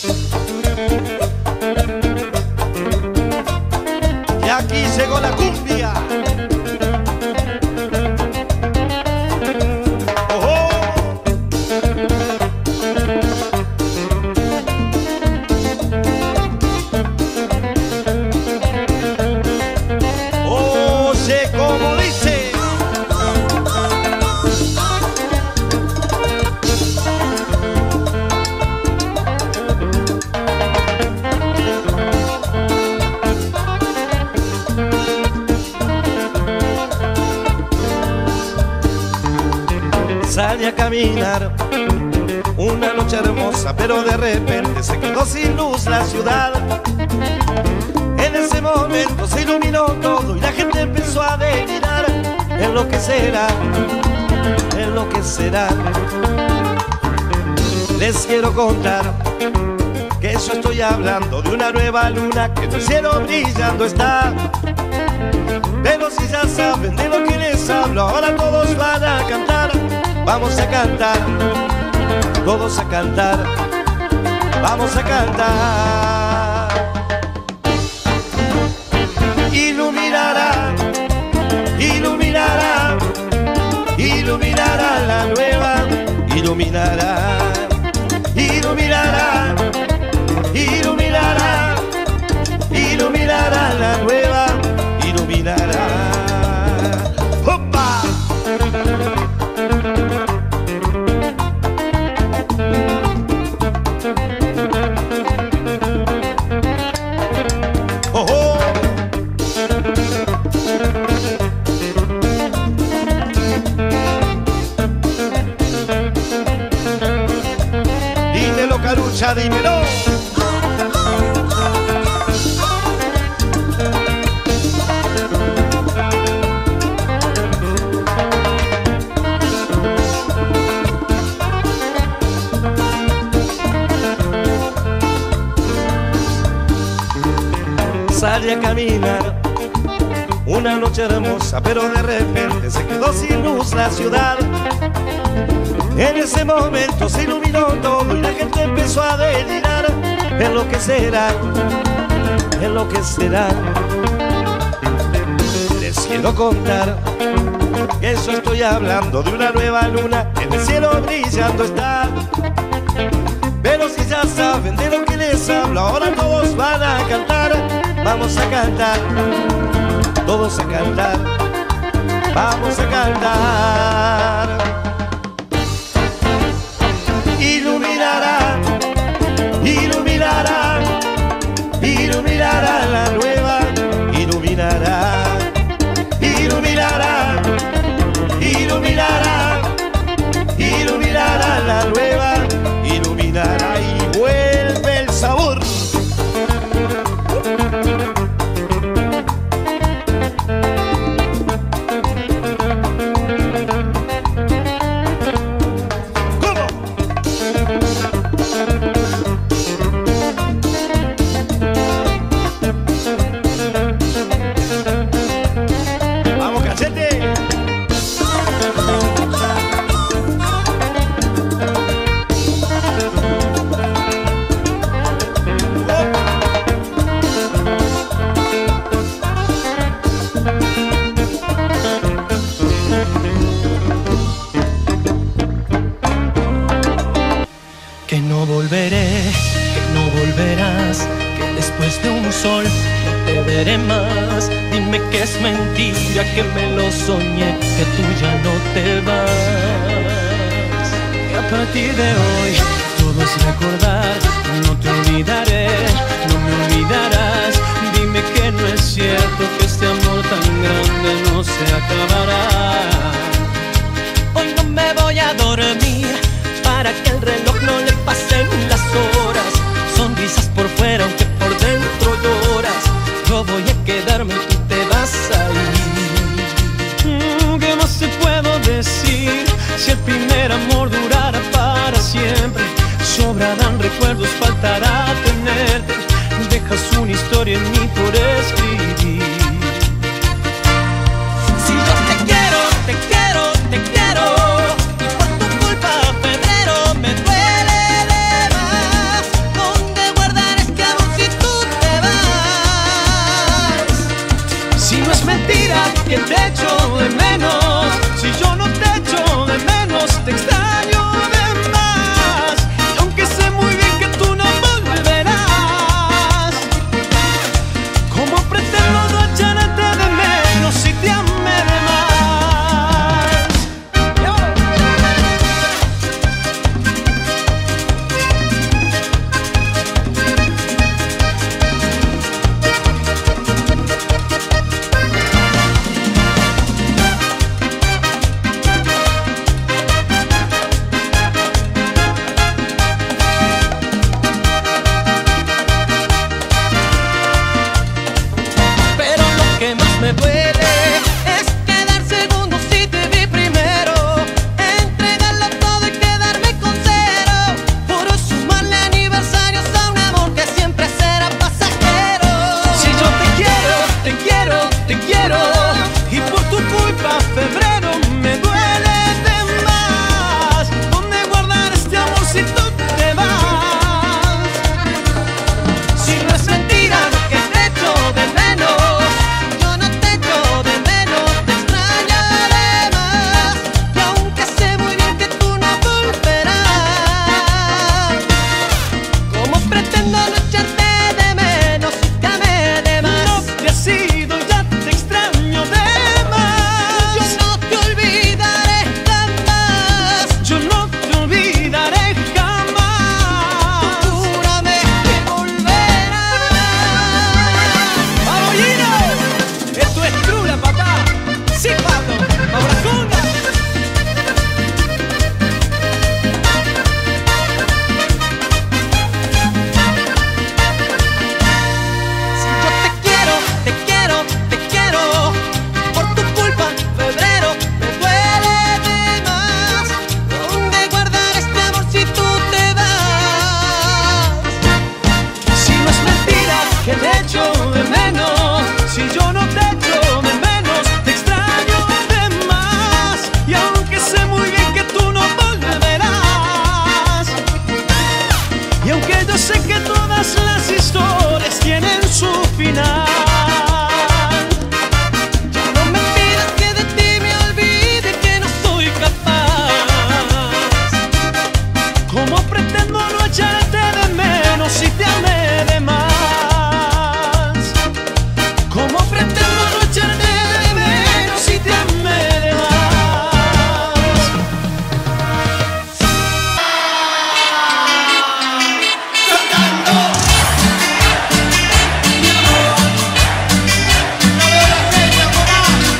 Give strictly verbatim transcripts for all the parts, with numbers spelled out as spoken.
Y aquí llegó la cumbia. Salí a caminar una noche hermosa, pero de repente se quedó sin luz la ciudad. En ese momento se iluminó todo y la gente empezó a delirar. En lo que será, en lo que será. Les quiero contar que yo estoy hablando de una nueva luna que en el cielo brillando está. Pero si ya saben de lo que les hablo, ahora todos van a cantar. Vamos a cantar, todos a cantar, vamos a cantar. Iluminará, iluminará, iluminará la nueva, iluminará, iluminará, iluminará, iluminará la nueva, iluminará. ¡Opa! Carucha, dímelo. Salí a caminar una noche hermosa, pero de repente se quedó sin luz la ciudad. En ese momento se iluminó todo y la gente empezó a delirar. En lo que será, en lo que será. Les quiero contar que yo estoy hablando de una nueva luna que en el cielo brillando está. Pero si ya saben de lo que les hablo, ahora todos van a cantar. Vamos a cantar, todos a cantar, vamos a cantar. Iluminará, iluminará, iluminará la nueva, iluminará, iluminará, iluminará, iluminará la nueva, iluminará y vuelve el sabor. Que no volveré, que no volverás, que después de un sol no te veré más. Dime que es mentira, que me lo soñé, que tú ya no te vas. Que a partir de hoy todo es recordar, no te olvidaré, no me olvidarás. Dime que no es cierto, que este amor tan grande no se acabará. Hoy no me voy a dormir para que el reloj no le pasen las horas. Sonrisas por fuera aunque por dentro lloras. Yo voy a quedarme y tú te vas a ir. ¿Qué más te puedo decir? Si el primer amor durara para siempre, sobrarán recuerdos, faltará tenerte. Dejas una historia en mí por escribir. Si yo te quiero, te quiero, te quiero, y por tu culpa febrero me duele de más. ¿Dónde pretendo no echarte de menos, te amé de más. No te has ido, ya te extraño de más. Yo no te olvidaré jamás. Yo no te olvidaré jamás. Tú júrame que volverás. ¡Vamos, Gino! Esto es Trula, papá. Sí, Pato. ¡Ahora conga! Que te echo de menos, si yo no te echo de menos, te extraño de más. Y aunque sé muy bien que tú no volverás, y aunque yo sé que todas las historias tienen su final, ya no me pidas que de ti me olvide, que no soy capaz. ¿Cómo pretendo no echarte de menos si te amé de más? ¿Cómo pretendo no echarte de menos si te amé de más? Cantando mi amor, no veo la fecha, mamá.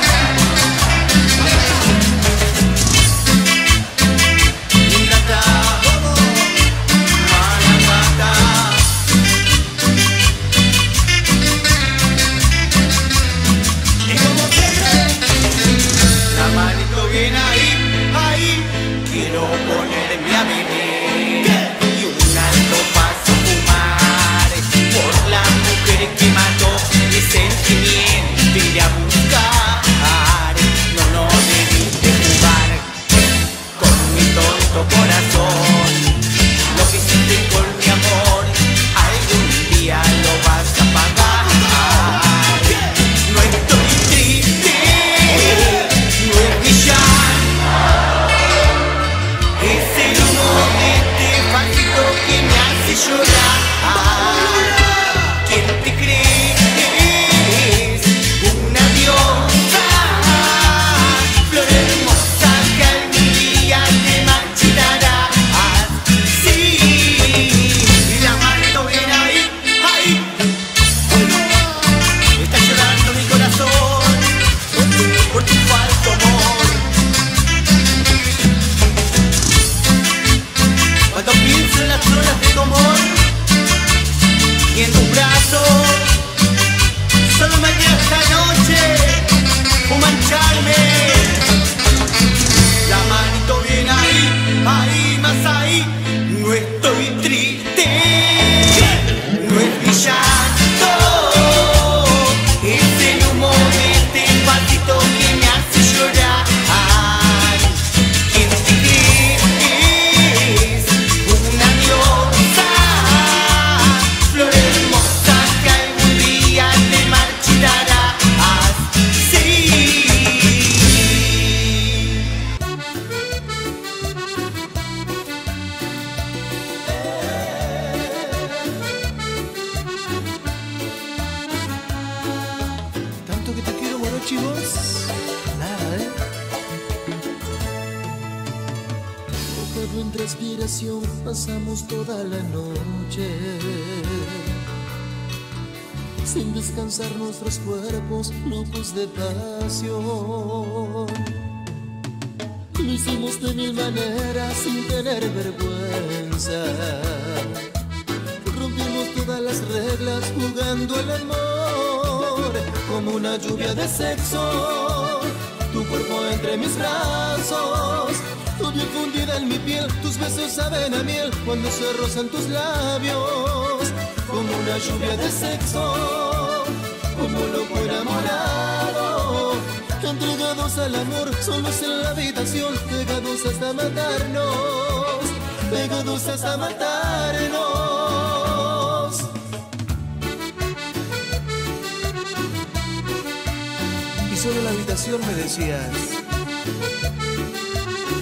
Ingrata, malagata. La manito viene ahí, ahí, quiero ponerme a beber y un alto paso fumar por la mujer que mató mi sentimiento, iré a buscar. No, no debiste jugar con mi tonto corazón. Lo que hiciste con mi amor, algún día lo vas a pagar. No estoy triste, no es mi llanto, es el humo de este pasito que me hace llorar. ¿Quién te crees? Una diosa, flor hermosa que algún día te marchitarás. Sí, la mano viene ahí, ahí. Está llorando mi corazón por tu falso amor. Cuando pienso en las horas de tu amor y en tus brazos, solo me queda esta noche o mancharme. La manito viene ahí, ahí, más ahí. No estoy triste, no es mi llanto, es el humo de este pasito que me hace llorar. ¿Quién te crees? Una diosa, flor hermosa que algún día te marchitarás. Sí. Tanto que te quiero, Morochi, vos. Nada, ¿eh? Mojado en transpiración pasamos toda la noche, sin descansar nuestros cuerpos locos de pasión. Lo hicimos de mil maneras sin tener vergüenza. Rompimos todas las reglas jugando al amor, como una lluvia de sexo. Tu cuerpo entre mis brazos, tu piel fundida en mi piel, tus besos saben a miel cuando se rozan tus labios, como una lluvia de sexo, como loco enamorado, entregados al amor, solos en la habitación, pegados hasta matarnos, pegados hasta matarnos. Y solo en la habitación me decías: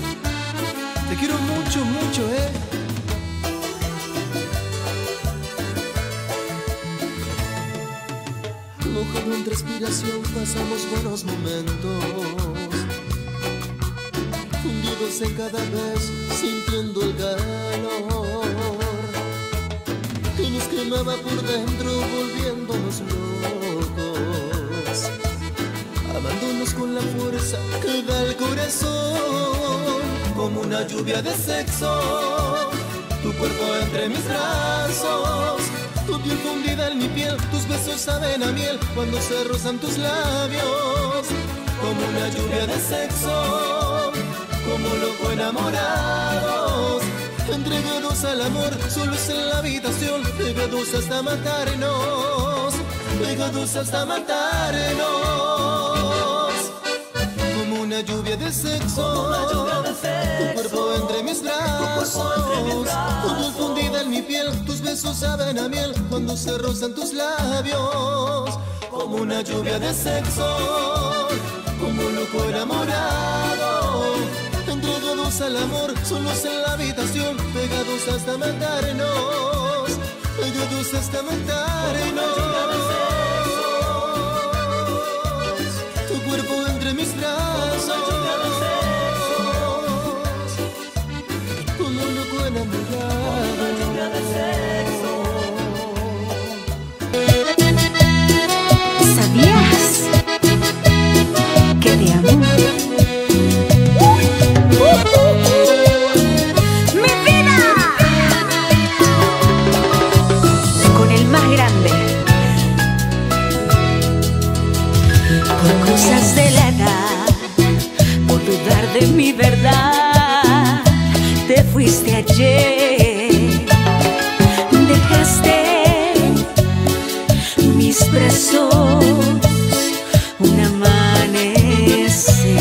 te quiero mucho, mucho, ¿eh? Mojado en transpiración pasamos buenos momentos, hundidos en cada vez, sintiendo el calor que nos quemaba por dentro, volviéndonos locos, amándonos con la fuerza que da el corazón, como una lluvia de sexo, tu cuerpo entre mis brazos, tu piel fundida en mi piel, tus besos saben a miel cuando se rozan tus labios, como una lluvia de sexo, como loco enamorados, entregados al amor, solos en la habitación, pegados hasta matarnos, pegados hasta matarnos, como una lluvia de sexo, lluvia de sexo, tu cuerpo entre mis brazos, tu piel fundida en mi piel, tus besos saben a miel cuando se rozan tus labios, como una lluvia de sexo, como un loco enamorado, entregados al amor, solos en la habitación, pegados hasta matarnos, pegados hasta matarnos, tu cuerpo entre mis brazos, como un loco enamorado. ¿Sabías que te amo? ¡Mi vida! Con el más grande. Por cosas de la edad, por dudar de mi verdad, te fuiste ayer, dejaste mis brazos un amanecer.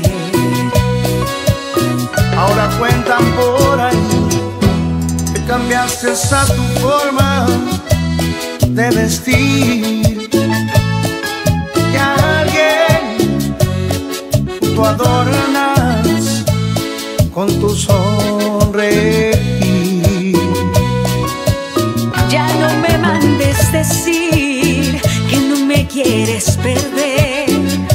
Ahora cuentan por ahí que cambiaste a tu forma de vestir, que a alguien tú adornas con tu sonreír. Ya no me mandes decir que no me quieres perder.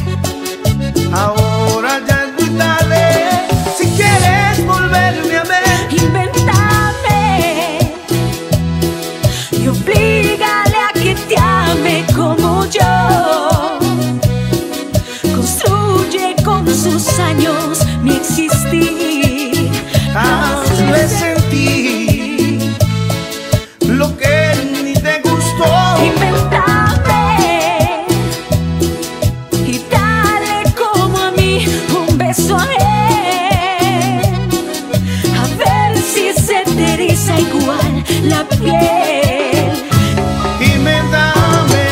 Ahora ya es muy tarde, si quieres volverme a ver, Invéntame y oblígale a que te ame como yo. Construye con sus años mi existir. hazle sentir lo que ni te gustó. Invéntame y dale como a mí un beso a él, a ver si se te eriza igual la piel. Invéntame,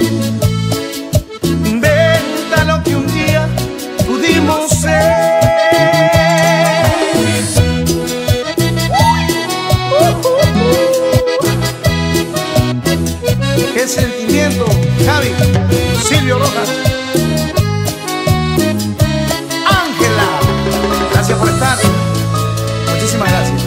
inventa lo que un día pudimos ser. Qué sentimiento, Javi, Silvio Rojas, Ángela, gracias por estar, muchísimas gracias.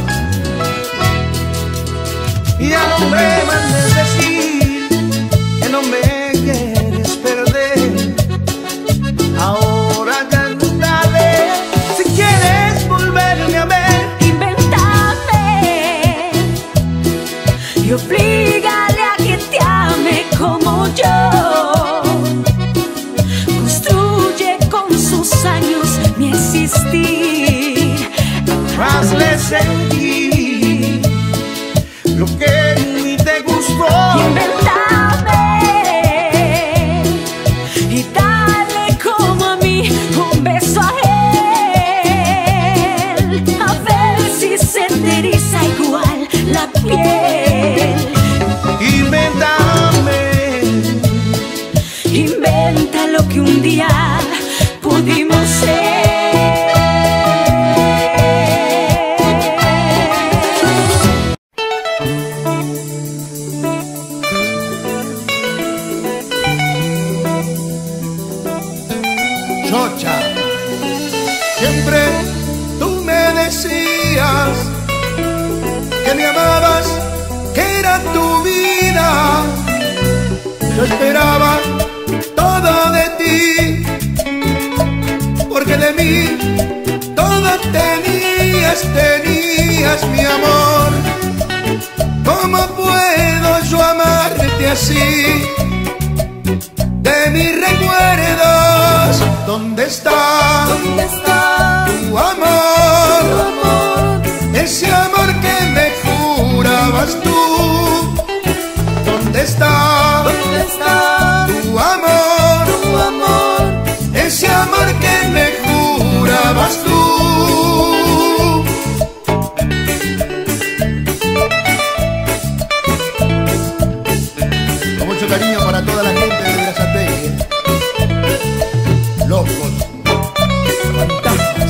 Y ya no me mandes decir que no me quieres perder. Ahora ya es muy tarde, si quieres volverme a ver, Invéntame y oblígale a que te ame como yo. Construye con sus años mi existir. hazle sentir lo que ni te gustó. Invéntame y dale como a mí un beso a él, a ver si se te eriza igual la piel. Invéntame, Inventa lo que un día pudimos ser. Chocha, siempre tú me decías que me amabas, que era tu vida. Yo esperaba mí todo tenías, tenías mi amor. ¿Cómo puedo yo amarte así? De mis recuerdos, ¿dónde está? ¿Dónde está tu amor? tu amor? Ese amor que me jurabas tú. ¿Dónde está? ¿Dónde está tu amor? tu amor? Ese amor que me jurabas tú. Con mucho cariño para toda la gente de Berazategui. Locos, fantasmas.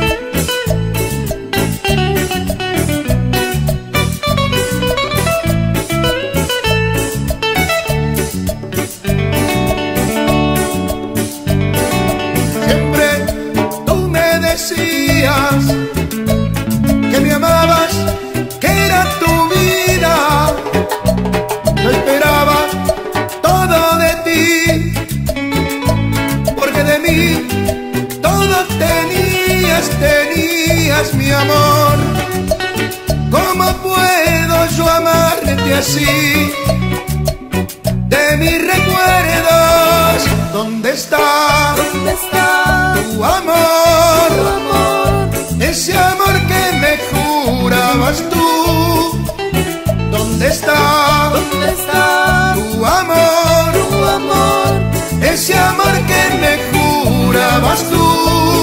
Siempre tú me decías que me amabas, que era tu vida. Yo esperaba todo de ti, porque de mí todo tenías, tenías mi amor. ¿Cómo puedo yo amarte así? De mis recuerdos, ¿dónde está ¿Dónde está tu amor? tu amor? Ese amor que me jurabas tú. ¿Dónde está ¿Dónde está tu amor? tu amor? Ese amor que me jurabas tú.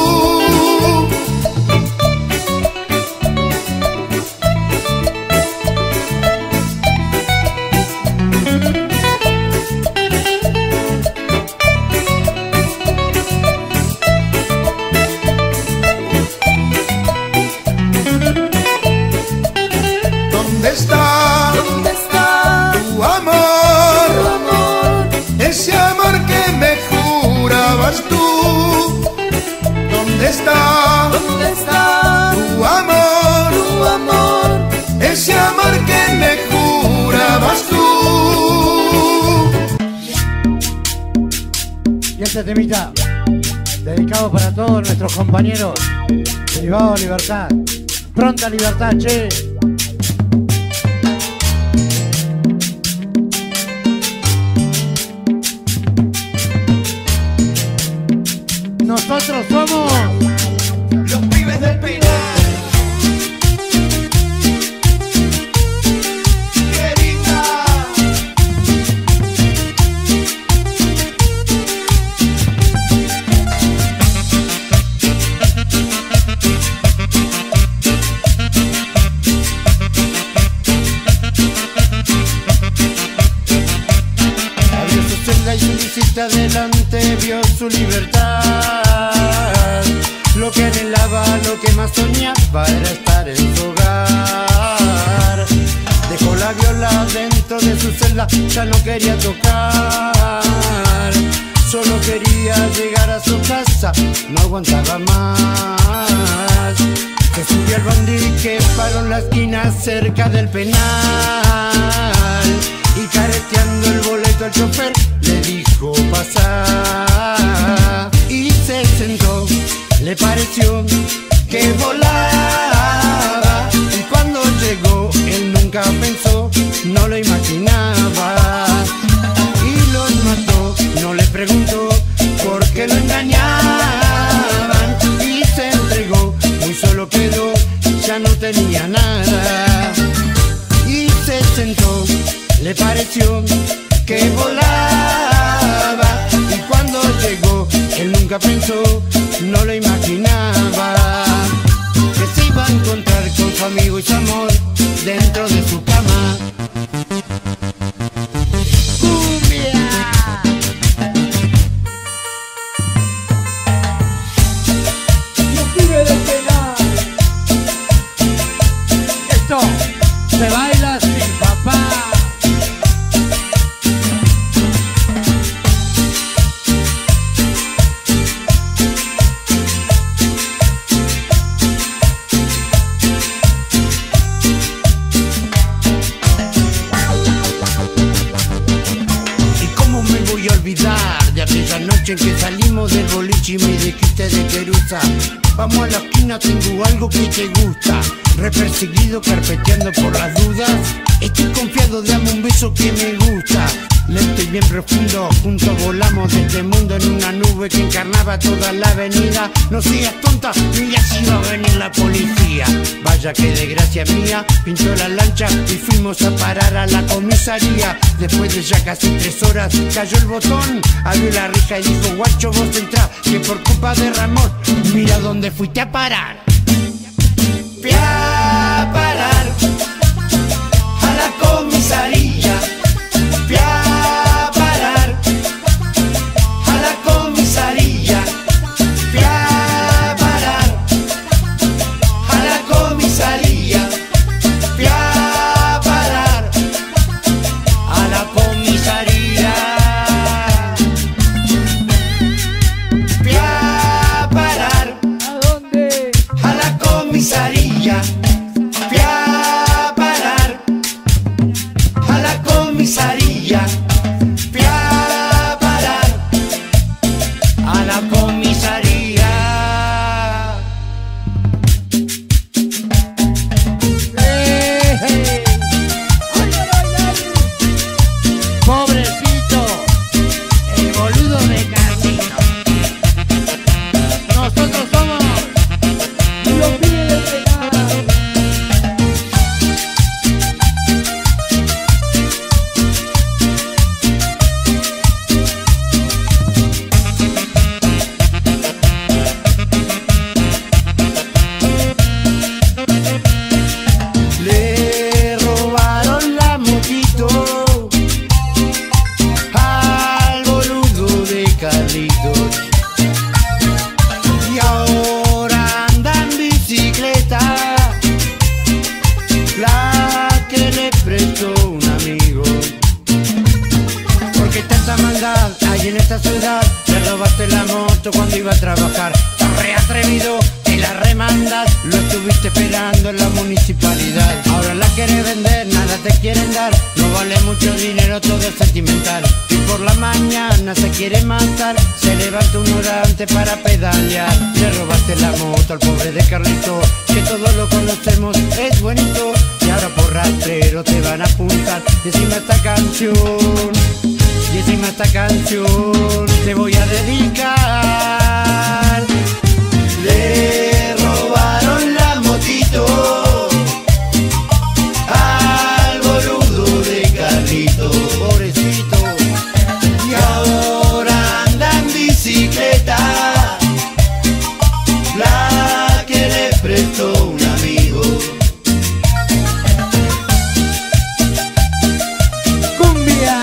¿Dónde está ¿Dónde está tu amor? tu amor? Ese amor que me jurabas tú. ¿Dónde está ¿Dónde está tu amor? tu amor? Ese amor que me jurabas tú. Y este temita, dedicado para todos nuestros compañeros privados de libertad. Pronta libertad, che. Nosotros somos Los pibes del Pinar. Querida. abrió su celda y su visita adelante vio su libertad. Lo que anhelaba, lo que más soñaba era estar en su hogar. Dejó la viola dentro de su celda, ya no quería tocar. Solo quería llegar a su casa, no aguantaba más. Se subió al bondi que paró en la esquina cerca del penal. Y careteando el boleto al chofer le dijo pasar. Y se sentó, le pareció que volaba. Y cuando llegó él nunca pensó, no lo imaginaba. Y los mató, no le preguntó por qué lo engañaban. Y se entregó, muy solo quedó, ya no tenía nada. Y se sentó, le pareció que volaba. Y cuando llegó él nunca pensó, no lo imaginaba, que se iba a encontrar con su amigo y su amor dentro de su cama. ¡Cumbia! Los pibes del penal. Esto se baila sin papá. ¿Y cómo me voy a olvidar de aquella noche en que salimos Volvamos del boliche y me dijiste de querusa. Vamos a la esquina, tengo algo que te gusta. Reperseguido, carpeteando por las dudas. Estoy confiado, dame un beso que me gusta. Lento y bien profundo, juntos volamos de este mundo en una nube que encarnaba toda la avenida. No seas tonta, mira si va a venir la policía. Vaya que desgracia mía, pintó la lancha y fuimos a parar a la comisaría. Después de ya casi tres horas cayó el botón, abrió la reja y dijo: guacho, vos entrá, que por culpa de Ramón, mira dónde fuiste a parar. Fui a parar a la comisaría. Fui a parar a la comisaría. Fui a parar a la comisaría. Fui a parar a la comisaría. Fui a parar. ¿A dónde? A la comisaría. Fui a parar a la comisaría. Fui a parar a la comisaría. ¡Eh, eh! ¡Ay, ay, ay, ay! Pobrecito, el boludo de Carlito. Nosotros somos los pibes de pegar. Le robaron la motito al boludo de Carlitos y ahora anda en bicicleta, la que le prestó un amigo. Porque tanta maldad hay en esta ciudad, le robaste la moto cuando iba a trabajar. Re atrevido, te la remandas, lo estuviste esperando en la municipalidad. Ahora la quieres vender, nada te quieren dar, no vale mucho dinero, todo es sentimental. Y por la mañana se quiere matar, se levanta un hora antes para pedalear. Le robaste la moto al pobre de Carlito, que todos lo conocemos, es bonito. Y ahora por rastrero te van a apuntar, y encima esta canción, y encima esta canción te voy a dedicar. Le robaron la motito al boludo de Carlito, pobrecito, y ahora anda en bicicleta, la que le prestó un amigo. ¡Cumbia!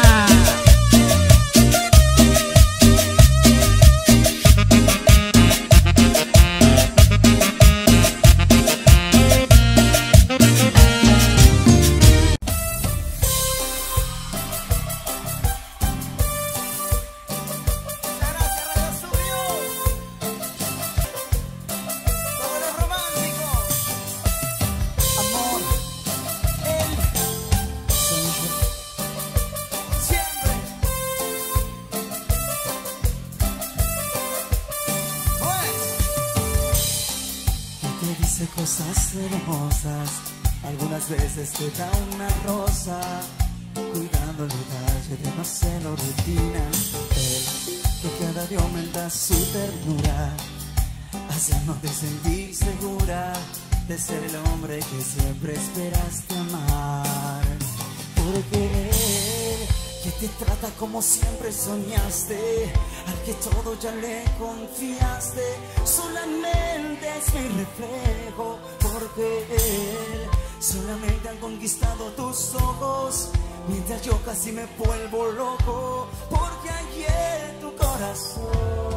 Dice cosas hermosas, algunas veces te da una rosa, cuidando el detalle de no hacerlo rutina. Él que cada día aumenta su ternura, haciéndote sentir segura de ser el hombre que siempre esperaste amar. Porque él que te trata como siempre soñaste, al que todo ya le confiaste, solamente es mi reflejo. Porque él solamente han conquistado tus ojos, mientras yo casi me vuelvo loco. Porque ayer tu corazón,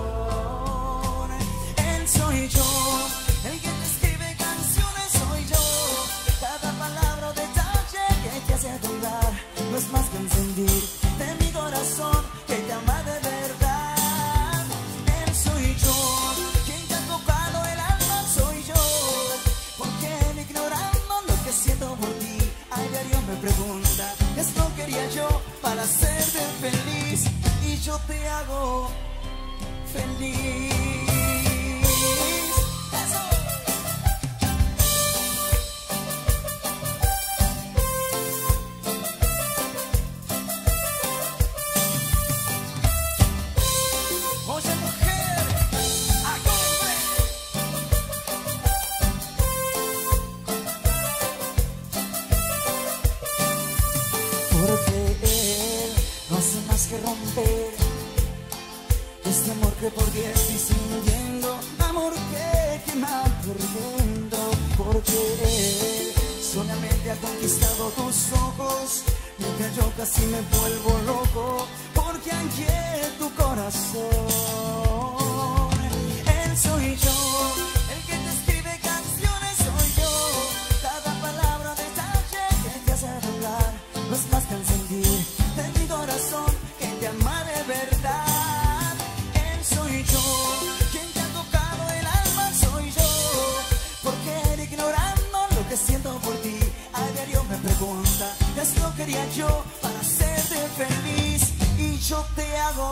él soy yo, el que te escribe canciones soy yo. Cada palabra o detalle que te hace dudar no es más que un sentir de mi corazón que te ama de verdad. Él soy yo, quien te ha tocado el alma soy yo. Porque me ignorando lo que siento por ti, a diario me pregunta, esto quería yo para hacerte feliz. Y yo te hago Porque él no hace más que romper este amor que por diez disminuyendo, amor que quema perdiendo. Porque él solamente ha conquistado tus ojos, mientras yo casi me vuelvo loco, porque hallé tu corazón. Él soy yo, el que te escribe canciones soy yo, cada palabra detalle que te hace hablar. No es más que el sentir de mi corazón que te ama de verdad. Él soy yo, quien te ha tocado el alma soy yo, porque él ignorando lo que siento por ti, a diario me pregunta qué es lo que haría yo para hacerte feliz, y yo te hago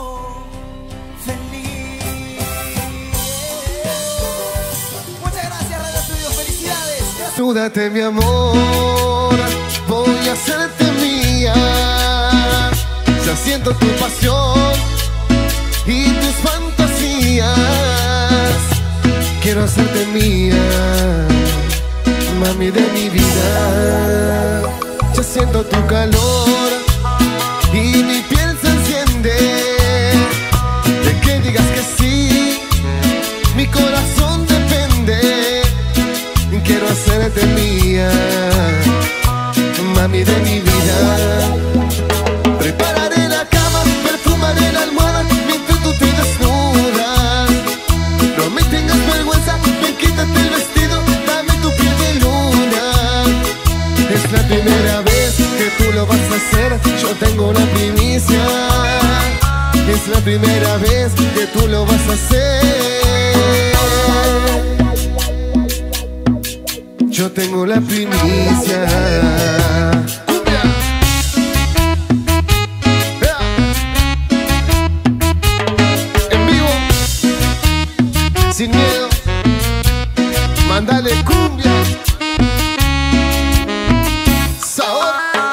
feliz. Muchas gracias, Radio Estudios, felicidades. Ayúdate, mi amor, voy a hacerte mía. Ya siento tu pasión y tus fantasías. Quiero hacerte mía, mami de mi vida. Ya siento tu calor y mi piel se enciende. De que digas que sí, mi corazón depende. Quiero hacerte mía, mami de mi vida. Prepararé la cama, perfumaré la almohada mientras tú te desnudas. No me tengas vergüenza, ven, quítate el vestido, dame tu piel de luna. Es la primera vez que tú lo vas a hacer, yo tengo la primicia. Es la primera vez que tú lo vas a hacer. Yo tengo la primicia. ¡Cumbia! ¡Ea! En vivo, sin miedo, mándale cumbia. Sabor.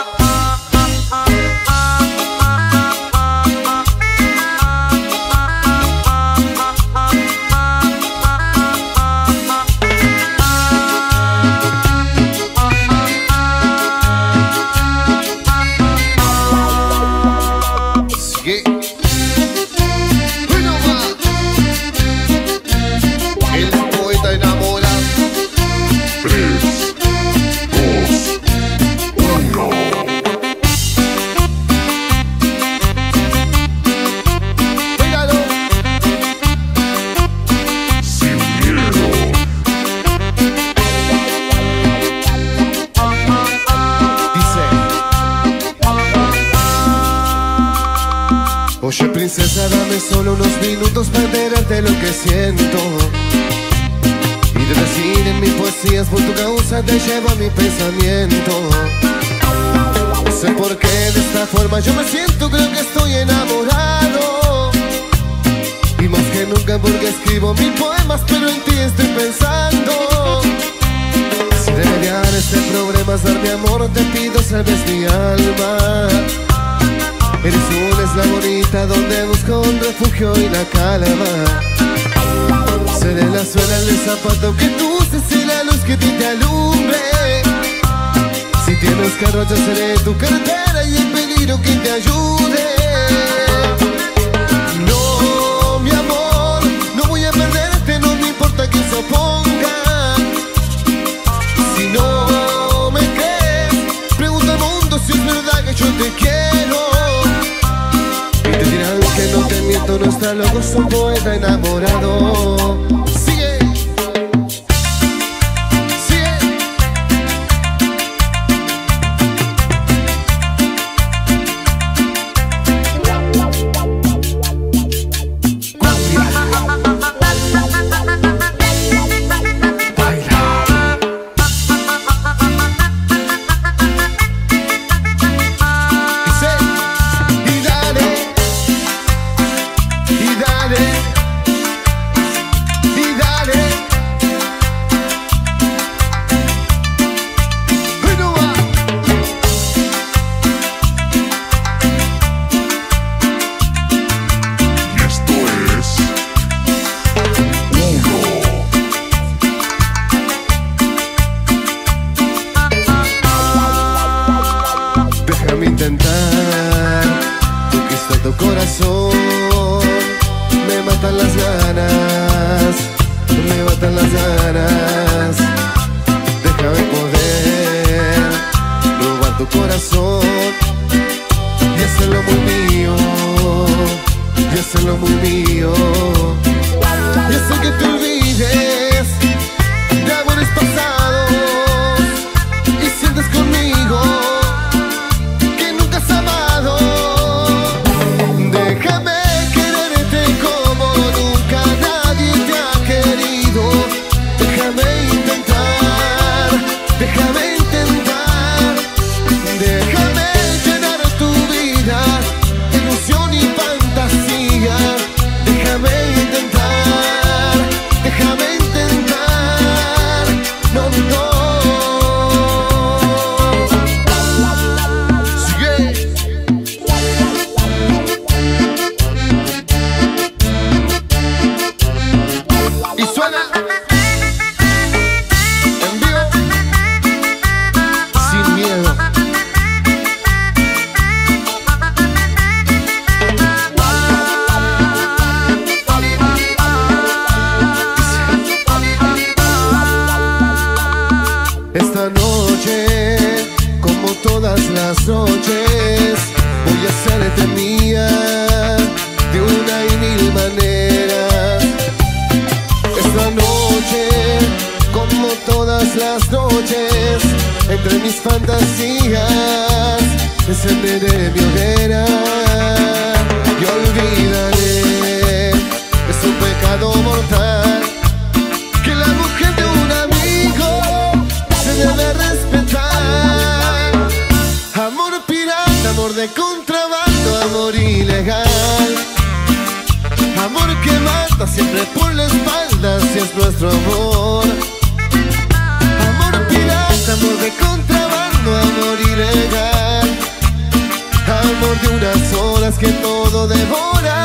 Oye, princesa, dame solo unos minutos para enterarte lo que siento. Y de decir en mis poesías por tu causa te llevo a mi pensamiento. No sé por qué de esta forma yo me siento, creo que estoy enamorado. Y más que nunca porque escribo mil poemas, pero en ti estoy pensando. Si de mediar este problema es dar mi amor, te pido salves mi alma. Eres una isla bonita donde busco un refugio y la calma. Seré la suela del zapato que tú uses y la luz que ti te alumbre. Si tienes carro yo seré tu cartera y el peligro que te ayude. No, mi amor, no voy a perderte, no me importa quién se oponga. Si no me crees, pregunta al mundo si es verdad que yo te quiero. Te dirán que no te miento, no está loco, soy un poeta enamorado. Sigue, sigue. corazón. Me matan las ganas, me matan las ganas. Déjame poder robar tu corazón y hacerlo muy mío, y hacerlo muy mío. Y hacer que te olvides de amores pasados y sientes conmigo que nunca has amado. Déjame quererte como nunca nadie te ha querido. Déjame intentar, déjame intentar. Déjame llenar tu vida de ilusión y fantasía. Déjame intentar, déjame intentar. No, no. Sigue. Y suena en vivo, sin miedo. Esta noche, como todas las noches, voy a hacerte mía de una y mil maneras. Esta noche, como todas las noches, entre mis fantasías, encenderé mi hoguera y olvidaré. Es un pecado mortal que la mujer de un amigo se debe respetar. Amor pirata, amor de contrabando, amor ilegal. Amor que mata siempre por la espalda, si es nuestro amor. Amor pirata, amor de contrabando, amor ilegal. Amor de unas horas que todo devora.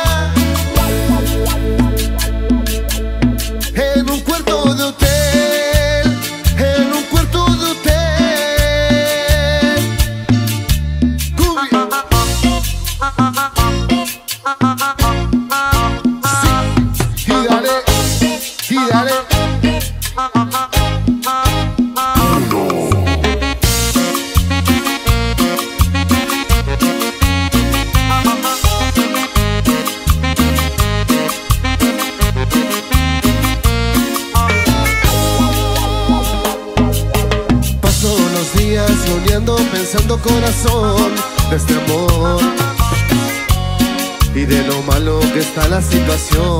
En un cuarto de hotel, en un cuarto de hotel. Cumbia. Sí, y dale, y dale. Paso los días soñando, pensando corazón de este amor y de lo malo que está la situación.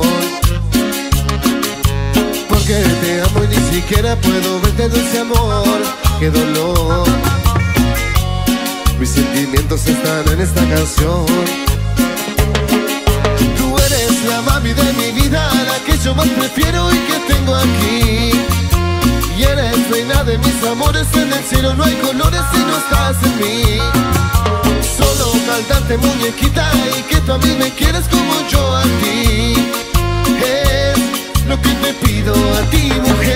Porque te amo y ni siquiera puedo verte, dulce amor, qué dolor. Mis sentimientos están en esta canción. Tú eres la mami de mi vida, la que yo más prefiero y que tengo aquí. Y eres reina de mis amores, en el cielo no hay colores si no estás en mí. Solo cantante muñequita y que tú a mí me quieres como yo a ti. Es lo que te pido a ti,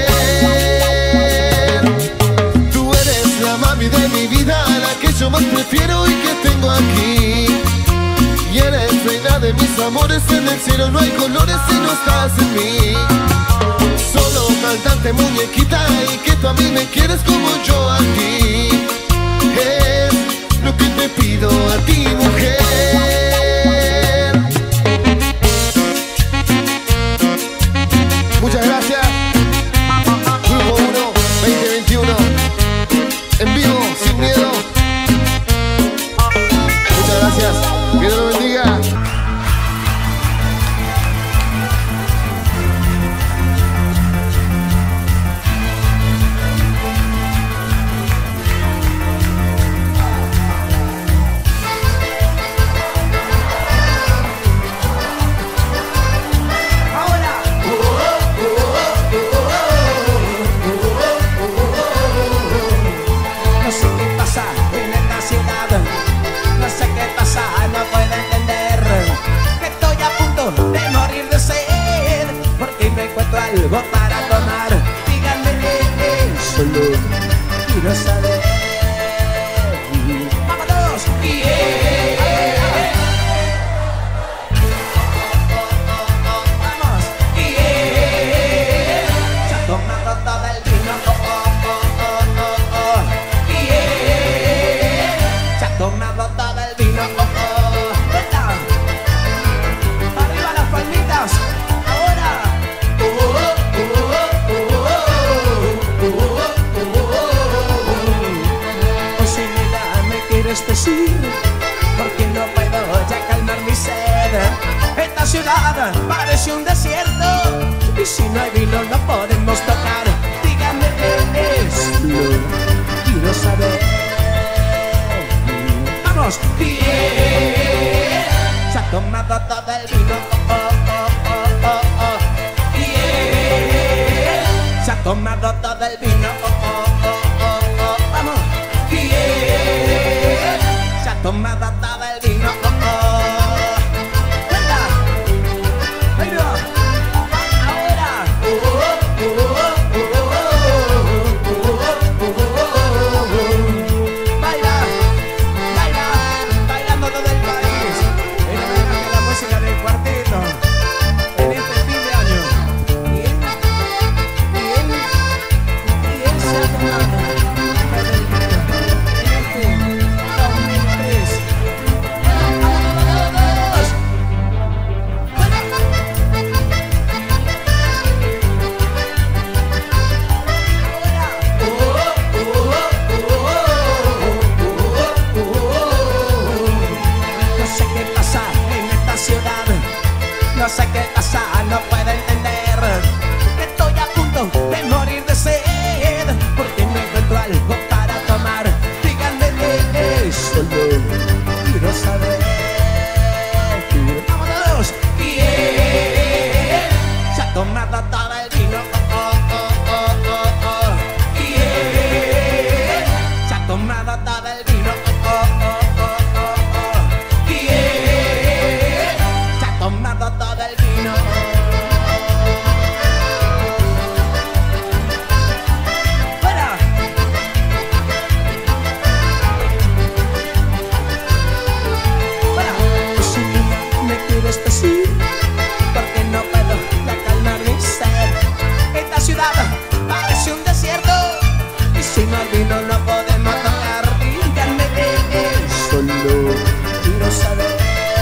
mujer. Tú eres la mami de mi vida, la que yo más prefiero y que tengo aquí. Y eres reina de mis amores, en el cielo no hay colores si no estás en mí. Solo cantante muñequita y que tú a mí me quieres como yo a ti. Es lo que te pido a ti, mujer. Muchas gracias. Grupo uno, veinte veintiuno. En vivo, sin miedo. Muchas gracias. Que Dios lo bendiga. No sé qué pasa en esta ciudad, no sé qué pasa, no pueden del vino. Oh, oh. ¡Venga! Arriba las palmitas. Ahora. Oh, oh, oh, oh, oh, oh, oh, oh. O si mira, me quieres decir, porque no puedo ya calmar mi sed. Esta ciudad parece un desierto, y si no hay vino no podemos tocar. Dígame qué es, quiero saber. Vamos, yeah. Se ha tomado todo el vino. Oh, oh, oh, oh, oh. Yeah. Se ha tomado todo el vino. Oh, oh, oh, oh, oh. Vamos, yeah. Se ha tomado todo el vino. Oh, oh. No sé qué pasa, no puedo entender que estoy a punto de morir de sed, porque no encuentro algo para tomar. Díganme qué es, solo quiero saber. ¡Vámonos! Yeah. Se ha tomado todo el vino. Oh, oh, oh, oh, oh. Yeah. Se ha tomado todo el vino. Oh, oh, oh, oh, oh. Yeah. Se ha tomado todo el vino. ¡Fuera! ¡Fuera! Si me quieres decir, porque no puedo ya calmar mi sed. Esta ciudad parece un desierto, y si no hay vino no podemos tocar. Díganme qué es, solo quiero saber.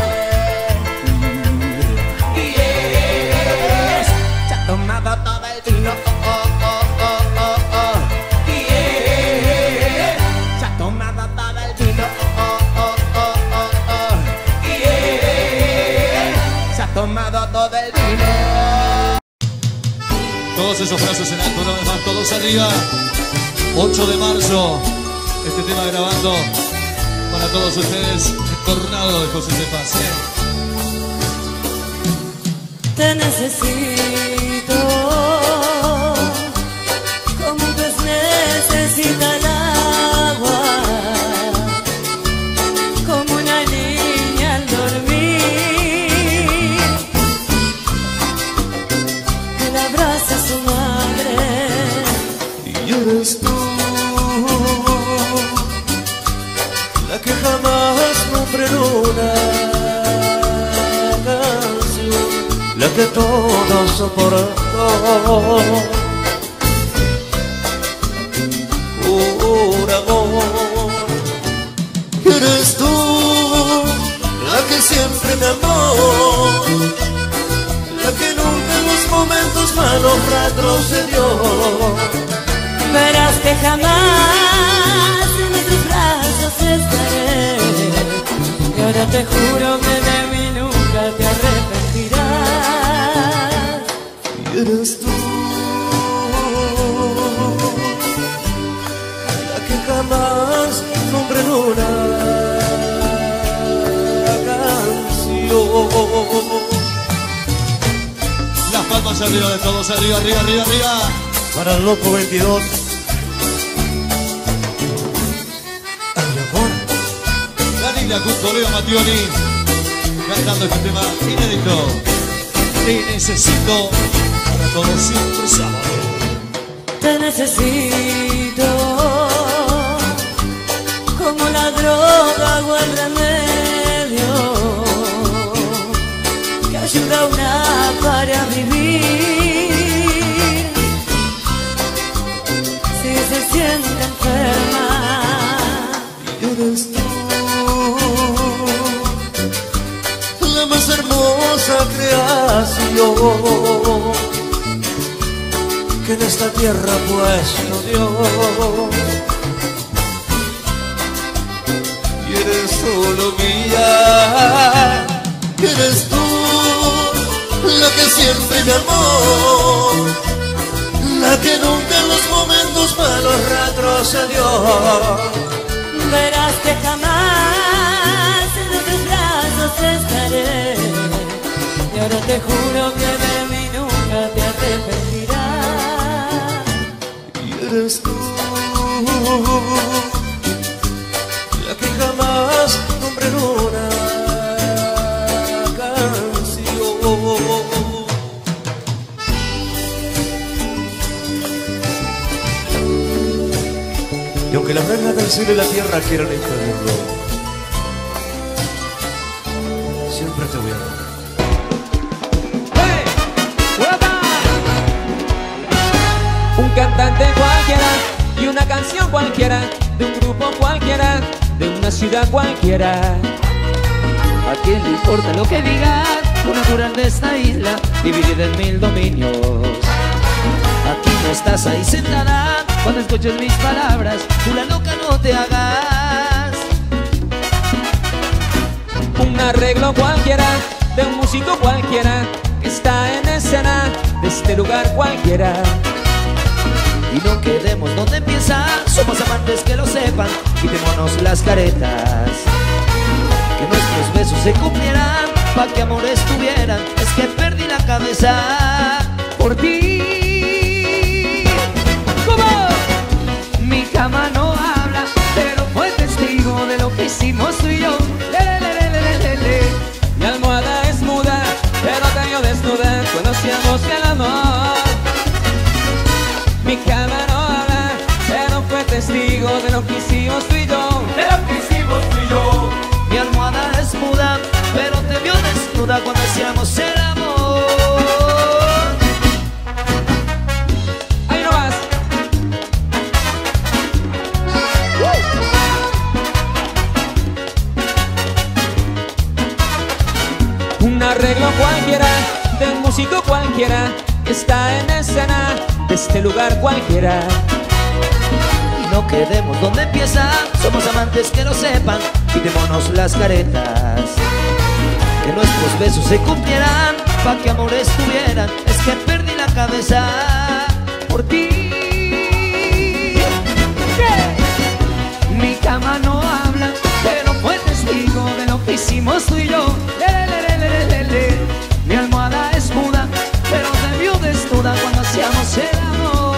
Tomado todo el vino. Oh, oh, oh, oh, oh, oh. Yeah. Se ha tomado todo el vino. Oh, oh, oh, oh, oh. Yeah. Se ha tomado todo el vino. Todos esos brazos en alto, una vez más, todos arriba. ocho de marzo, este tema grabando para todos ustedes, el Tornado de José de Paz, ¿eh? Te necesito como un pez necesita el agua, como una niña al dormir. Él abraza a su madre Y eres tú la que jamás nombré en una canción, la que todo soportó. Un amor. Eres tú la que siempre me amó, la que nunca en los momentos malos retrocedió. Verás que jamás en tus brazos estaré, y ahora te juro que de mí nunca te arrepentirás. Y eres tú la que jamás nombré en una canción. Las palmas arriba de todos, arriba, arriba, arriba, arriba. Para el loco veintidós. Ay, amor. Danila junto a Leo Mattioli cantando este tema inédito. Te necesito para todos siempre sábado. Te necesito como la droga o el remedio que ayuda a una para vivir. Si se siente enferma, Y eres tú más hermosa creación que en esta tierra ha puesto Dios. Y eres solo mía, eres tú la que siempre me amó, la que nunca en los momentos malos retrocedió. Verás que jamás en tus brazos estaré, y ahora te juro que de mí nunca te arrepentirás. Y eres tú la que jamás nombré en una canción. Y aunque las reglas del cielo y la tierra quieran impedirlo, siempre te voy a amar. Un cantante cualquiera y una canción cualquiera, de un grupo cualquiera, de una ciudad cualquiera. ¿A quién le importa lo que digas? Lo natural de esta isla, dividida en mil dominios. Aquí no estás ahí sentada, cuando escuches mis palabras, tú la loca no te hagas. Un arreglo cualquiera, de un músico cualquiera, que está en escena, de este lugar cualquiera. Y no quedemos donde empieza, somos amantes que lo sepan, quitémonos las caretas. Que nuestros besos se cumplieran, pa' que amores tuvieran, es que perdí la cabeza por ti. ¿Cómo? Mi cama no habla, pero fue testigo de lo que hicimos tú y yo. Le, le, le, le, le, le. Mi almohada es muda, pero te vio desnuda, conocíamos el amor. Mi cama no habla, pero fue testigo de lo que hicimos tú y yo. De lo que hicimos tú y yo. Mi almohada es muda, pero te vio desnuda cuando hacíamos el amor. Ahí no vas. Un arreglo cualquiera, de un músico cualquiera, que está en escena, de este lugar cualquiera. Y no quedemos donde empieza, somos amantes que lo sepan, quitémonos las caretas. Que nuestros besos se cumplieran, pa' que amores tuvieran, es que perdí la cabeza por ti. Yeah. Mi cama no habla, pero fue testigo de lo que hicimos tú y yo. Le, le, le, le, le, le. Mi almohada es muda, pero te vio desnuda cuando hacíamos el amor.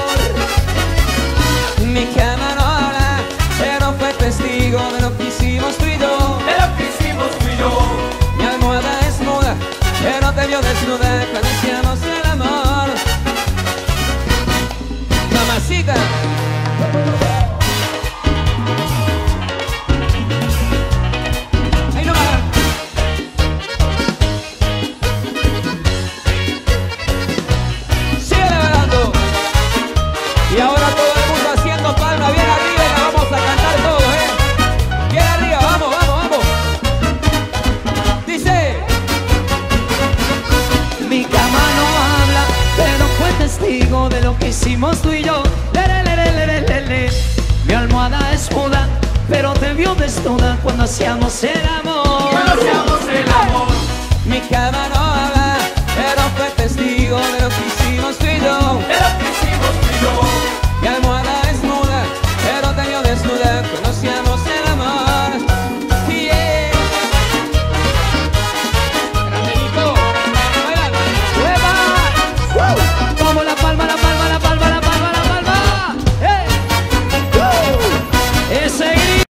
Mi cama no habla, pero fue testigo de lo que hicimos tú y yo. De lo que hicimos tú y yo. Mi almohada es muda, pero te vio desnuda cuando hacíamos el amor. Mamacita. Ahí no va. Sigue bailando. Y ahora todo el mundo haciendo palma bien arriba y la vamos a cantar todos, ¿eh? Bien arriba, vamos, vamos, vamos. Dice. Mi cama no habla, pero fue testigo de lo que hicimos tú y yo. Le, le, le, le, le, le, le. Mi almohada es muda, pero te vio desnuda cuando hacíamos el amor. Cuando hacíamos el amor. Mi cama no habla, pero fue testigo de lo que hicimos tú y yo. De lo que hicimos tú y yo. Mi almohada es muda, pero te vio desnuda cuando hacíamos el amor. Yeah. Grandelito, bailando. ¡Hueva! ¡Uh! Vamos la palma, la palma, la palma, la palma, la palma. ¡Hey! ¡Uh! Ese grito.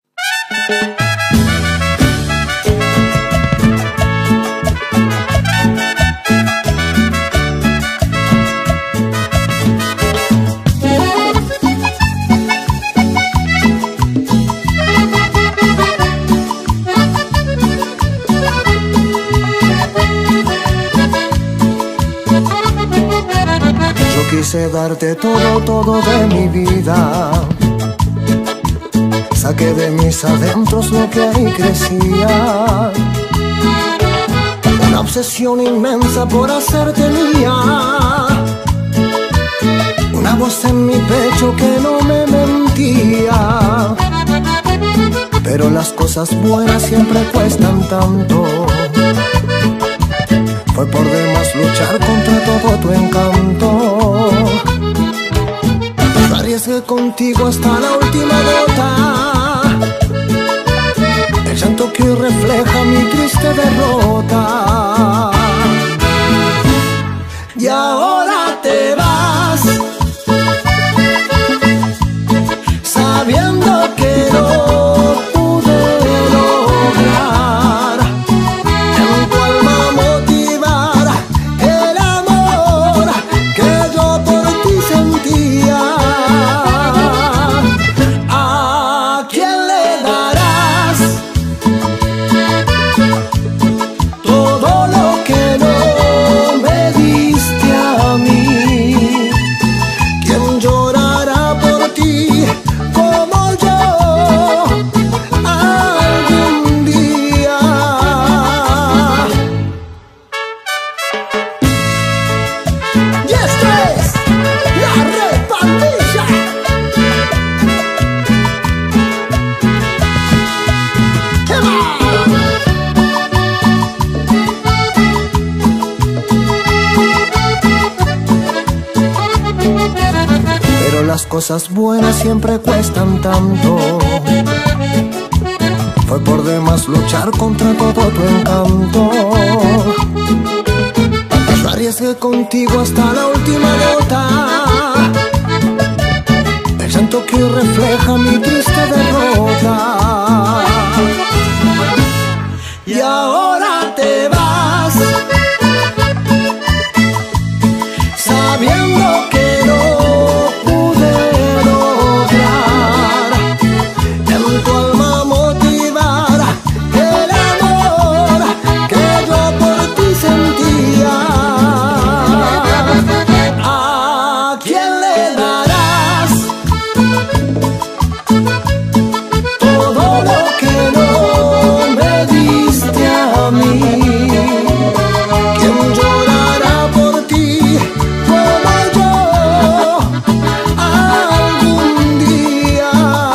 Quise darte todo, todo de mi vida. Saqué de mis adentros lo que ahí crecía. Una obsesión inmensa por hacerte mía, una voz en mi pecho que no me mentía. Pero las cosas buenas siempre cuestan tanto, fue por demás luchar contra todo tu encanto. Me arriesgué contigo hasta la última gota, el llanto que refleja mi triste derrota. Y ahora te vas, sabiendo que no pude lograr en tu alma motivar el amor que yo por ti sentía. ¿A quién le darás todo lo que no me diste a mí? ¿Quién llorará por ti como yo algún día? Y esto es la Red Pandilla. ¡Qué va! Pero las cosas buenas siempre cuestan tanto, fue por demás luchar contra todo tu encanto. Me arriesgué contigo hasta la última gota, el llanto que refleja mi triste derrota. Y ahora te vas, sabiendo que no pude lograr en tu alma motivar el amor que yo por ti sentía. ¿A quién le darás todo lo que no me diste a mí? ¿Quién llorará por ti como yo algún día?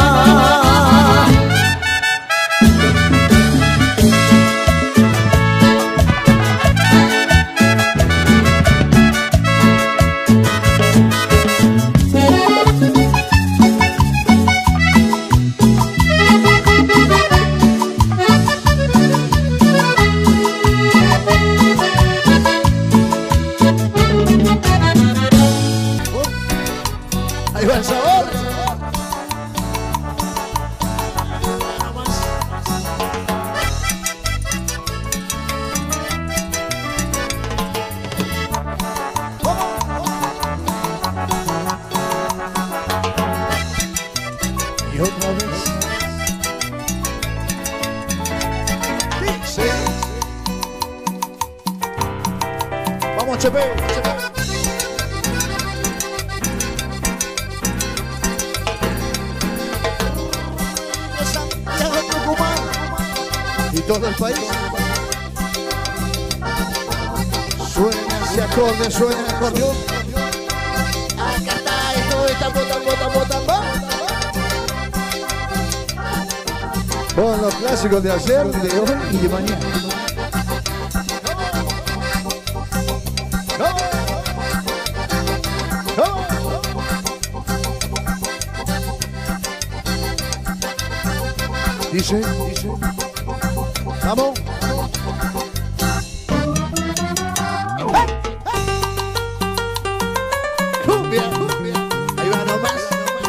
Ahí va el sabor. Y otra vez. Sí. Vamos, Chepe. Chepe. Y todo el país suena ese acorde, suena el acordeón. Acá está esto, está bota, bota, bota, bota. Con los clásicos de ayer, de hoy y de mañana. Dice, dice. Vamos. Cumbia, cumbia. Ahí va nomás.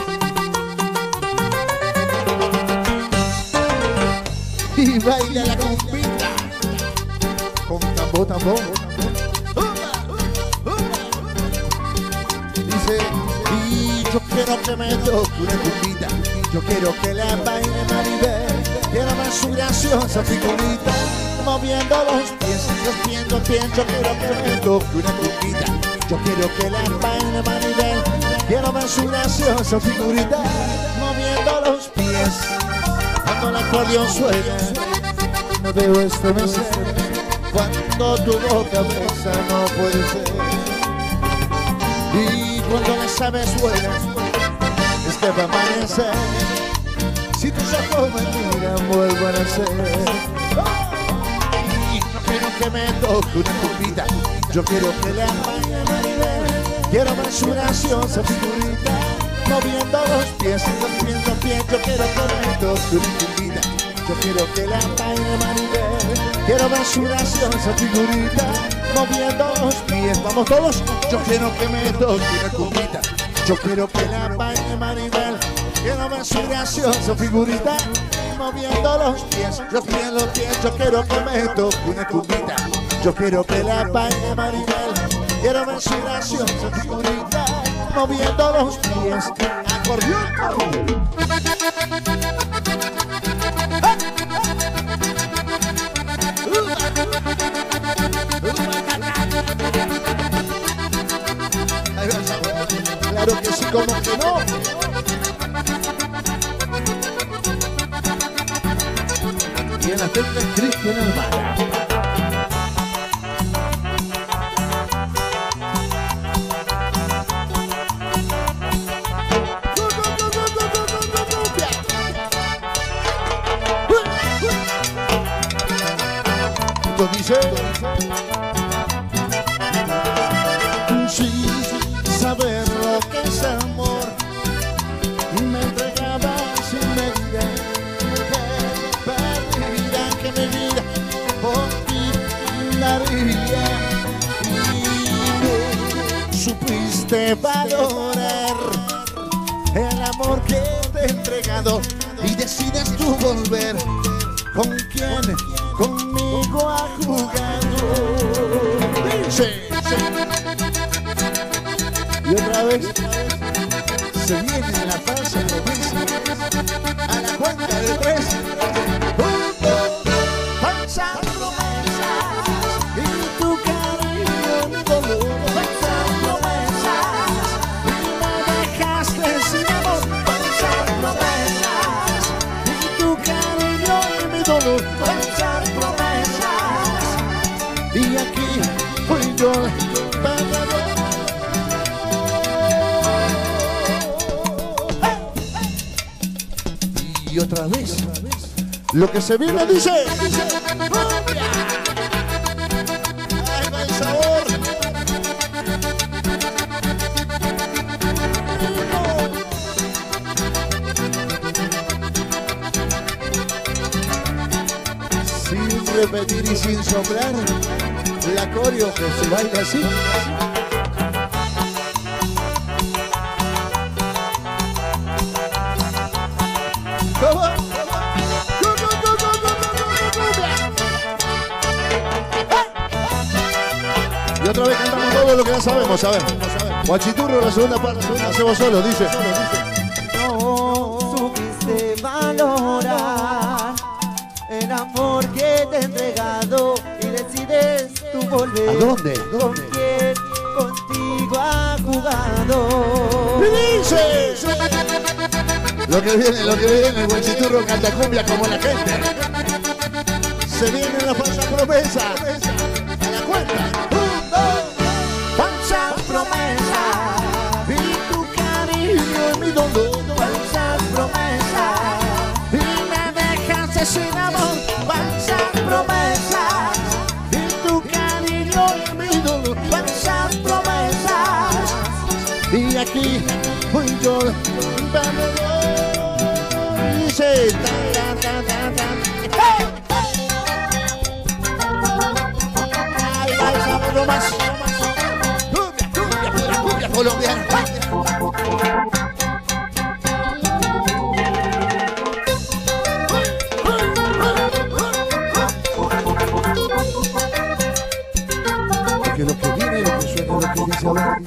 Y baila la cumbita. Con tambor, tambor. Dice, y yo quiero que me toque una cumbita. Yo quiero que la baile Maribel. Quiero ver su graciosa figurita moviendo los pies, moviendo el pie. Yo quiero que me toque una cumbita. Yo quiero que la baile Maribel. Quiero ver su graciosa figurita moviendo los pies. Cuando el acordeón suena, me veo estremecer. Cuando tu boca besa no puede ser. Y cuando las aves vuelan es que va a amanecer. Si tus ojos me miran vuelvo a nacer. Y no quiero que me toque una copita, yo quiero que le apague Maribel. Quiero ver su graciosa figurita moviendo los pies, moviendo pies. Yo quiero que me toque una copita, yo quiero que la apague Maribel. Quiero ver su graciosa figurita moviendo los pies. Vamos todos. Yo quiero que me toque una copita, yo quiero que la apague Maribel. Quiero ver su graciosa figurita moviendo los pies. Los pies, los pies. Yo quiero que me toque una copita, yo quiero que la apague Maribel. Quiero ver su graciosa figurita moviendo los pies. Acordeón. Claro que sí, como que no. Y en la tecla Cristian Almada. Dice, sí, saber lo que es amor, y me entregaba sin medida, que perdida, que mi vida por ti daría. Y tú supiste valorar el amor que te he entregado y decides tú volver. ¿Con quién? Conmigo ha jugado. Dice, y otra vez se viene la falsa promesa. A la cuenta de tres. Falsa promesa. Y tu cariño mi dolor. Falsa promesa. Y me dejaste sin amor. Falsa promesa. Y tu cariño y mi dolor. Falsa promesa. Y aquí fui yo perdedor. Y otra vez, lo que se viene dice. ¡Ahí va el sabor! Sin repetir y sin soplar, la coreo que se baila así. ¿Cómo? Y otra vez cantamos todo lo que ya sabemos, a ver. Guachiturro, la segunda parte, hacemos solo, dice. No supiste valorar el amor que te he entregado y decides tú volver. ¿A dónde? ¿Dónde? ¿Con quién contigo ha jugado? ¿Qué dice? Lo que viene, lo que viene, el Guachiturro canta cumbia como la gente. Se viene la falsa promesa. A la cuenta. Un, dos. Falsa promesa. Y tu cariño y mi dolor. Falsas promesas Y me dejaste sin amor. falsas promesas Y tu cariño y mi dolor. falsas promesas Y aquí fui yo perdedor. Dice tan, tan, tan, tan, tan. ¡Hey! Ahí va el sabor más. Cumbia, cumbia, pura cumbia colombiana. Porque lo que viene, lo que suena, lo que dice ahora.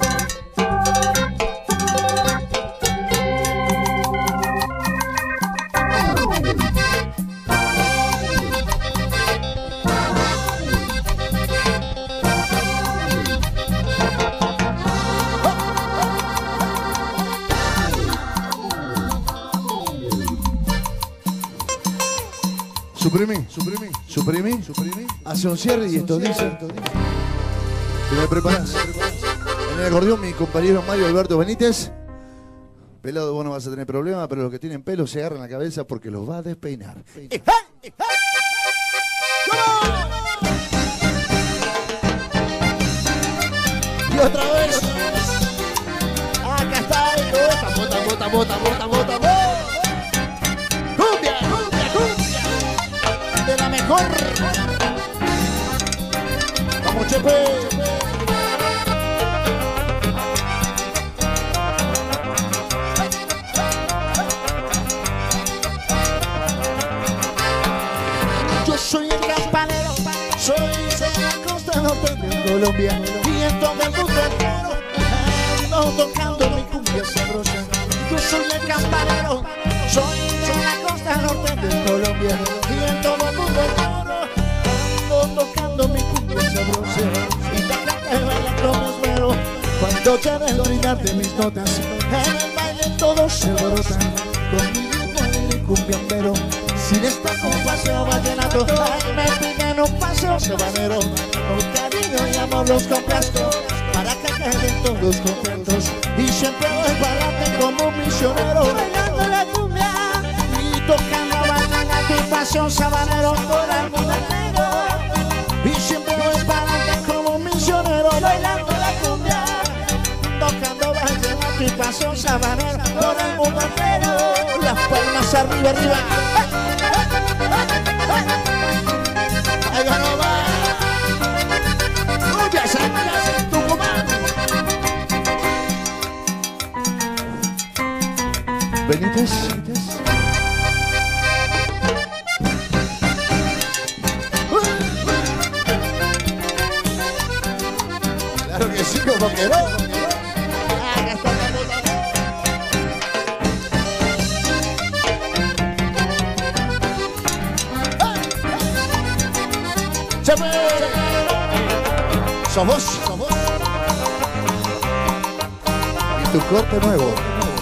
Suprimí, suprimí. Suprimí, suprimí. Hace un cierre y esto dice. ¿Te me preparás? En el acordeón mi compañero Mario Alberto Benítez. Pelado, vos no vas a tener problema, pero los que tienen pelo se agarran la cabeza porque los va a despeinar. Y otra vez. Acá está el bota, bota, bota, bota, bota, bota. Cumbia, cumbia, cumbia. De la mejor. Vamos, Chepe. Yo soy el campanero, soy de la costa norte de Colombia y en todo el mundo entero ando tocando mi cumbia sabrosa. Yo soy el campanero, soy de la costa norte de Colombia y en todo el mundo entero ando tocando mi cumbia sabrosa. Y te bailando me esmero cuando quieren brindarte mis notas. En el baile todos se brotan con mi ritmo de cumbiambero. Sin esta compasión vallenato, ay, me piden un paseo sabanero. Con cariño y amor los complazco, para que queden todos contentos. Y siempre voy para adelante como un misionero, bailando la cumbia y tocando vallenato y pasión sabanero por el mundo entero. Y siempre voy para adelante como un misionero, bailando la cumbia, tocando vallenato y pasión sabanero por el mundo entero. Las palmas arriba, arriba. Ahí ganó más. Cumbia, San Tucumán. Benítez. Claro que sí, como que no. Somos, somos. Y tu corte nuevo.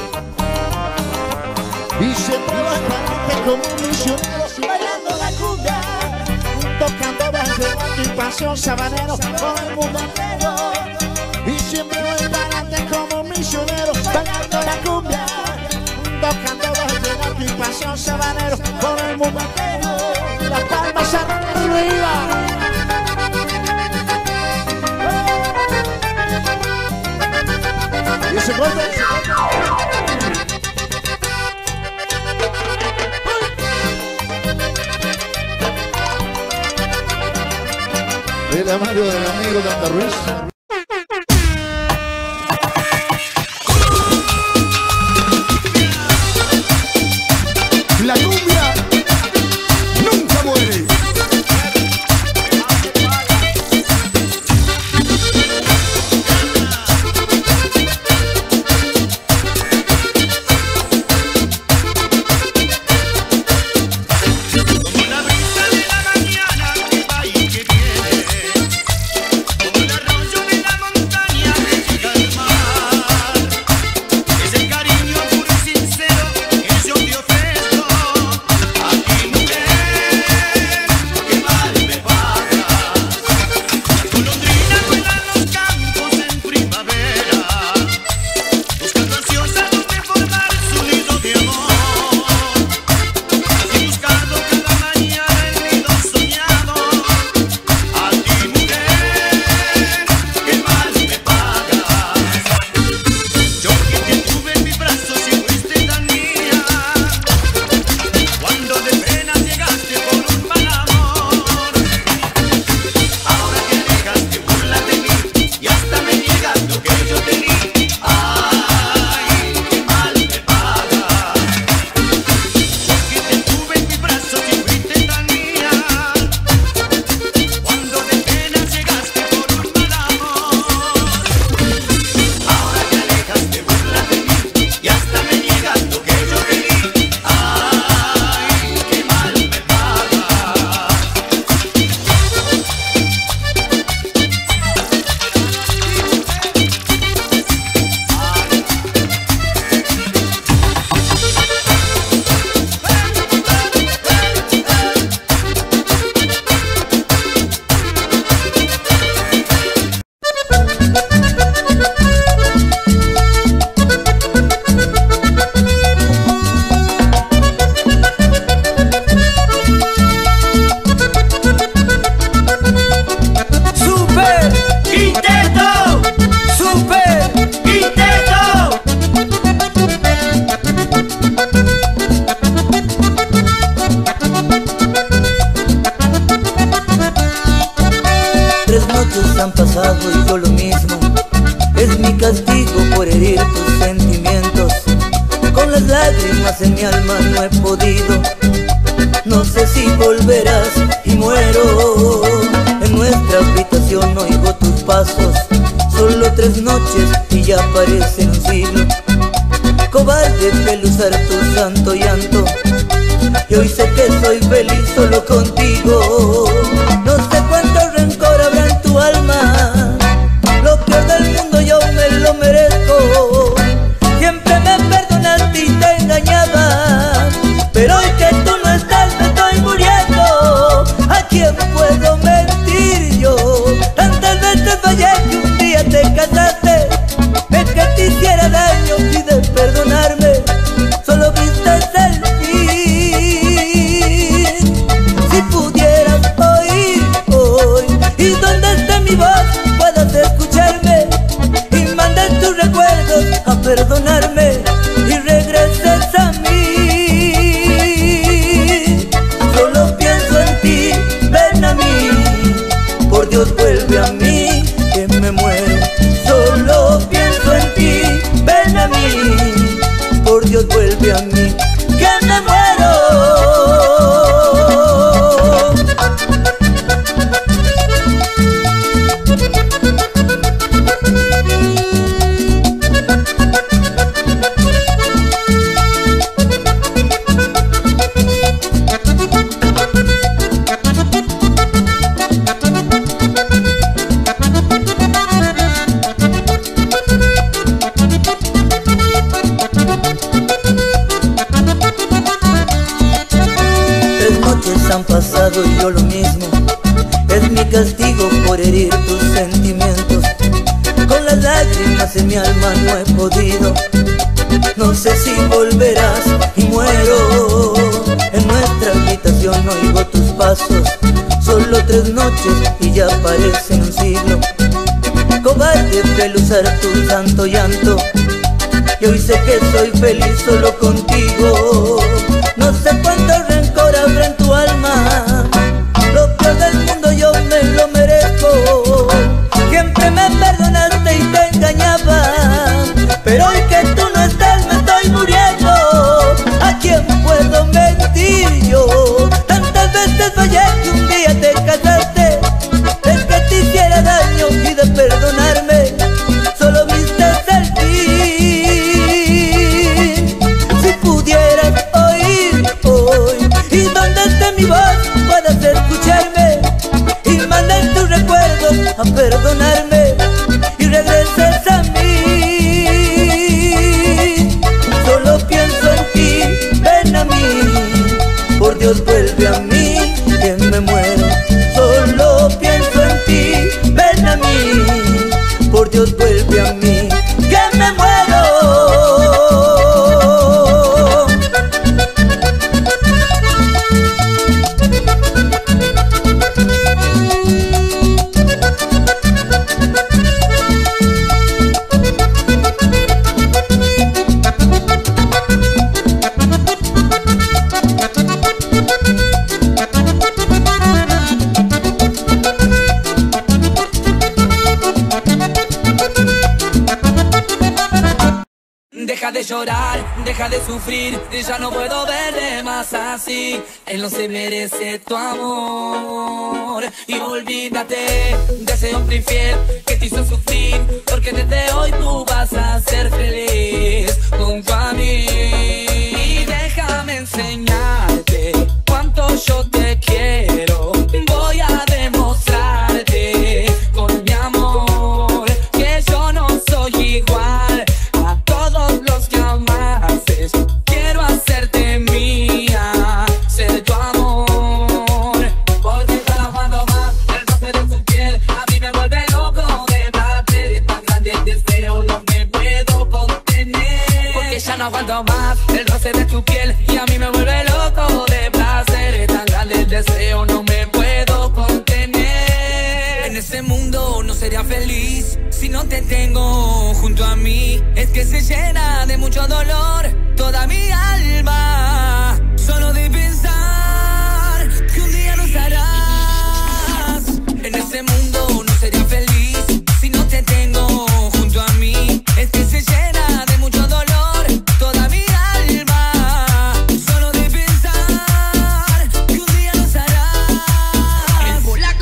Y siempre voy para adelante como un misionero, bailando la cumbia, tocando vallenato y pasión sabanero por el mundo entero. Y siempre voy para adelante como un misionero, bailando la cumbia, tocando vallenato y pasión sabanero por el mundo entero. Las palmas arriba. Y ese golpe, ese golpe. De la mano del amigo Canta Ruiz. La cumbia nunca muere. Como la brisa de la mañana que va y que viene, como el arroyo de noches han pasado y yo lo mismo. Es mi castigo por herir tus sentimientos. Con las lágrimas en mi alma no he podido. No sé si volverás y muero. En nuestra habitación oigo tus pasos. Solo tres noches y ya parecen un siglo. Cobarde pelusar tu santo llanto. Y hoy sé que soy feliz solo contigo. No sé cuánto rencor habrá en tu alma. Lo peor del mundo yo me lo merezco. Siempre me perdonaste y te engañaba. Pero hoy que tú no estás me estoy muriendo. ¿A quién puedo mentir yo? Tantas veces fallé que un día te casaste. Es que te hiciera daño y de perdonarme solo viste el fin. Si pudieras oír hoy y donde esté mi voz puedas escucharme y mandes tus recuerdos a perdonarme y regreses a mí. Solo pienso en ti, ven a mí. Por Dios vuelve a mí, que me muero. Solo pienso en ti, ven a mí. Por Dios vuelve a mí, que me muero. Han pasado y yo lo mismo. Es mi castigo por herir tus sentimientos. Con las lágrimas en mi alma no he podido. No sé si volverás y muero. En nuestra habitación oigo tus pasos. Solo tres noches y ya parecen un siglo. Cobarde pelusar tu santo llanto. Y hoy sé que soy feliz solo contigo. No sé cuánto rencor habrá en tu alma. Lo peor del mundo yo me lo merezco. Siempre me perdonaste y te engañaba. Pero hoy que tú no estás me estoy muriendo. ¿A quién puedo mentir yo? Tantas veces fallé que un día te casaste. Es que te hiciera daño y de perdonarme solo viste el fin. Si pudieras oír hoy y donde esté mi voz puedas escucharme y mandar tus recuerdos a perdonarme y regreses a mí. Solo pienso en ti, ven a mí. Por Dios vuelve a mí, que me muero. Solo pienso en ti, ven a mí. Por Dios vuelve a mí, que me muero. Deja de llorar, deja de sufrir, ya no puedo verle más así. Él no se merece tu amor. Y olvídate de ese hombre infiel que te hizo sufrir, porque desde hoy tú vas a ser feliz junto a mí. Y déjame enseñarte cuánto yo te quiero. Voy a demostrarte con mi amor que yo no soy igual a todos los que amaste. Quiero hacerte mía, ser tu amor. Porque cada cuando más el roce de su piel a mí me vuelve loco de placer. Tan grande el deseo no me puedo contener. Porque ya no aguanto más el roce de tu piel y a mí me vuelve loco de placer. Tan grande el deseo no me puedo contener. En ese mundo no sería feliz si no te tengo junto a mí. Es que se llena de mucho dolor toda mi alma, solo de pensar que un día no estarás. En ese mundo no sería sería feliz si no te tengo junto a mí. Es que se llena de mucho dolor toda mi alma, solo de pensar que un día nos harás. El polaco.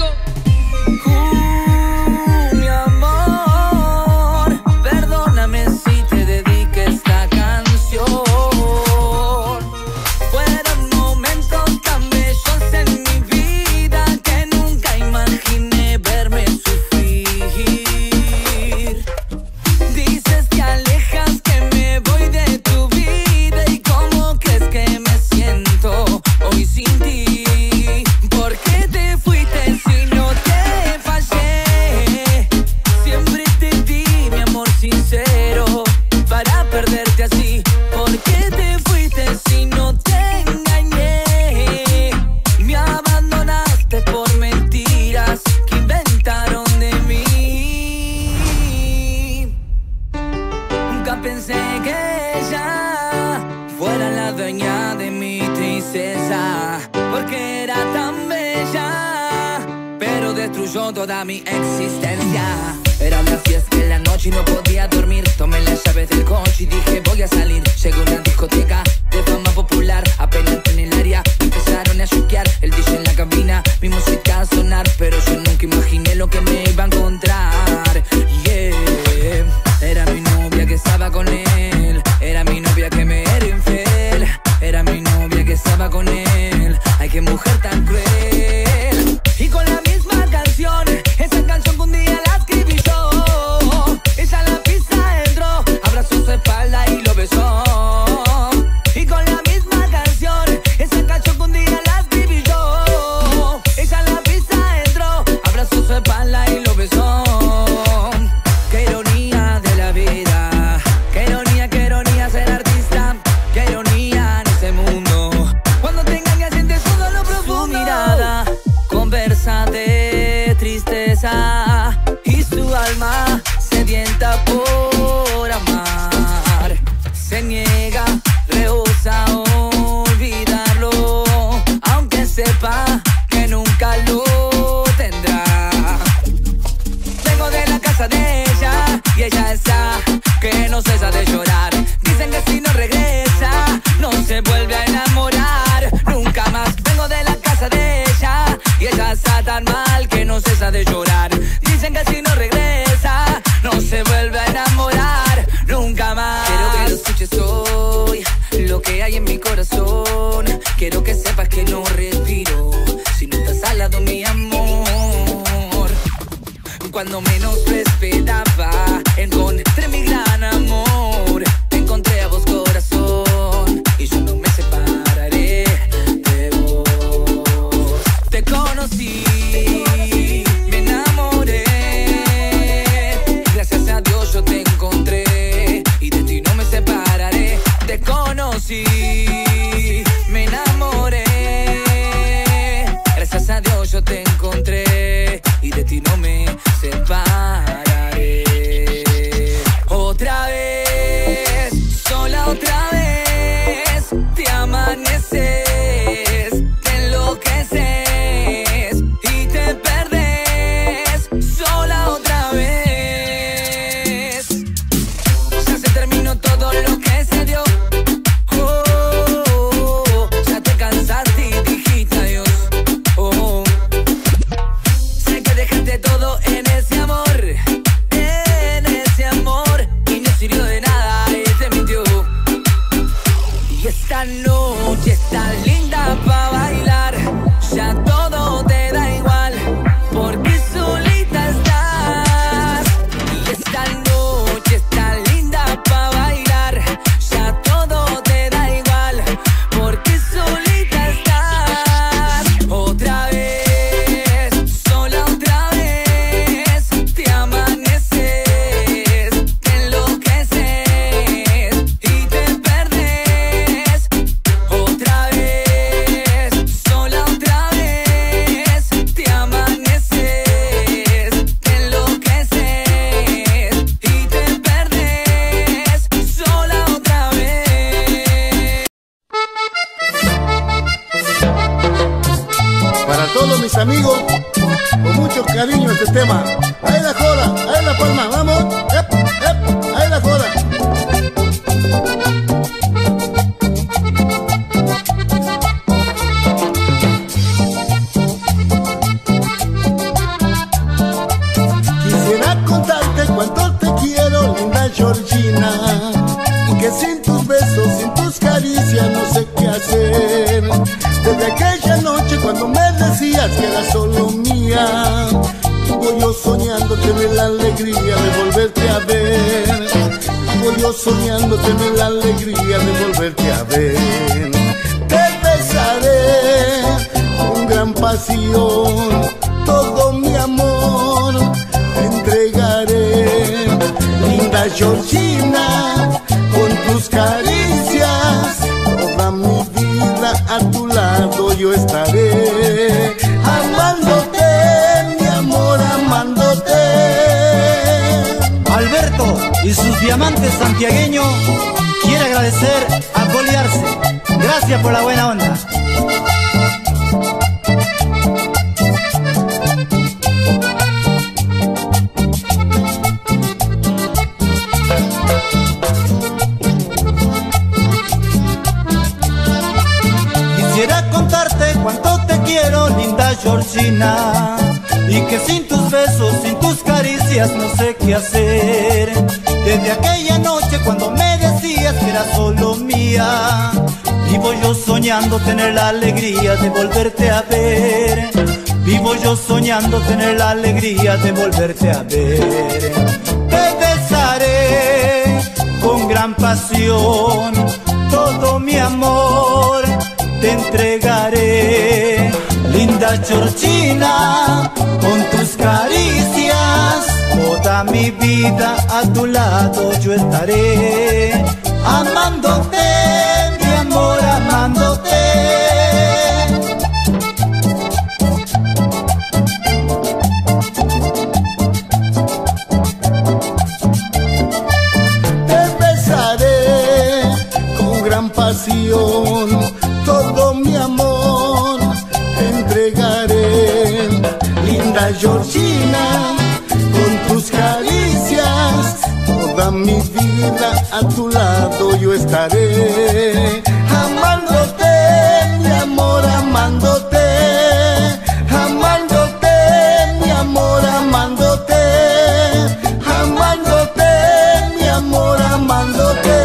Uh, mi amor, perdóname si te dediqué esta canción. Fueron momentos tan bellos en mi vida que nunca imaginé verme sufrir. Dices que alejas, que me voy de tu vida, y cómo crees que me siento hoy sin ti. ¿Por qué te fuiste si no te fallé? Siempre te di mi amor sincero para perderte así. ¿Por qué te fuiste si no te engañé? Me abandonaste por mentiras que inventaron de mí. Nunca pensé que ella fuera la dueña de mi tristeza, porque era tan bella, pero destruyó toda mi existencia. Eran las diez de la noche y no podía dormir. Tomé las llaves del coche y dije voy a salir. Llegué a una discoteca de fama popular. Apenas en el área empezaron a choquear. El D J en la cabina, mi música a sonar, pero yo nunca imaginé lo que me iba a encontrar. Yeah. Era mi novia que estaba con él. Era mi novia que me era infiel. Era mi novia que estaba con él. Ay, qué mujer tan cruel. Y con la misma canción, esa canción que un día la escribí yo. Ella la pista entró, abrazó su espalda y lo besó. Y con la misma canción, esa canción que un día la escribí yo. Ella la pista entró, abrazó su espalda y lo besó. Qué ironía de la vida, qué ironía, qué ironía ser artista. Qué ironía en ese mundo, cuando te engañas sientes todo lo profundo. Su mirada conversa de tristeza y su alma sedienta por amar. Se niega, rehúsa olvidarlo, aunque sepa que nunca lo tendrá. Vengo de la casa de ella y ella está que no cesa de llorar. Dicen que si no regresa no se vuelve a enamorar nunca más. Vengo de la casa de ella y ella está tan mal que no cesa de llorar. Dicen que si no regresa no se vuelve a enamorar nunca más. Quiero que lo escuches hoy, lo que hay en mi corazón. Quiero que sepas que no respiro si no estás al lado, mi amor. Cuando menos lo esperaba, encontré mi gran amor. Te encontré a vos, corazón, y yo no me separaré de vos. Te conocí, me enamoré. Gracias a Dios yo te encontré y de ti no me separaré. Te conocí, me enamoré. Gracias a Dios yo te encontré y de ti no me separaré. Otra vez, sola otra vez, te amaneces, te enloqueces y te perdés. Sola otra vez, ya se terminó todo lo que se dio. Oh, oh, oh, ya te cansaste y dijiste adiós. Oh, sé que dejaste todo en ese amor, en ese amor, y no sirvió de nada y te mintió. Y esta noche está linda pa' bailar, ya todo te da igual, porque solita estás. Y esta noche está linda pa' bailar, ya todo te da igual, porque solita estás. Otra vez, sola otra vez, te cariño este tema. Ahí la joda, ahí la palma, vamos. Ep, ep, ahí la joda. Quisiera contarte cuánto te quiero, linda Georgina, y que sin tus besos, sin tus caricias no sé qué hacer. Desde aquella noche cuando me decías que eras solo mía, vivo yo soñando tener la alegría de volverte a ver. Vivo yo soñando tener la alegría de volverte a ver. Te besaré con gran pasión, todo mi amor te entregaré. Linda Georgina, con tus caricias, toda mi vida a tu lado yo estaré. Amándote, mi amor, amándote. Alberto y sus diamantes santiagueños quiere agradecer a Goliarse. Gracias por la buena onda. Quisiera contarte cuánto te quiero, linda Georgina, y que sin tus besos, sin tus caricias no sé qué hacer. Desde aquella noche cuando me decías que eras solo mía, vivo yo soñando tener la alegría de volverte a ver. Vivo yo soñando tener la alegría de volverte a ver. Te besaré con gran pasión, todo mi amor te entregaré. Linda Georgina, con tus caricias, toda mi vida a tu lado yo estaré. Amándote, mi amor, amándote. Te besaré con gran pasión, todo mi amor te entregaré. Linda Georgina, con tus caricias, toda mi vida a tu lado yo estaré. Amándote, mi amor, amándote. Amándote, mi amor, amándote. Amándote, mi amor, amándote.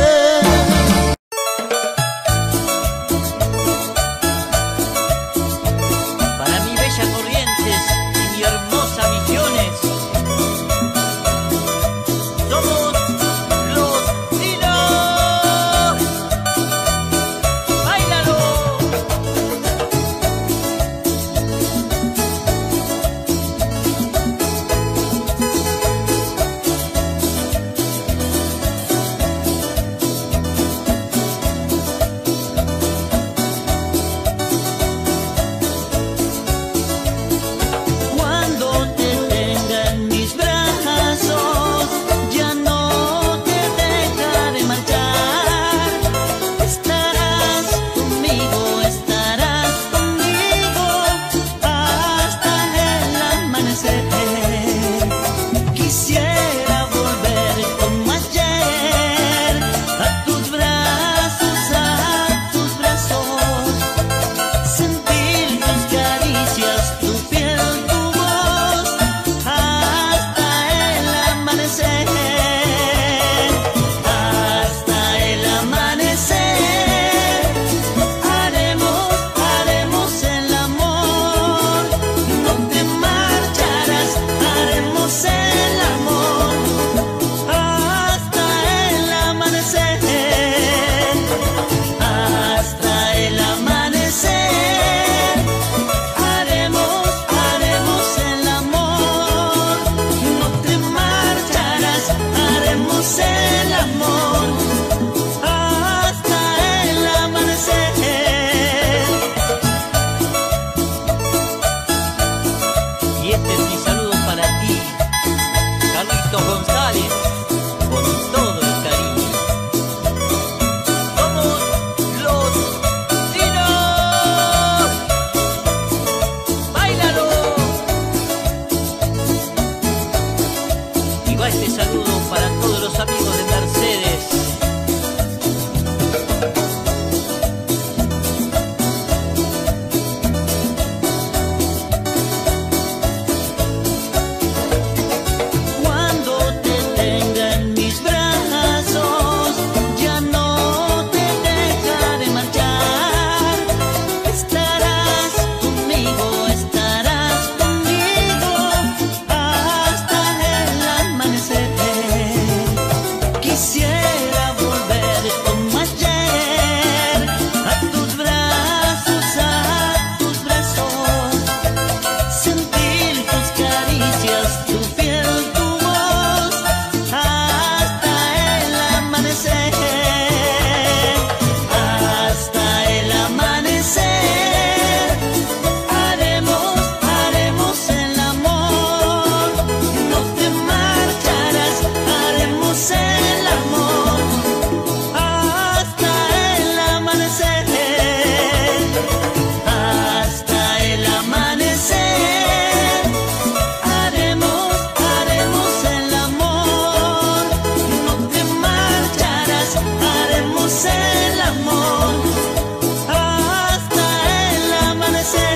este saludo para todos los amigos de Mercedes. Cuando te tenga en mis brazos, ya no te dejaré marchar. Estarás conmigo, estarás conmigo hasta el amanecer. Quisiera volver como ayer a tus brazos, a tus brazos, sentir tus caricias, tu piel, tu voz hasta el amanecer. Hasta el amanecer haremos, haremos el amor. No te marcharás, haremos el amor hasta el amanecer. Hasta el amanecer haremos, haremos el amor. No te marcharás, haremos el amor hasta el amanecer.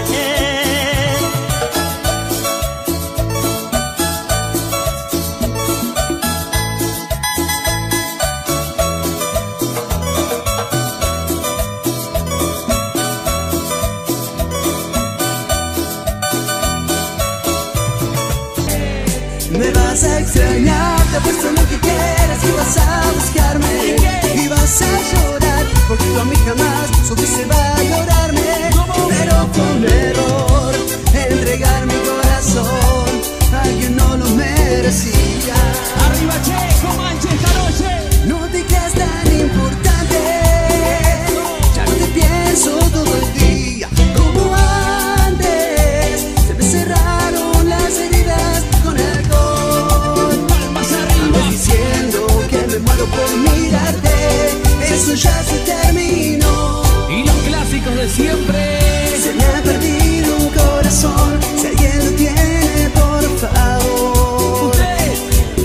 Me vas a extrañar, te apuesto lo que quieras y vas a buscarme y vas a llorar porque tú a mí jamás supiste valorarme. Pero fue un error entregar mi corazón a quien no lo merecía. Arriba Che, Comanche esta noche. No te creas tan importante, ya no te pienso todo el día como antes. Se me cerraron las heridas con alcohol. Palmas arriba. Ando diciendo que me muero por mirarte, eso ya se terminó. Y los clásicos de siempre. Se me ha perdido un corazón, si alguien lo tiene, por favor. Ustedes.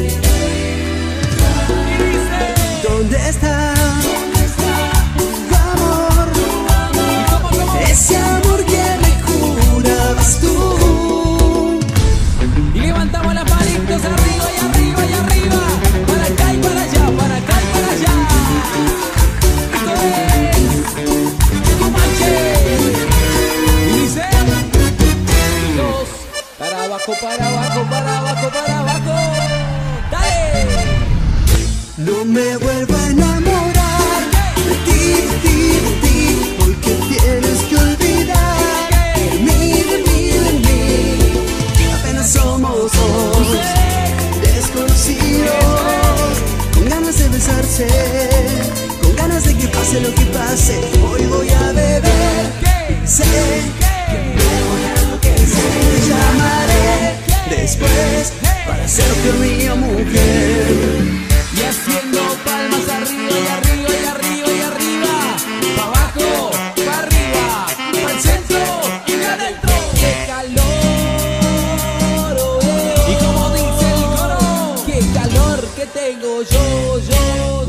¿Dónde está? Tu amor, ese amor que me jurabas tú. Y levantamos las manitos arriba y arriba y arriba. Para acá y para allá, para acá y para allá. Esto es Comanche. Y dice: dos, para abajo, para abajo, para abajo, para abajo. ¡Dale! No me vuelvo a enamorar de ti, de ti, de ti, porque tienes que olvidar de mí, de mí, de mí. Apenas somos dos desconocidos, con ganas de besarse, con ganas de que pase lo que pase. Hoy voy a beber, sé que me voy a enloquecer. Te llamaré después para hacerte mía mujer. Y haciendo palmas arriba y arriba y arriba y arriba. Pa' abajo, pa' arriba, pa' el centro y adentro. ¡Qué calor! Oh, eh. Y como dice el coro, ¡qué calor que tengo yo, yo!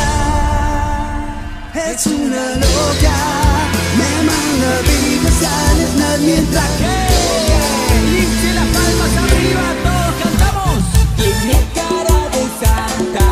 Laura es una loca, me manda habitaciones más mientras que dice las palmas arriba, todos cantamos. Tiene cara de santa.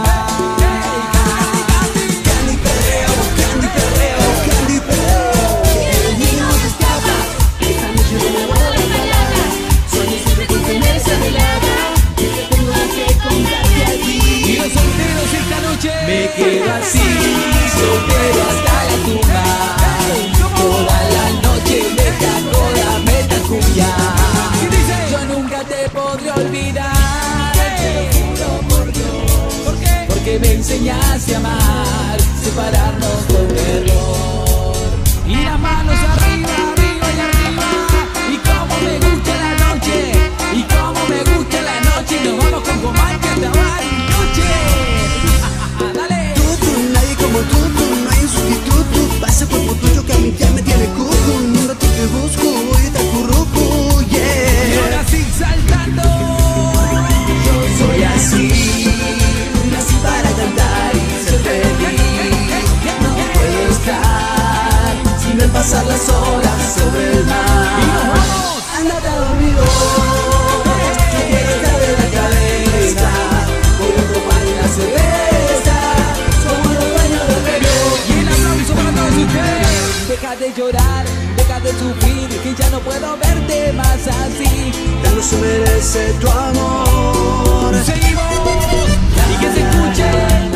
Candy perreo, candy perreo, candy perreo. El niño se escapa, esta noche no me guardo las palabras. Sueño siempre con tenerse a mi lado, que te tengo que contarte a ti. Y los solteros esta noche me quedo así, soltero hasta la tumba. Toda la noche me taco la meta cumbia. Yo nunca te podré olvidar, te lo juro por Dios. ¿Por qué? Porque me enseñaste a amar, separarnos fue un error. Y las manos arriba, arriba y arriba. Y cómo me gusta la noche, y cómo me gusta la noche. Y nos vamos con Comanche hasta Bariloche. Dale. Tú, tú, nadie como tú, tú, no hay un sustituto. Pasa cuerpo tuyo que a mí ya me tiene cuco. Un rato te busco y te acurruco, yeah. Y ahora sí saltando. Yo soy así. se merece tu amor. Seguimos y que se escuche.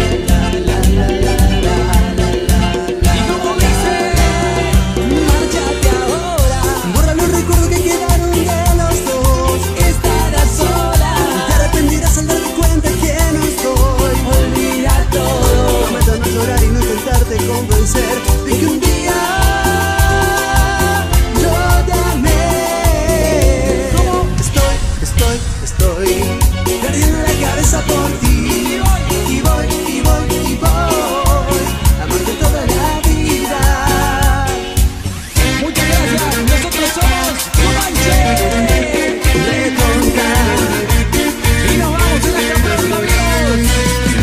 Y como dice, márchate ahora. Borra los recuerdos que quedaron de los dos. Estarás sola. Te arrepentirás al darte cuenta que no estoy. Olvida todo. Prometo no llorar y no intentarte convencer de que un día yo te amé. ¿Cómo? Estoy, estoy, estoy perdiendo la cabeza por ti. Y voy, y voy, y voy amarte toda la vida. Muchas gracias. Nosotros somos Comanche. Recontra. Y nos vamos en la campana, amigos.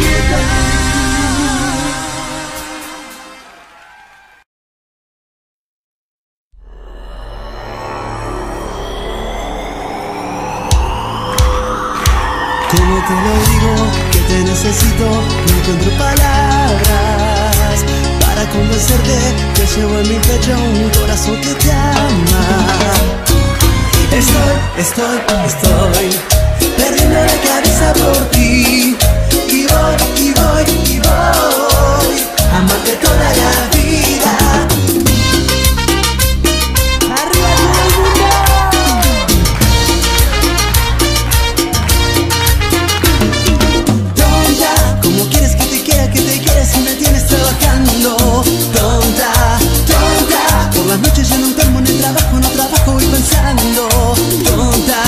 Como te lo digo, que te necesito, no encuentro palabras para convencerte que llevo en mi pecho un corazón que te ama. Estoy, estoy, estoy perdiendo la cabeza por ti. Y voy, y voy, y voy a amarte toda la vida. ¡Arriba todo el mundo! Tonta, ¿cómo quieres que te quiera, que te quiera si me tienes trabajando? Tonta, tonta, por las noches yo no duermo en el trabajo, no trabajo, voy pensando. Tonta.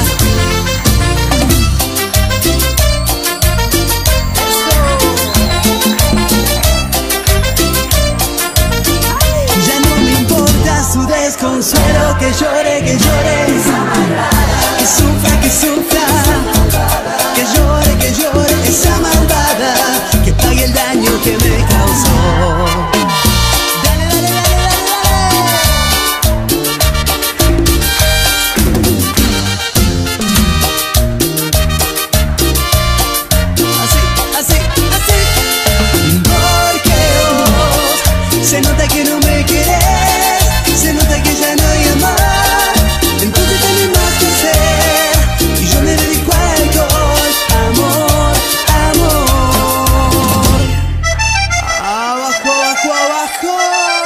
Ya no me importa su desconsuelo, que llore, que llore, que sufra, que sufra, que llore, que llore, esa malvada, que pague el daño que me causó. Dale, dale, dale, dale, dale. Así, así, así. Porque vos se nota que no me querés, se nota que ya no hay amor. Entonces tenés más que hacer y yo me dedico al alcohol. Amor, amor. Abajo, abajo, abajo.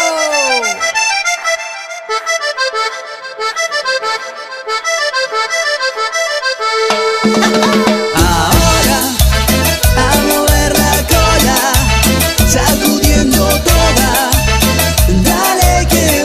Ahora a mover la cola, sacudiendo toda. Dale que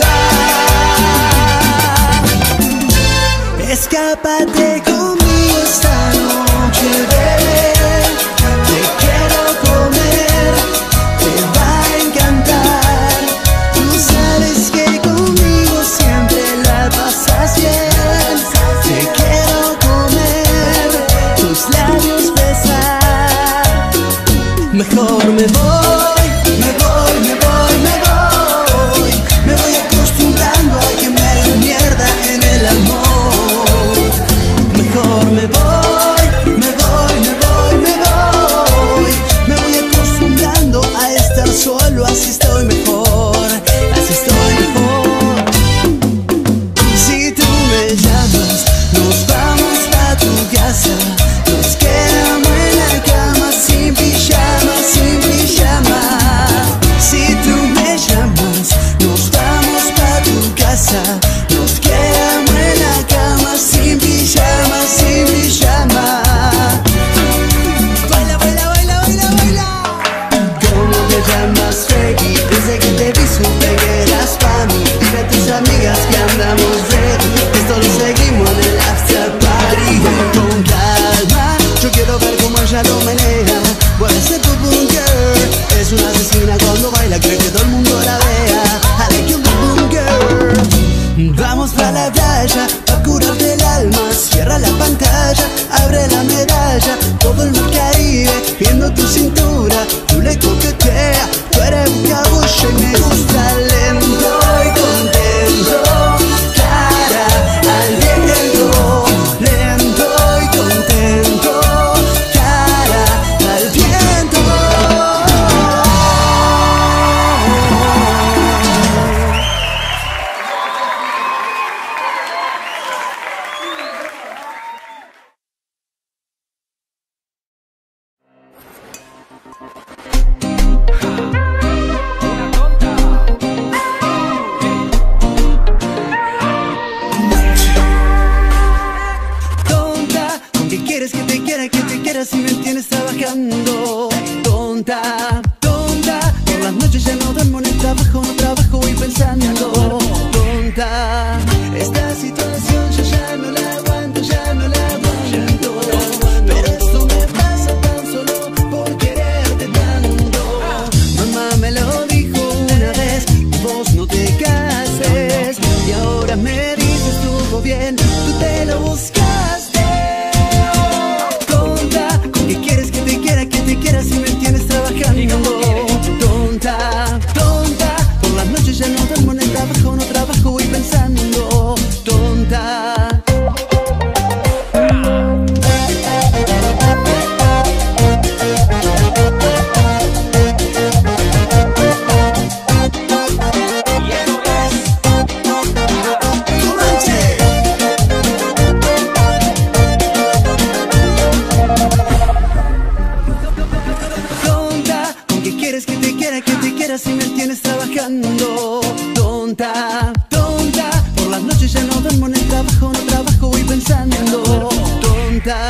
va. Escápate conmigo esta noche, bebé. Te quiero comer, te va a encantar. Tú sabes que conmigo siempre la pasas bien. Te quiero comer, tus labios besar. Mejor me voy, me voy, me voy, me voy. Me voy acostumbrando a que me hagan mierda en el amor. Mejor me voy, me voy, me voy, me voy. Me voy acostumbrando a estar solo, así estoy mejor, así estoy mejor. Si tú me llamas, nos vamos pa' tu casa. Nos quedamos en la cama sin pijama, sin pijama.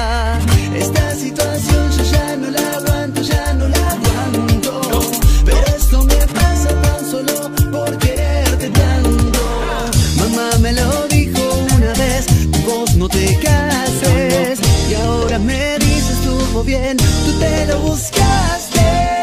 tonta. Esta situación yo ya no la aguanto, ya no la aguanto. Pero esto me pasa tan solo por quererte tanto. Mamá me lo dijo una vez, vos no te cases. Y ahora me dices estuvo bien, tú te lo buscaste.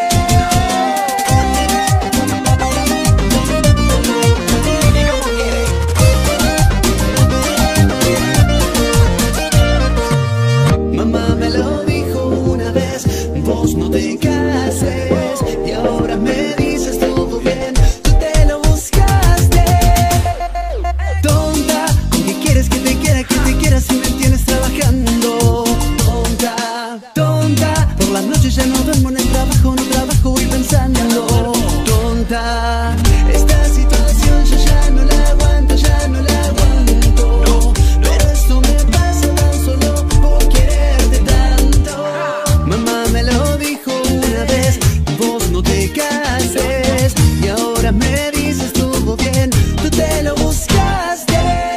Mamá me lo dijo una vez, vos no te cases. Y ahora me dices todo bien, tú te lo buscaste. Tonta, ¿con qué quieres que te quiera, que te quiera si me tienes trabajando? Tonta, tonta, por las noches ya no duermo en el trabajo, no trabajo, voy pensando. Tonta, esta situación yo ya no la aguanto, ya no la aguanto. Pero esto me pasa tan solo por quererte tanto. Mamá me lo dijo una vez, vos no te cases. Y ahora me dices estuvo bien, tú te lo buscaste.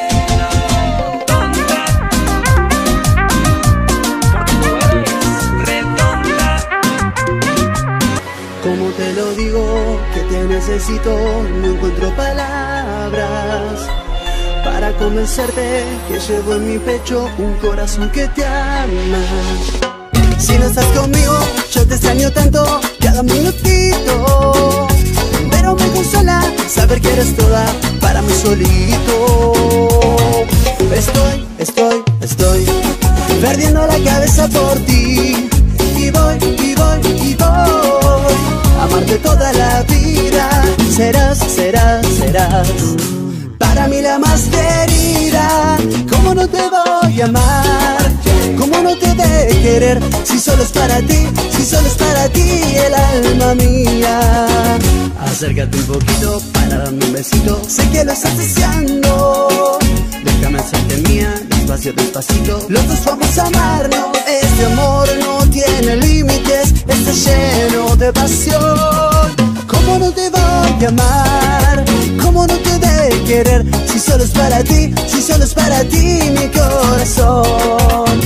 Como te lo digo, que te necesito, no encuentro palabras para convencerte que llevo en mi pecho un corazón que te ama. Si no estás conmigo, yo te extraño tanto, cada minutito. Pero me consuela saber que eres toda para mí solito. Estoy, estoy, estoy perdiendo la cabeza por ti. Y voy, y voy, y voy a amarte toda la vida. Serás, serás, serás para mí la más querida. ¿Cómo no te voy a amar? ¿Cómo no te de querer? Si solo es para ti, si solo es para ti el alma mía. Acércate un poquito para darme un besito. Sé que lo estás deseando. Déjame hacerte mía, despacio, despacito. Los dos vamos a amarnos. Este amor no tiene límites, está lleno de pasión. ¿Cómo no te voy a amar? ¿Cómo no te de querer? Si solo es para ti, si solo es para ti mi corazón.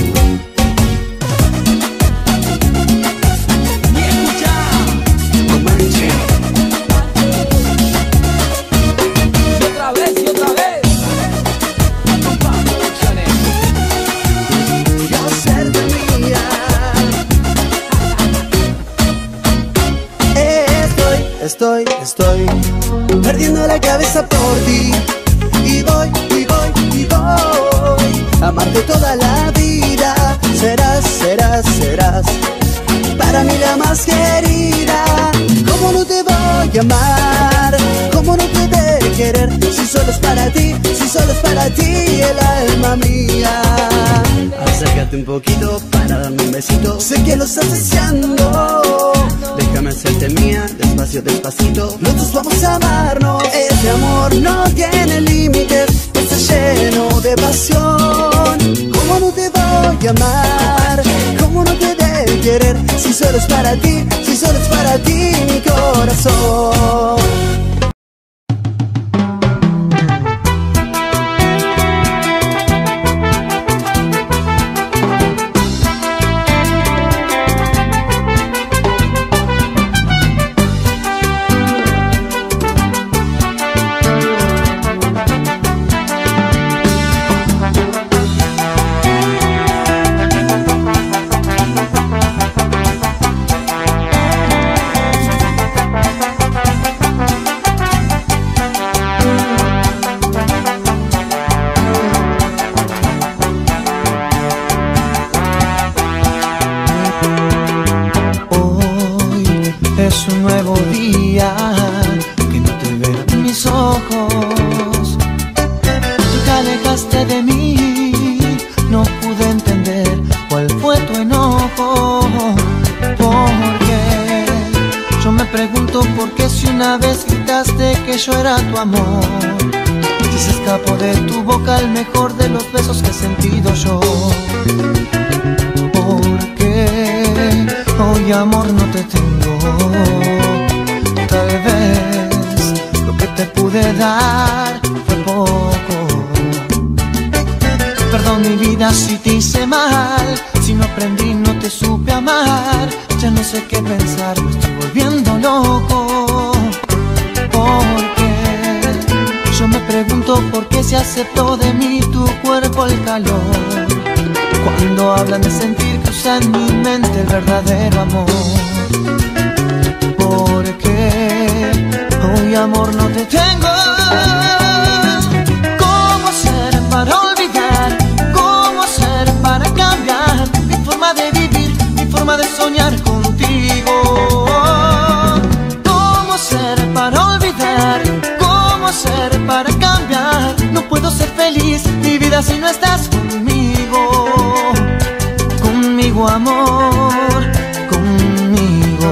Estoy, estoy perdiendo la cabeza por ti. Y voy, y voy, y voy a amarte toda la vida. Serás, serás, serás para mí la más querida. ¿Cómo no te voy a amar? ¿Cómo no te de querer? Si solo es para ti, si solo es para ti el alma mía. Acércate un poquito para darme un besito. Sé que lo estás deseando. Déjame hacerte mía, despacio, despacito. Los dos vamos a amarnos. Este amor no tiene límites, está lleno de pasión. ¿Cómo no te voy a amar? ¿Cómo no te de querer? Si solo es para ti, si solo es para ti mi corazón. Es un nuevo día que no te veo en mis ojos. Tú te alejaste de mí, no pude entender cuál fue tu enojo. Porque yo me pregunto por qué si una vez gritaste que yo era tu amor, si se escapó de tu boca el mejor de los besos que he sentido yo. Porque hoy amor no te tengo. Tal vez lo que te pude dar fue poco. Perdón mi vida si te hice mal, si aceptó de mí tu cuerpo el calor. Cuando hablan de sentir, cruza en mi mente el verdadero amor. Porque hoy amor no te tengo. ¿Cómo ser para olvidar? ¿Cómo ser para cambiar mi forma de vivir, mi forma de soñar contigo? ¿Cómo ser para olvidar? ¿Cómo ser para cambiar? No puedo ser feliz mi vida si no estás conmigo. Conmigo, amor, conmigo.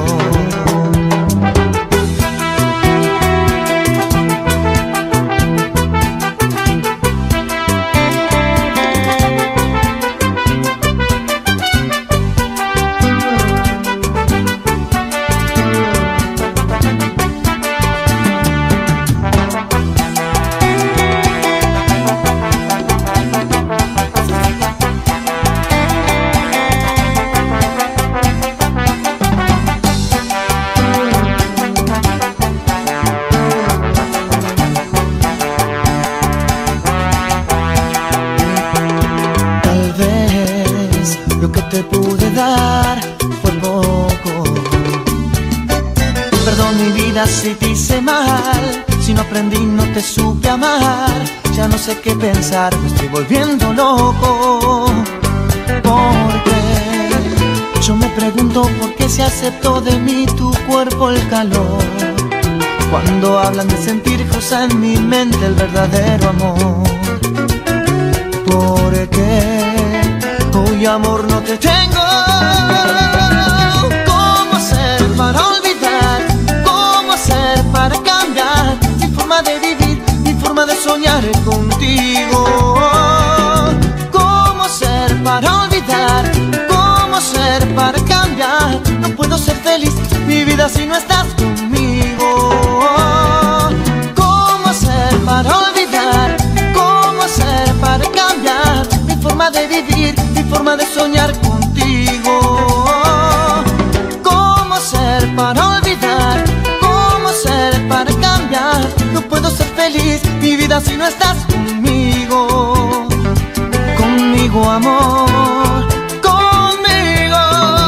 Te pude dar fue poco. Perdón mi vida si te hice mal, si no aprendí no te supe amar. Ya no sé qué pensar, me estoy volviendo loco. Porque yo me pregunto por qué se aceptó de mí tu cuerpo el calor. Cuando hablan de sentir, cruza en mi mente el verdadero amor. Porque hoy amor no te tengo. ¿Cómo hacer para olvidar? ¿Cómo hacer para cambiar mi forma de vivir, mi forma de soñar contigo? ¿Cómo hacer para olvidar? ¿Cómo hacer para cambiar? No puedo ser feliz mi vida si no estás conmigo. ¿Cómo hacer para olvidar? ¿Cómo hacer para cambiar mi forma de vivir, mi forma de soñar contigo? ¿Cómo hacer para olvidar? ¿Cómo hacer para cambiar? No puedo ser feliz mi vida si no estás conmigo. Conmigo, amor, conmigo.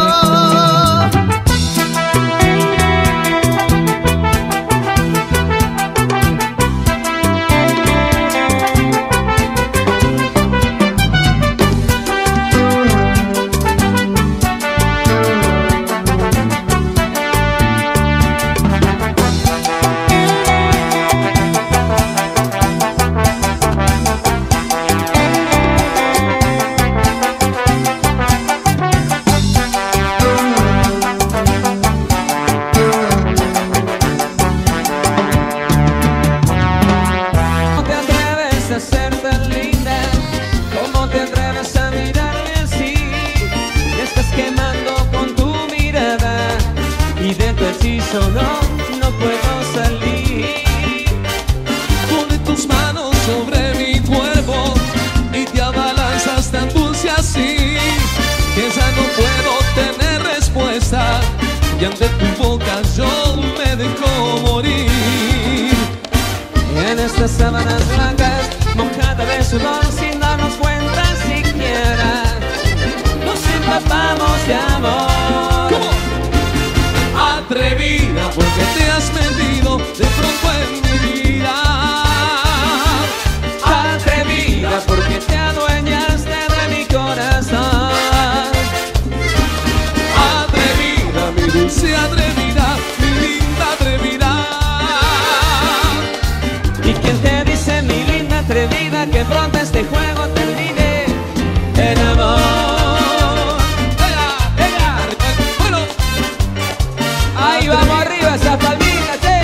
No, no puedo salir. Pone tus manos sobre mi cuerpo y te abalanzas tan dulce así que ya no puedo tener respuesta y ante tu boca yo me dejo morir. Y en estas sábanas blancas, mojada de sudor sin darnos cuenta siquiera, nos empapamos de amor. ¿Cómo? Atrevida porque te has metido de pronto en mi vida. Atrevida porque te adueñaste de mi corazón. Atrevida, mi dulce atrevida, mi linda atrevida. ¿Y quién te dice, mi linda atrevida, que pronto este juego termine en amor? Ahí vamos arriba, esa palmita, che.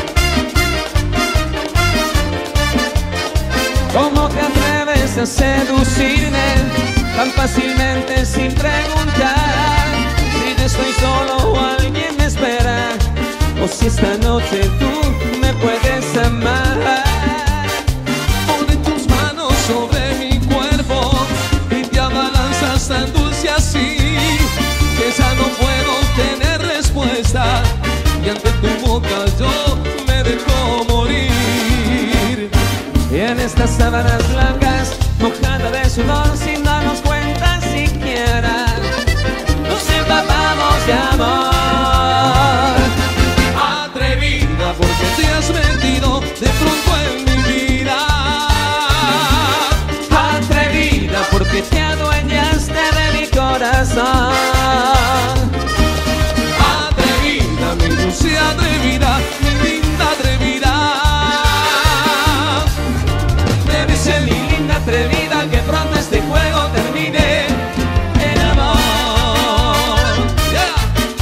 ¿Cómo te atreves a seducirme tan fácilmente sin preguntar si yo estoy solo o alguien me espera, o si esta noche tú me puedes amar? Pone tus manos sobre mi cuerpo y te abalanzas tan dulce así que ya no puedo tener respuesta y ante tu boca yo me dejo morir. Y en estas sábanas blancas, mojada de sudor sin darnos cuenta siquiera. Nos empapamos de amor. Atrevida porque te has metido de pronto en mi vida. Atrevida porque te adueñaste de mi corazón. Atrevida, mi dulce atrevida, mi linda atrevida. Debe ser mi linda atrevida que pronto este juego termine en amor. Yeah.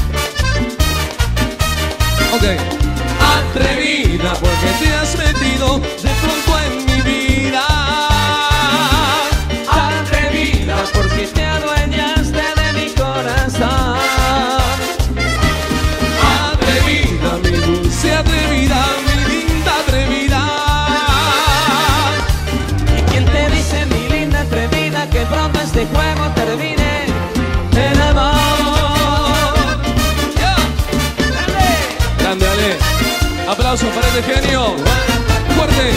Ok. Atrevida porque te has metido de pronto en mi vida. Atrevida porque te adueñaste de mi corazón. Atrevida, mi dulce atrevida, mi linda atrevida. ¿Y quién te dice, mi linda atrevida, que pronto este juego termine en amor? Yeah. Grande, Ale. Aplausos para este genio. Fuerte.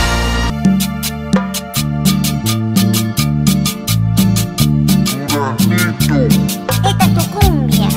Esta es tu cumbia.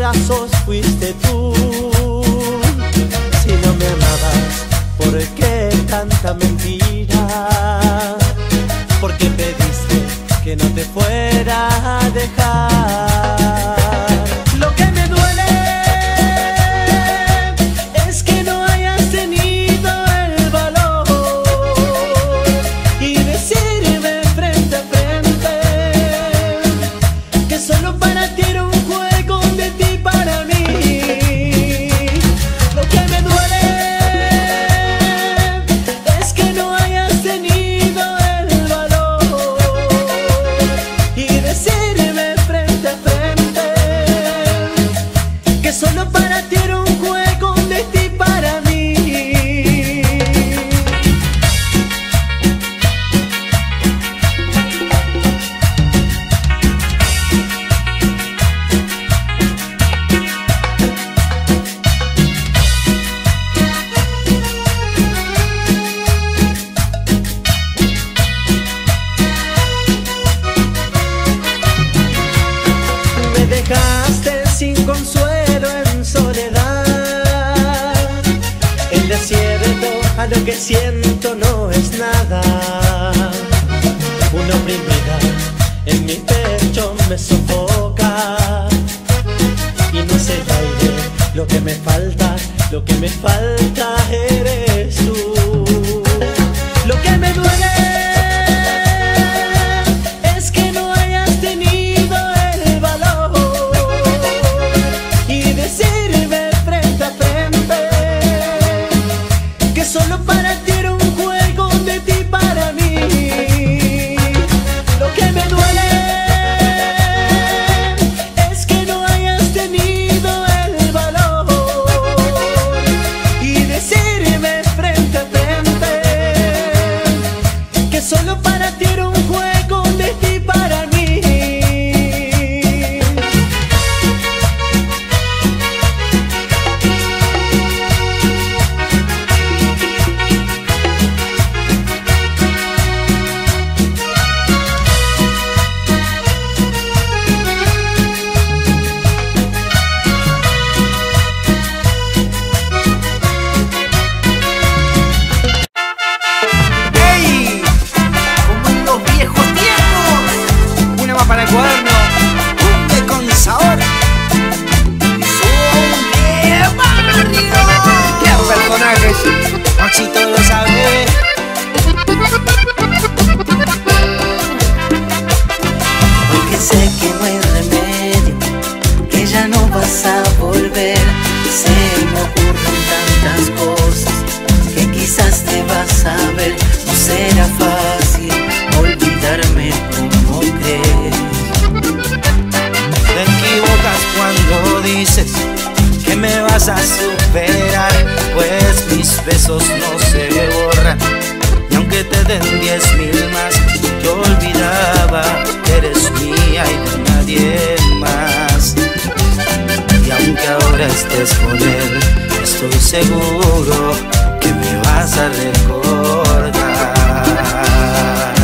brazos fuiste tú. Si no me amabas, ¿por qué tanta mentira? ¿Por qué pediste que no te fuera a dejar? Lo que me duele es que no hayas tenido el valor y decirme frente a frente que solo para ti era un juego de ti para mí. Lo que me duele es que no hayas tenido el valor y decirme frente a frente que solo para ti era un juego de ti para mí. Me dejaste sin consuelo en soledad. El desierto a lo que siento no es nada. Una oprimida en mi pecho me sofoca y no es el aire lo que me falta, lo que me falta eres tú. Lo que me duele es que no hayas tenido el valor y decirme frente a frente que solo para ti era un juego de ti para mí. Lo que me duele es que no hayas tenido el valor y decirme frente a frente que solo para ti era un juego de ti para mí. ¡Ey! Como en los viejos tiempos. Una más para el cuaderno. Cumbe con sabor. ¡Zumbe barrio! ¡Qué personajes! Maxito lo sabe. Porque sé que no hay remedio, que ya no vas a volver. Se me ocurren tantas cosas que quizás te vas a ver. No será fácil olvidarme como crees. Te equivocas cuando dices que me vas a superar, pues mis besos no se borran. Y aunque te den diez mil más, yo olvidaba que eres mía y de nadie más. Y aunque ahora estés con él, estoy seguro que me vas a recordar.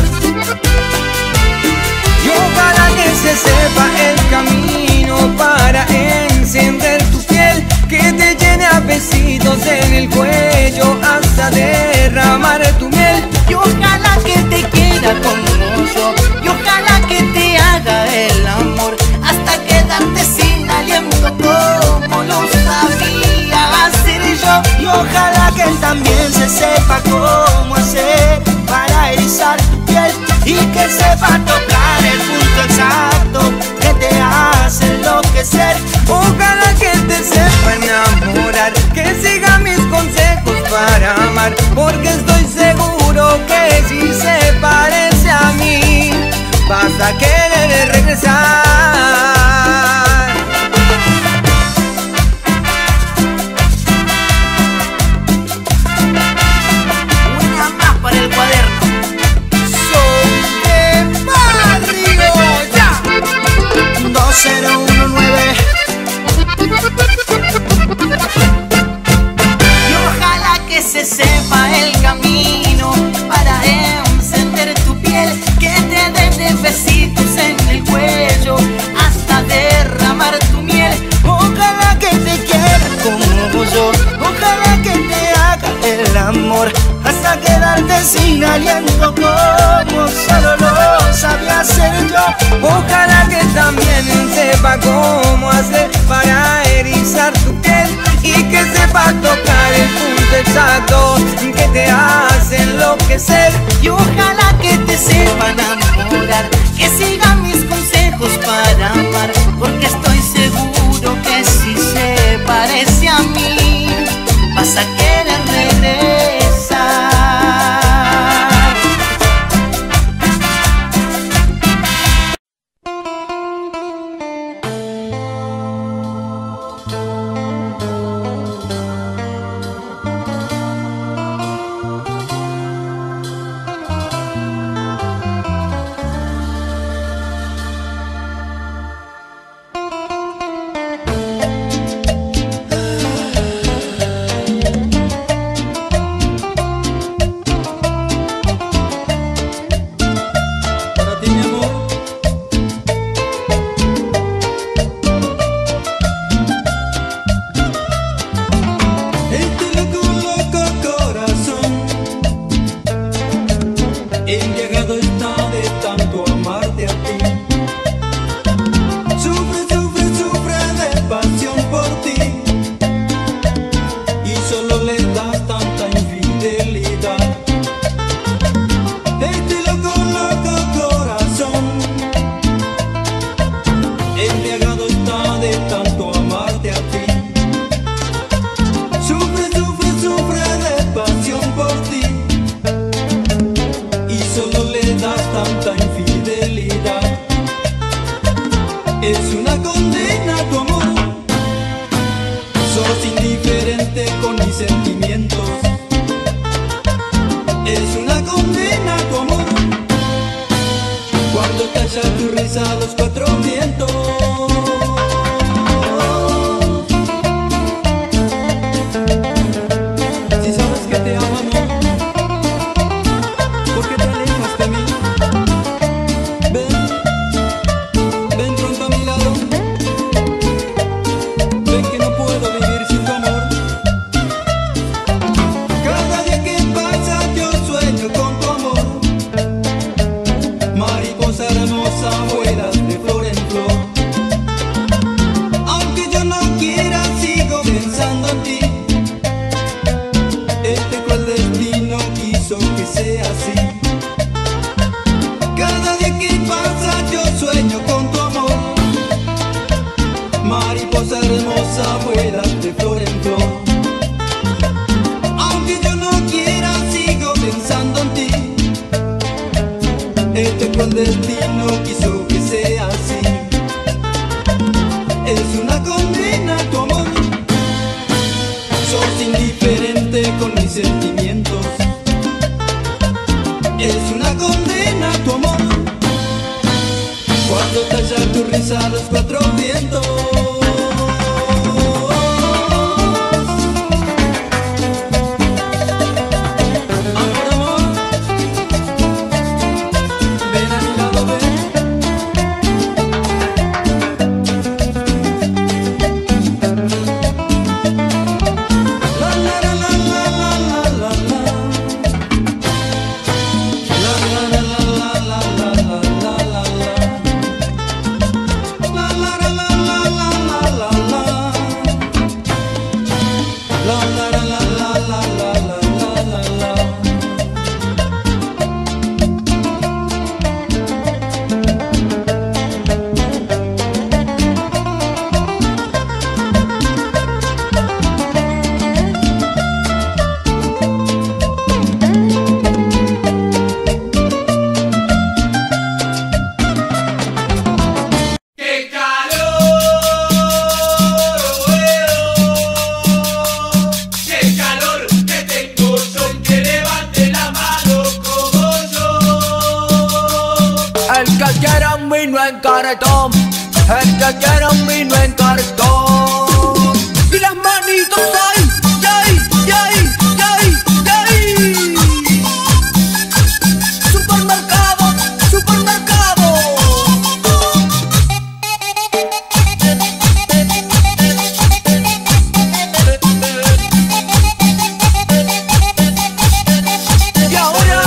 Y ojalá que se sepa el camino para encender tu piel, que te llene a besitos en el cuello hasta derramar tu miel. Y ojalá que te quiera como yo, y ojalá que te haga el amor hasta quedarte sin aliento como lo sabía hacer yo. Y ojalá que él también se sepa cómo hacer para erizar tu piel y que sepa tocar el punto exacto que te hace enloquecer. Ojalá que te sepa enamorar, que siga mis consejos para amar, porque estoy seguro que si se parece a mí vas a querer regresar. Una más para el cuaderno. ¡Zumbe barrio! ¡Ya! dos cero uno nueve. Y ojalá que se sepa el camino para encender tu piel, que te den besitos en el cuello hasta sin aliento como solo lo sabía hacer yo. Ojalá que también sepa cómo hacer para erizar tu piel y que sepa tocar el punto exacto que te hace enloquecer. Y ojalá que te sepa enamorar, que siga mis consejos para amar, porque estoy seguro que si se parece a mí vas a querer regresar. Y ahora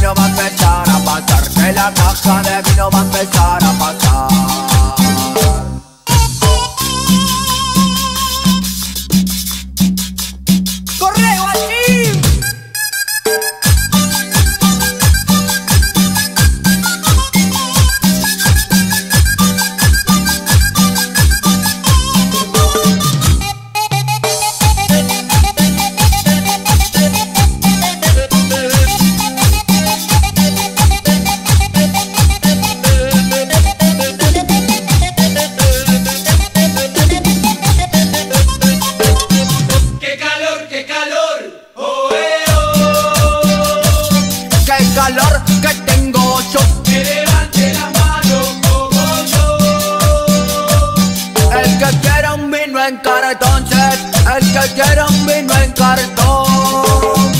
vino va a empezar a pasar, que la caja de vino va a empezar a pasar. ¡Correo aquí! Que tengo yo, que levante la mano como yo. El que quiera un vino en cartones, el que quiera un vino en cartón.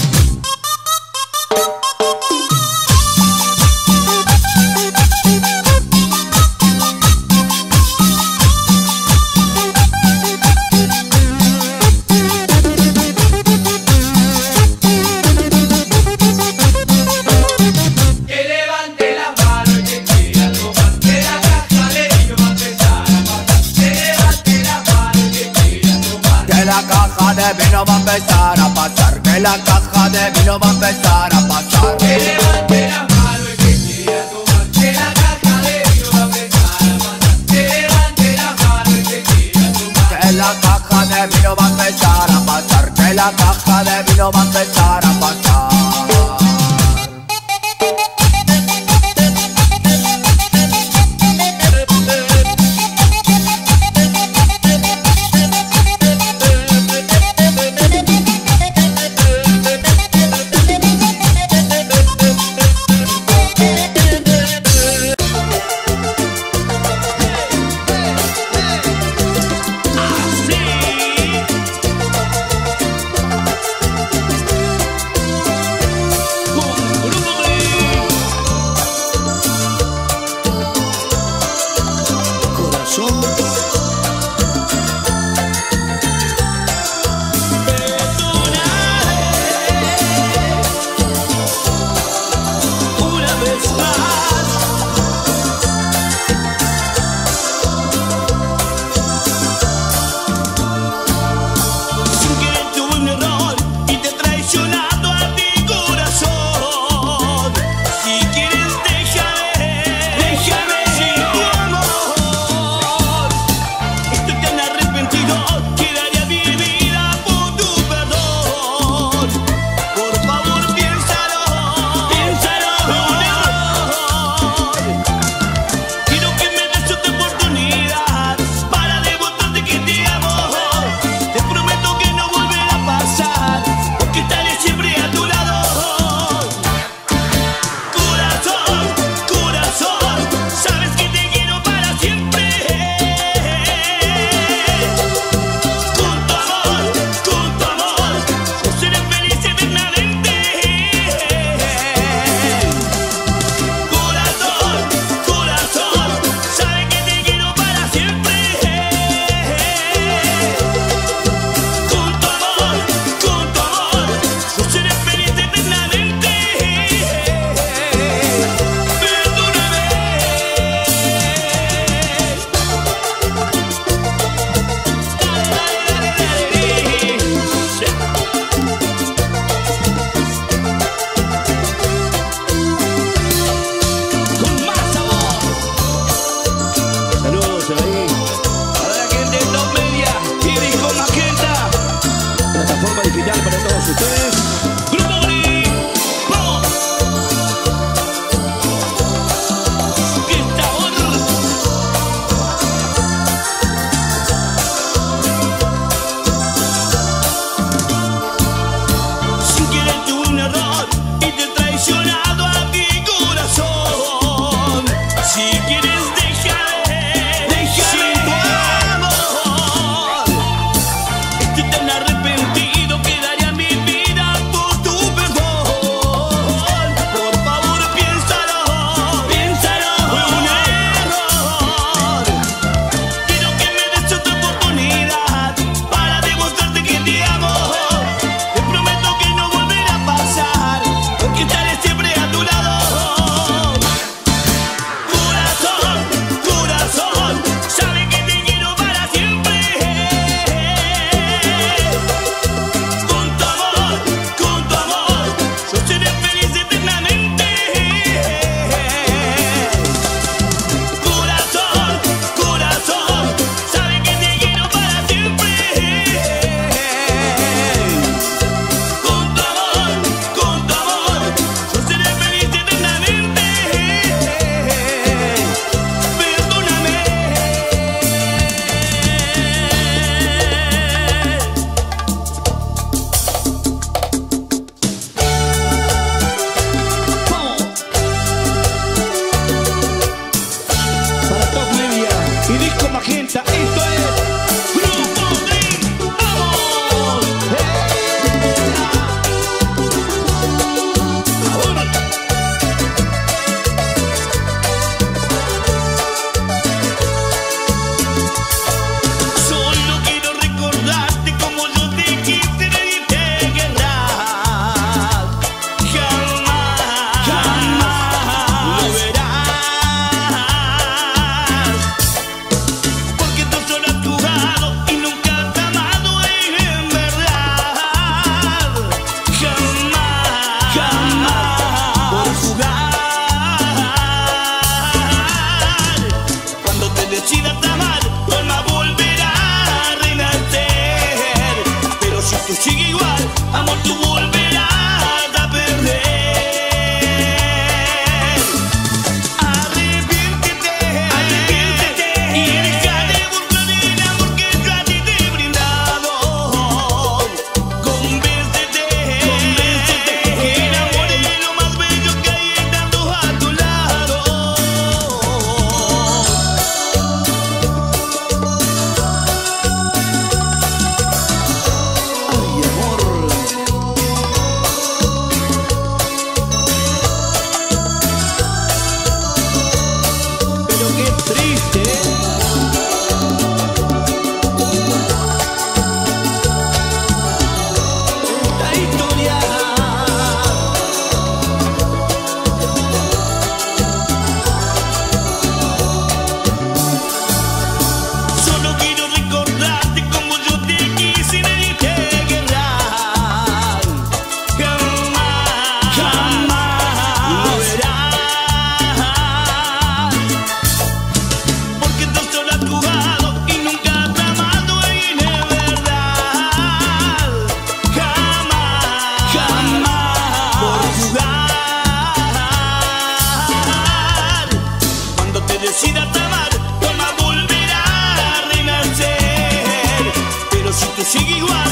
De vino va a empezar a pasar, que la caja de vino va a empezar a pasar. Que levante la mano el que quiera tomar, que la caja de vino va a empezar a pasar. Que levante la mano el que quiera tomar, que la caja de vino va a empezar a pasar, que la caja de vino va a empezar a pasar.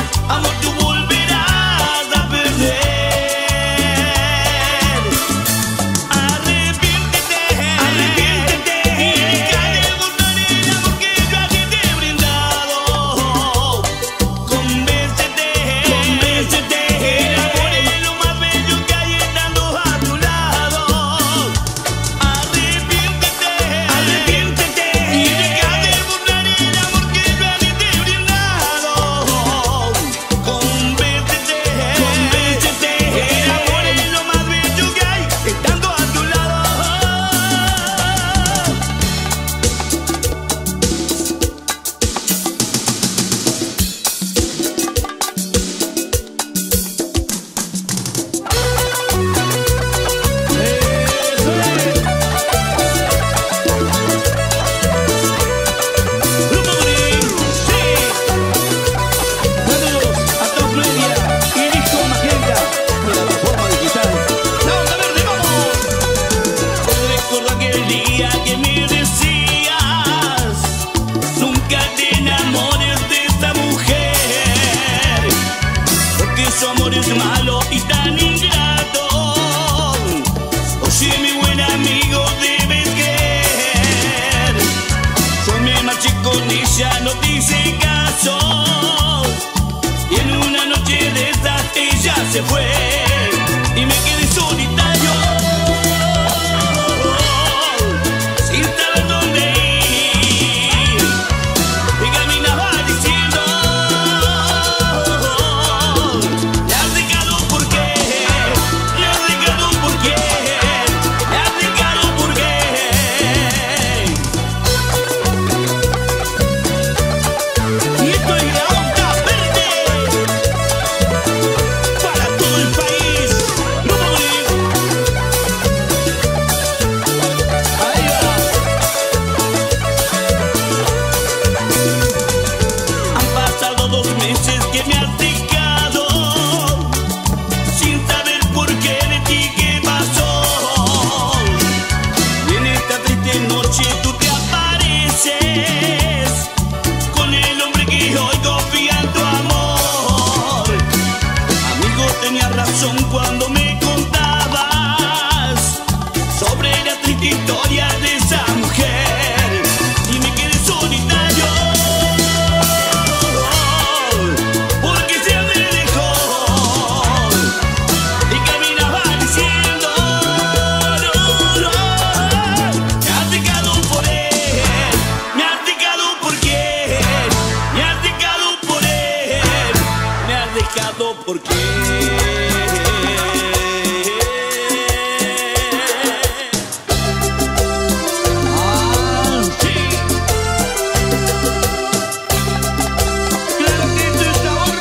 amor, tú volverás a perder. Arrepiéntete, arrepiéntete y deja de buscar el amor que yo a ti te he brindado. Convéncete, convéncete, el amor es lo más bello que hay estando a tu lado. Arrepiéntete, arrepiéntete y deja de buscar el amor que yo a ti te he brindado. Convéncete, convéncete, el amor es lo más bello que hay estando a tu lado. Saludos a Top Media y Disco Magenta, plataforma digital. La onda verde, vamos. Recuerdo aquel día que me decías: nunca te enamores de esta mujer, porque su amor es malo y tan ingrato. Oye, mi buen amigo, debes creer. Yo me marché con ella, no te hice caso, y en una noche de estas ella se fue y me quedé solitario, sin saber dónde ir. Y caminaba diciendo: me has dejado, ¿por qué? Me has dejado, ¿por qué? Me has dejado, ¿por qué? Y esto es la onda verde para todo el país. No me voy. Ahí va. Han pasado dos meses que me has dejado, sin saber por qué, de ti qué pasó. Y en esta triste noche tú te apareces con el hombre que hoy confía en tu amor. Amigo, tenías razón cuando me contabas sobre la triste historia de esa mujer, y me quedé solitario, porque se me dejó y caminaba diciendo: no, no, me has dejado por él, me has dejado por qué, me has dejado por él, me has dejado por qué. Ah, sí. Claro que esto es sabor.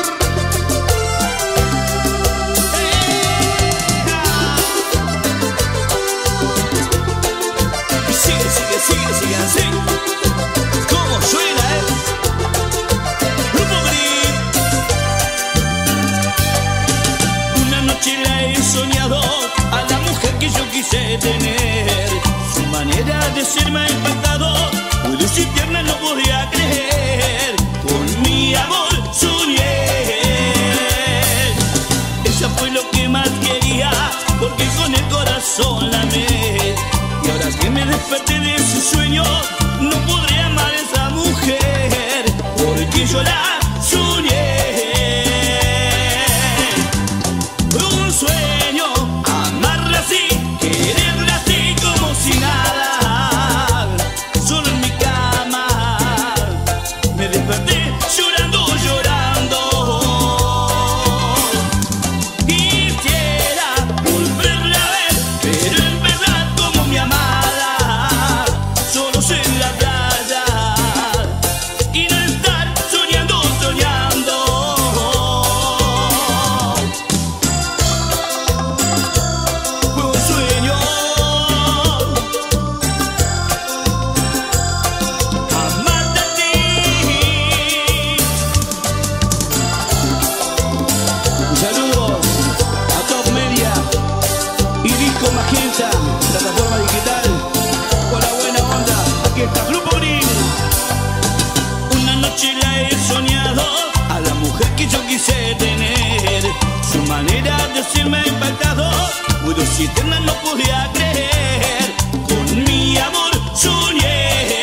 Y sigue, sigue, sigue, sigue así. ¿Cómo suena, eh? Grupo Gris. Una noche la he soñado, a la mujer que yo quise tener. Su manera de ser me ha impactado, dulce y tierna, no podía creer. Con mi amor soñé. Ella fue lo que más quería, porque con el corazón la amé. Y ahora que me desperté de ese sueño, no podré amar a esa mujer, porque yo la soñé. Fue un sueño, amarla así, quererla así como si nada. Solo en mi cama me desperté llorando, llorando. Quisiera volverla a ver, pero en verdad como mi amada, solos en la playa, y no estar soñando, soñando. cisterna no podía creer, con mi amor soñé.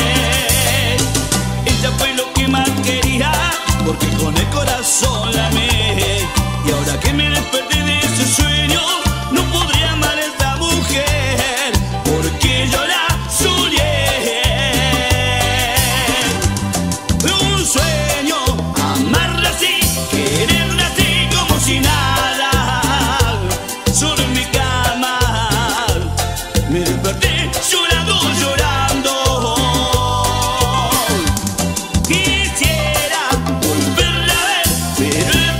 Ella fue lo que más quería, porque con el corazón la amé. Y ahora que me desperté de ese sueño, no podré amar a esta mujer, porque yo la soñé. Un sueño, amarla así, quererla así como si nada. Solo en mi cama me desperté llorando, llorando. Quisiera volverla a ver, pero el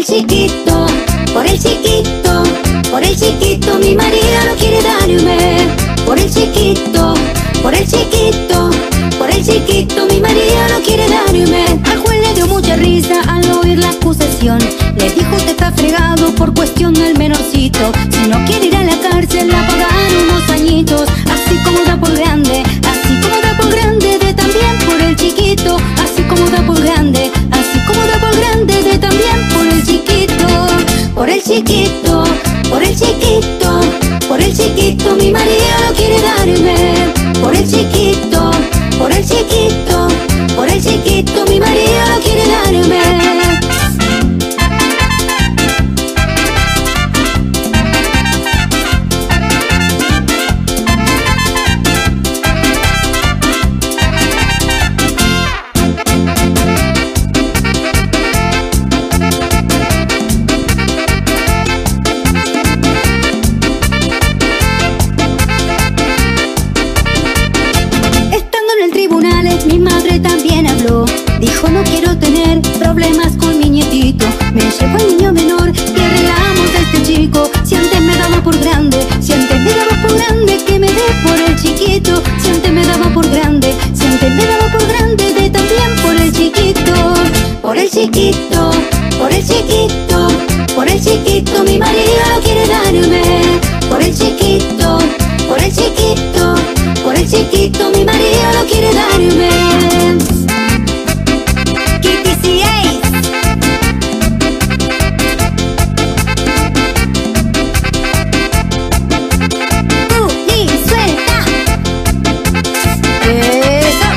chiquito, por el chiquito, por el chiquito, mi marido no quiere darme. Por el chiquito, por el chiquito, por el chiquito, mi marido no quiere darme. Al juez le dio mucha risa al oír la acusación. Le dijo: usted está fregado por cuestión del menorcito. Si no quiere ir a la cárcel, a pagar unos añitos. Así como da por grande, así como da por grande, de también por el chiquito. Así como da por grande, así como da por grande, de también por el chiquito. Por el chiquito, por el chiquito, por el chiquito, mi marido no quiere darme. Por el chiquito, por el chiquito, por el chiquito, mi marido no quiere darme. Mi madre también habló, dijo: no quiero tener problemas con mi nietito. Me llevo al niño menor y arreglamos a este chico. Si antes me daba por grande, si antes me daba por grande, que me dé por el chiquito. Si antes me daba por grande, si antes me daba por grande, de también por el chiquito. Por el chiquito, por el chiquito, por el chiquito, mi marido no quiere darme. Por el chiquito, por el chiquito, por el chiquito, mi marido no quiere darme. Kitty C Ace. Tú y suelta. Eso.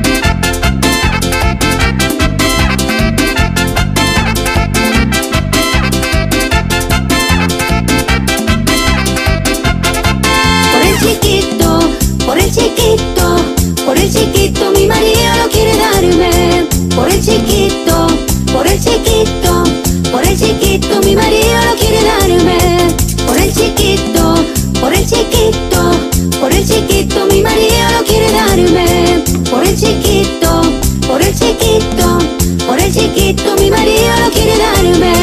Por el chiquito, por el chiquito, por el chiquito, mi marido no quiere darme. Por el chiquito, por el chiquito, por el chiquito, mi marido no quiere darme. Por el chiquito, por el chiquito, por el chiquito, mi marido no quiere darme. Por el chiquito, por el chiquito, por el chiquito, mi marido no quiere darme.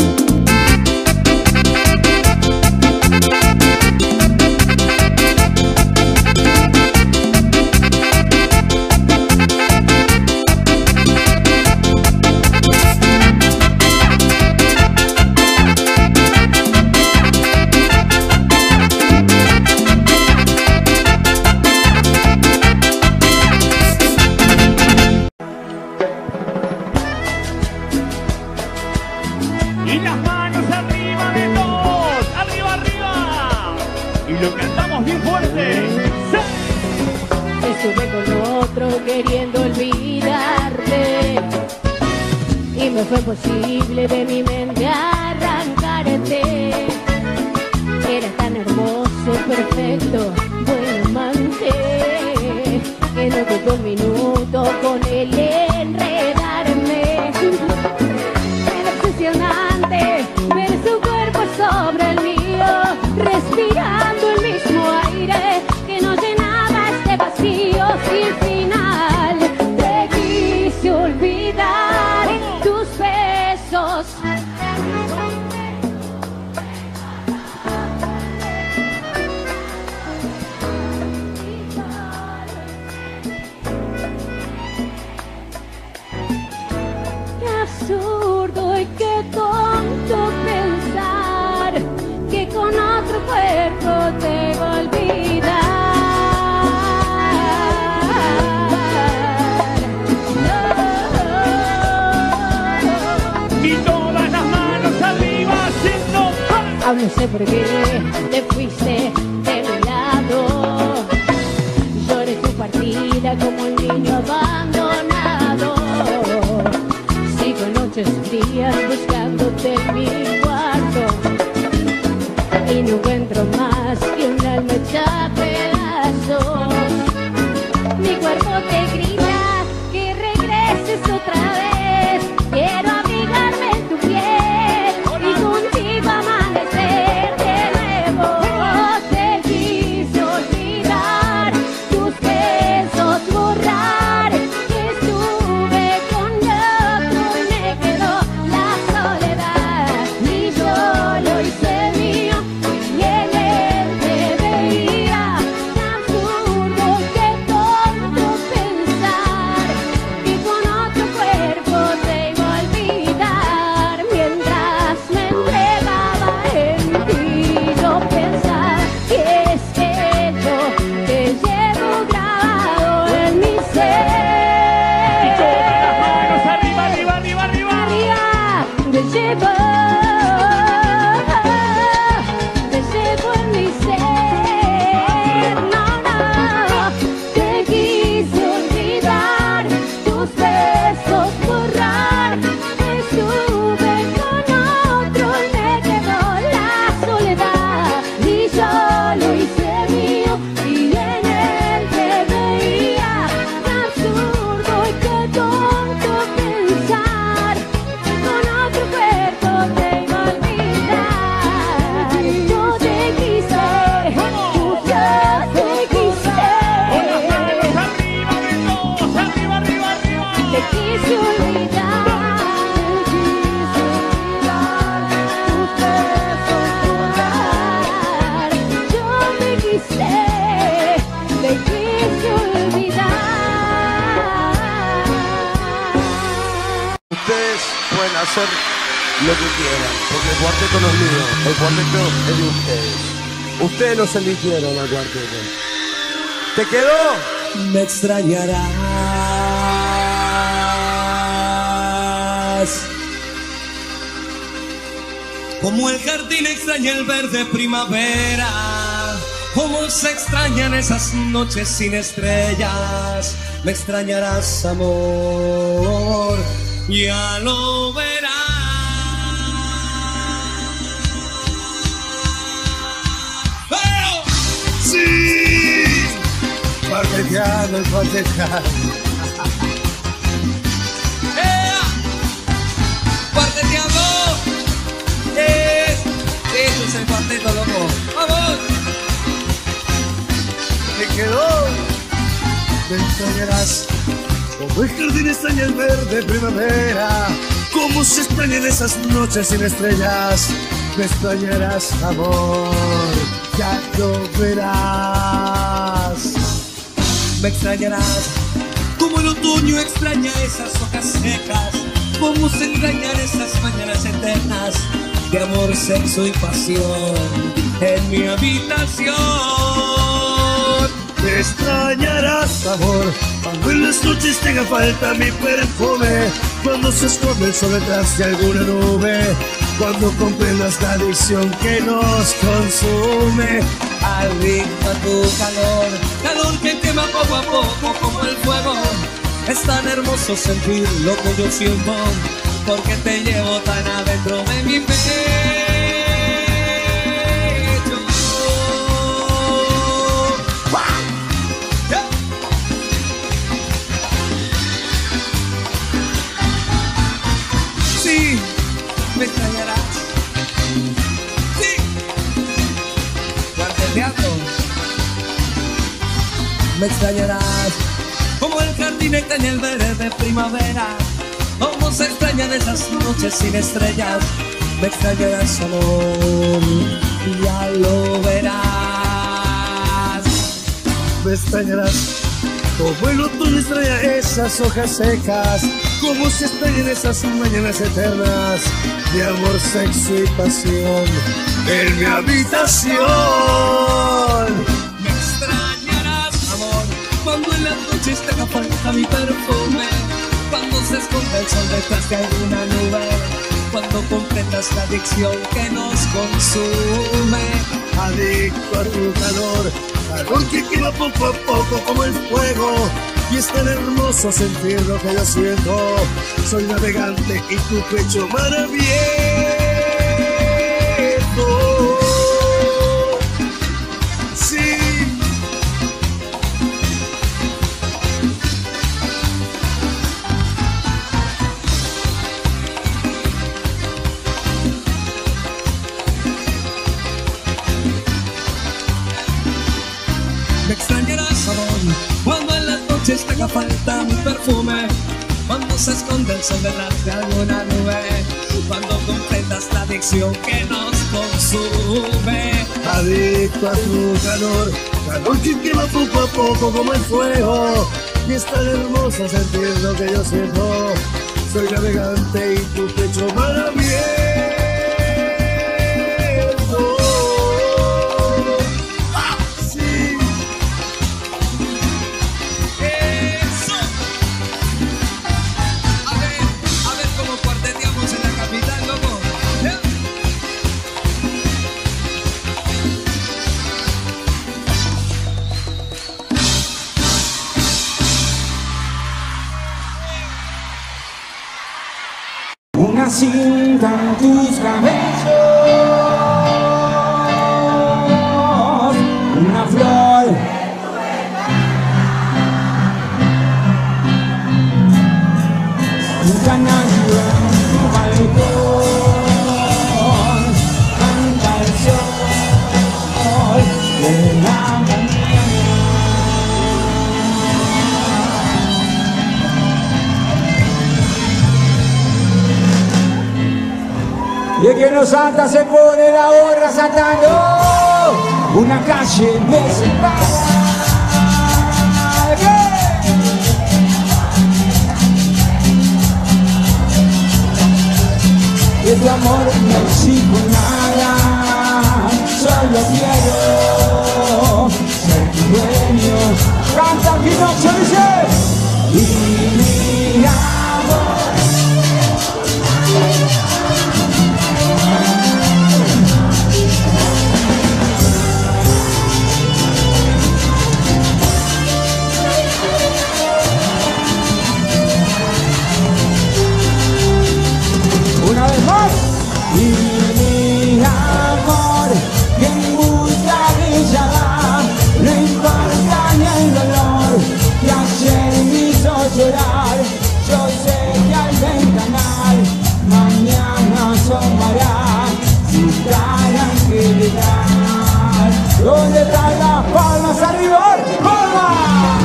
Y las manos arriba de todos, arriba, arriba. Y lo cantamos bien fuerte. ¡Sí! Estuve con otro queriendo olvidarte y me fue imposible de mi mente arrancarte. Era tan hermoso, perfecto, buen amante, que no tuve un minuto con él enredarme. Era obsesionante ver su cuerpo sobre el mío, respirando el mismo aire que nos llenaba este vacío sin final. Te quise olvidar tus besos. Qué absurdo y qué tonto pensar que con otro cuerpo te va a olvidar. Y todas las manos arriba haciendo. Aún no sé por qué te fuiste de mi lado. Lloré tu partida como un niño abandonado. Sigo noches frías buscándote en mi cuarto y no encuentro más que un alma hecha a pedazos. Mi cuerpo te grita que regreses otra vez. Quiero abrigarme en tu piel y contigo amanecer de nuevo. Te quise olvidar tus besos, borrar que estuve con otro y me quedó la soledad. hacer lo que quieran, porque el cuarteto no es mío, el cuarteto es de ustedes. Ustedes los eligieron al cuarteto. ¿Te quedó? Me extrañarás como el jardín extraña el verde primavera, como se extrañan esas noches sin estrellas. Me extrañarás, amor, ya lo verás. ¡Oh! ¡Sí! Cuarteteando, cuarteteando. ¡Eh! ¡Cuarteteando! ¡Eh! Eso es el cuarteto, loco. ¡Vamos! ¿Te quedó? Me extrañarás como el jardín extraña el verde primavera, como se extrañan esas noches sin estrellas. Me extrañarás, amor, ya lo verás. Me extrañarás como el otoño extraña esas hojas secas, como se extrañan esas mañanas eternas de amor, sexo y pasión en mi habitación. Me extrañarás, amor, cuando en las noches tenga falta mi perfume, cuando se esconde el sol detrás de alguna nube, cuando comprendas la adicción que nos consume. Adicto a tu calor, calor que quema poco a poco como el fuego. Es tan hermoso sentir lo que yo siento, porque te llevo tan adentro de mi pecho. Sí, me extrañarás. Sí, cuarteteando. Me extrañarás como el jardín extraña el verde de primavera, como se extrañan esas noches sin estrellas. Me extrañarás, amor, ya lo verás. Me extrañarás como el otoño extraña esas hojas secas, como se extrañan esas mañanas eternas de amor, sexo y pasión en mi habitación. Me extrañarás, amor, cuando en las noches te haga falta mi perfume, cuando se esconda el sol detrás de alguna nube, cuando comprendas la adicción que nos consume. Adicto a tu calor, calor que quema poco a poco como el fuego, y es tan hermoso sentir lo que yo siento. Soy navegante y tu pecho mar abierto. Sí. Me extrañarás, amor, cuando en las noches te haga falta mi perfume, cuando se esconde el sol detrás de alguna nube, cuando comprendas la adicción que nos consume. Adicto a tu calor, calor que quema poco a poco como el fuego, y es tan hermoso sentir lo que yo siento. Soy navegante y tu pecho mar abierto. Una cinta en tus cabellos, una flor, un canario en tu balcón, canta el sol de la y el que no salta se pone la gorra saltando una calle me separa. tu amor no exijo nada, solo quiero ser tu dueño. Canta Pinocho, dice. Y mi amor. Una vez más. Y mi amor, que en busca brillará, no importa ni el dolor que ayer me hizo llorar. Yo sé que al ventanal mañana asomará su cara angelical. ¿Dónde están las palmas arriba? ¡Palmas!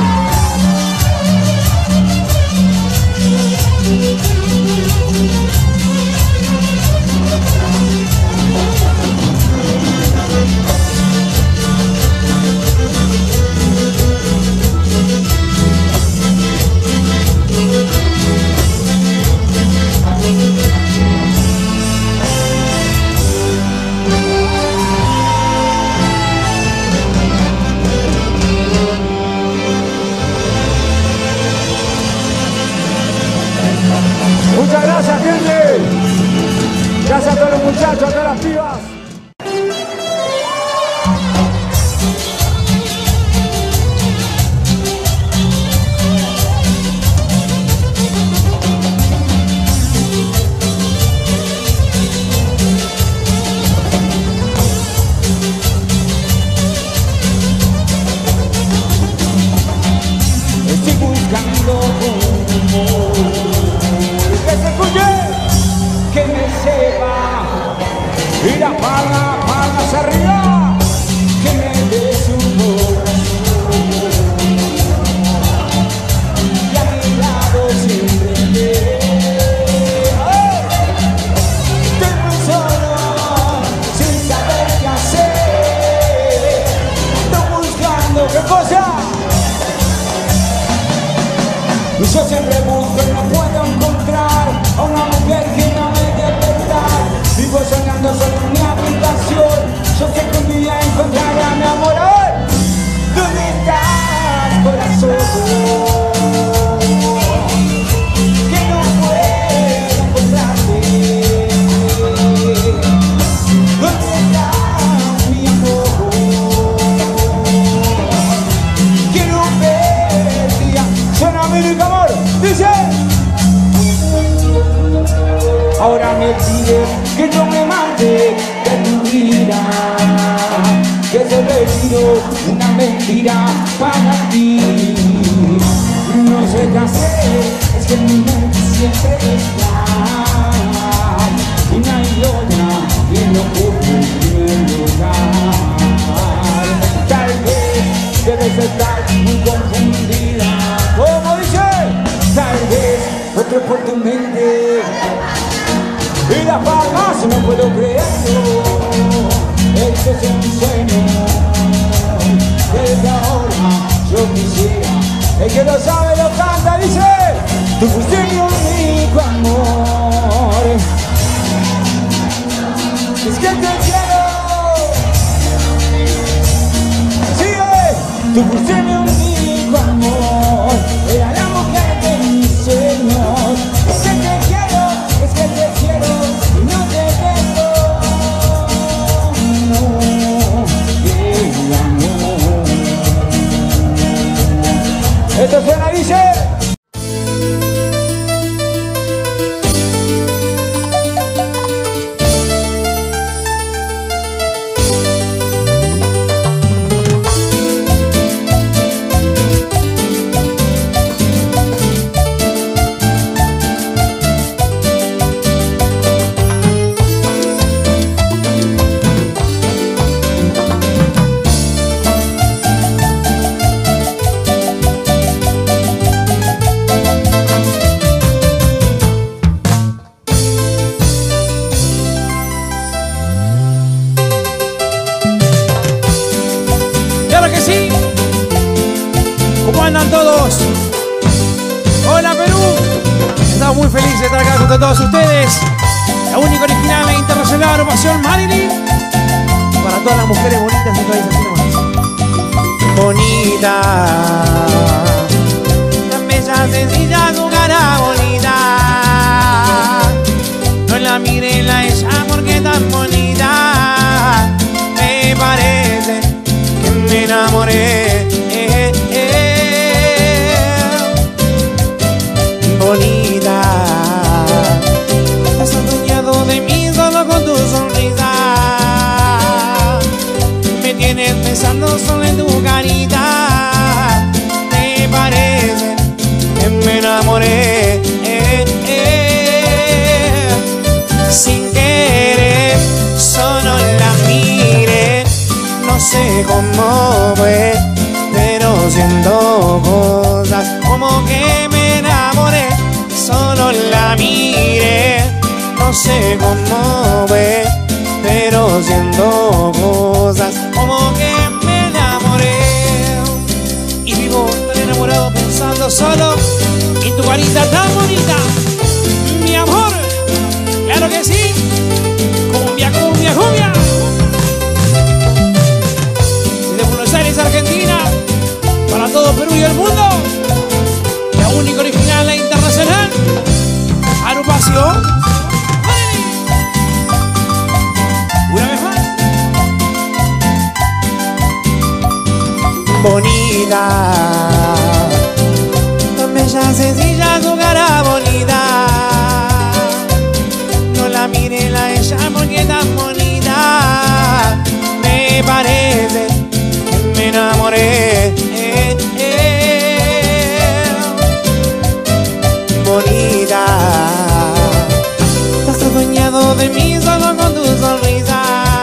Muchas gracias, gente. Gracias a todos los muchachos, a todas las pibas. Estoy buscando como que se escuche, que me sepa, y la palma, palmas arriba, que me dé su corazón, y a mi lado siempre esté. Estoy muy solo, sin saber qué hacer, estoy buscando, ¿qué cosa? Y yo siempre busco y no puedo encontrar a una mujer que no me dé verdad. Vivo soñando solo en mi habitación. Yo sé que un día encontraré a mi amor. ¡Ay! ¿Dónde estás, corazón? Que no puedo encontrarte. ¿Dónde estás, mi amor? Quiero verte. Suena mi amor, dice. Ahora me pide que no me mate de tu vida, que se retiro una mentira para ti. No sé qué hacer, es que en mi mente siempre está, y no hay otra que no ocupe el lugar. Tal vez debes estar muy confundida, como dice, tal vez otro por tu mente. Y las palmas no puedo creerlo, esto es un sueño. Desde ahora yo quisiera, el que lo sabe lo canta, dice. Tú fuiste mi único amor, es que te quiero. Sigue. Tú fuiste mi único amor, era la mujer de mis sueños. Es que te quiero, es que te quiero y no te dejo. No, el amor. Esto suena, dice. andan todos? Hola Perú. Estamos muy felices de estar acá junto a todos ustedes. La única original e internacional agrupación Marilyn. Para todas las mujeres bonitas de país así nomás. Bonita, tan bella, sencilla, su cara bonita. No la mire la ella porque tan bonita. Me parece que me enamoré. Eh, eh. Bonita, has adueñado de mí solo con tu sonrisa. Me tienes pensando solo en tu carita. Me parece que me enamoré. Eh, eh. Sin querer, solo la miré. No sé cómo fue, pero siento cosas como que me enamoré. Solo la miré. No sé cómo fue, pero siento cosas como que me enamoré. Y vivo tan enamorado pensando solo en tu carita tan bonita. Mi amor, claro que sí. Cumbia, cumbia, cumbia. Desde Buenos Aires, Argentina, para todo Perú y el mundo, la única original e internacional agrupación. Una vez más. Bonita, tan bella, sencilla, su cara bonita. No la mire la ella porque tan bonita. Me parece que me enamoré. Eh, eh. Bonita, estás adueñado de mí solo con tu sonrisa.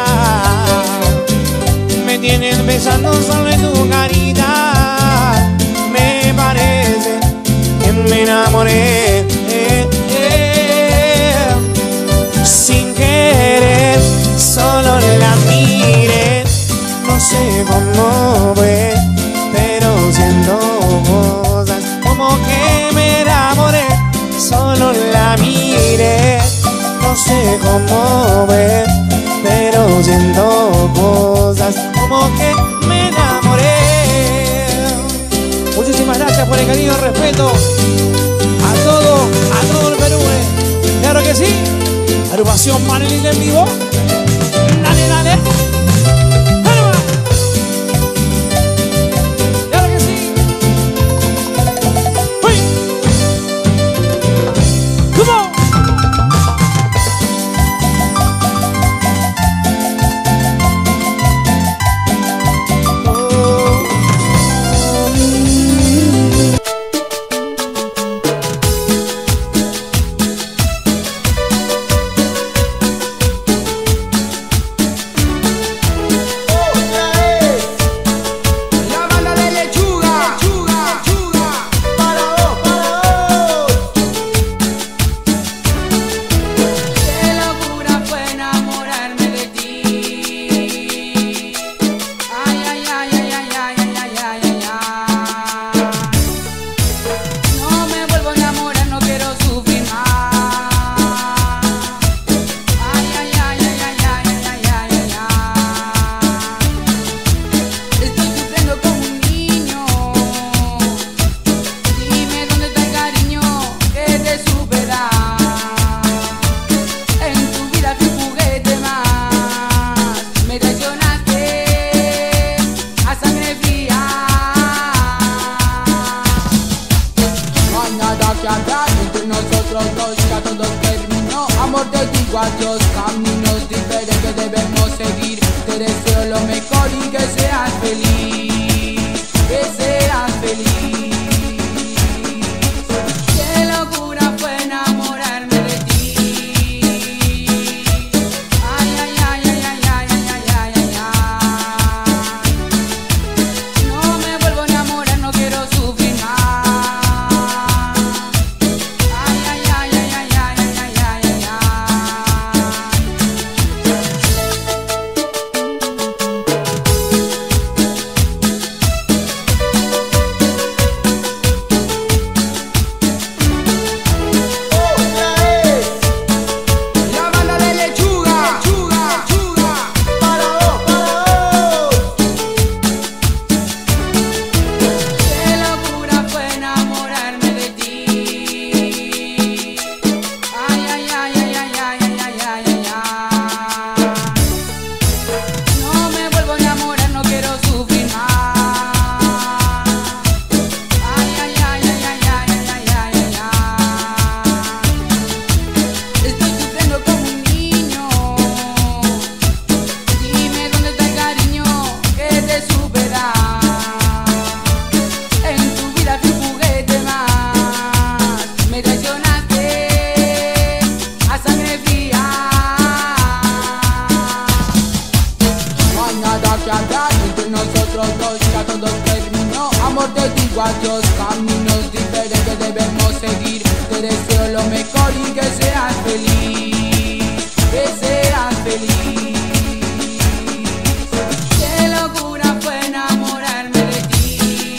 Me tienes besando solo en tu carita. Me parece que me enamoré. Eh, eh. Sin querer, solo la miré. No sé cómo fue, pero siento cosas como que me enamoré. Solo la miré. No sé cómo fue, pero siento cosas como que me enamoré. Muchísimas gracias por el cariño y el respeto a todo, a todo el Perú. eh. Claro que sí. Agrupación Marilyn en vivo. Dale, dale. Dale, va. Claro que sí. Uy. Come on. amor te digo adiós, caminos diferentes debemos seguir. Te deseo lo mejor y que seas feliz, que seas feliz. Qué locura fue enamorarme de ti.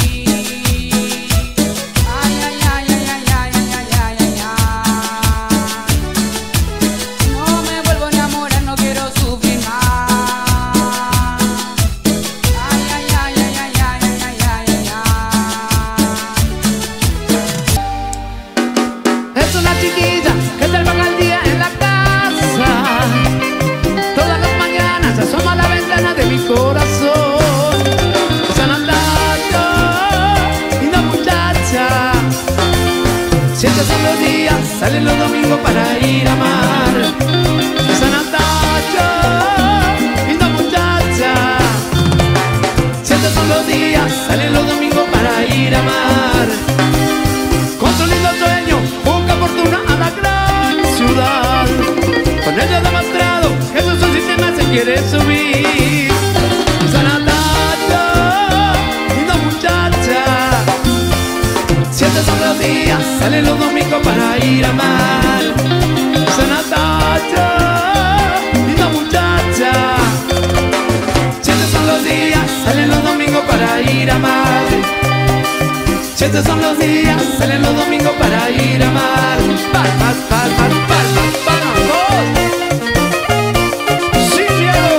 Ay, ay, ay, ay, ay, ay, ay, ay, ay, ay. No me vuelvo a enamorar, no quiero sufrir más. Ay, ay, ay, ay, ay, ay, ay, ay, ay. Es una chiquilla que trabaja al día en la casa. Todas las mañanas se asoma a la ventana de mi corazón. Esa Natalia, linda muchacha. Siete son los días, salen los domingos para ir a amar. Esa Natalia, linda muchacha. Siete son los días, salen los domingos para ir a amar. Con su lindo sueño, busca fortuna a la gran ciudad. Con ella ha demostrado que su sistema se quiere subir. Esa Natalia, linda muchacha. Siete son los días, salen los domingos para ir a amar. Esa Natalia, linda muchacha. Siete son los días, salen los domingos para ir a amar. Siete son los días, salen los domingos para ir a amar. Palmas, palmas, palmas, palmas, vos. Sin miedo.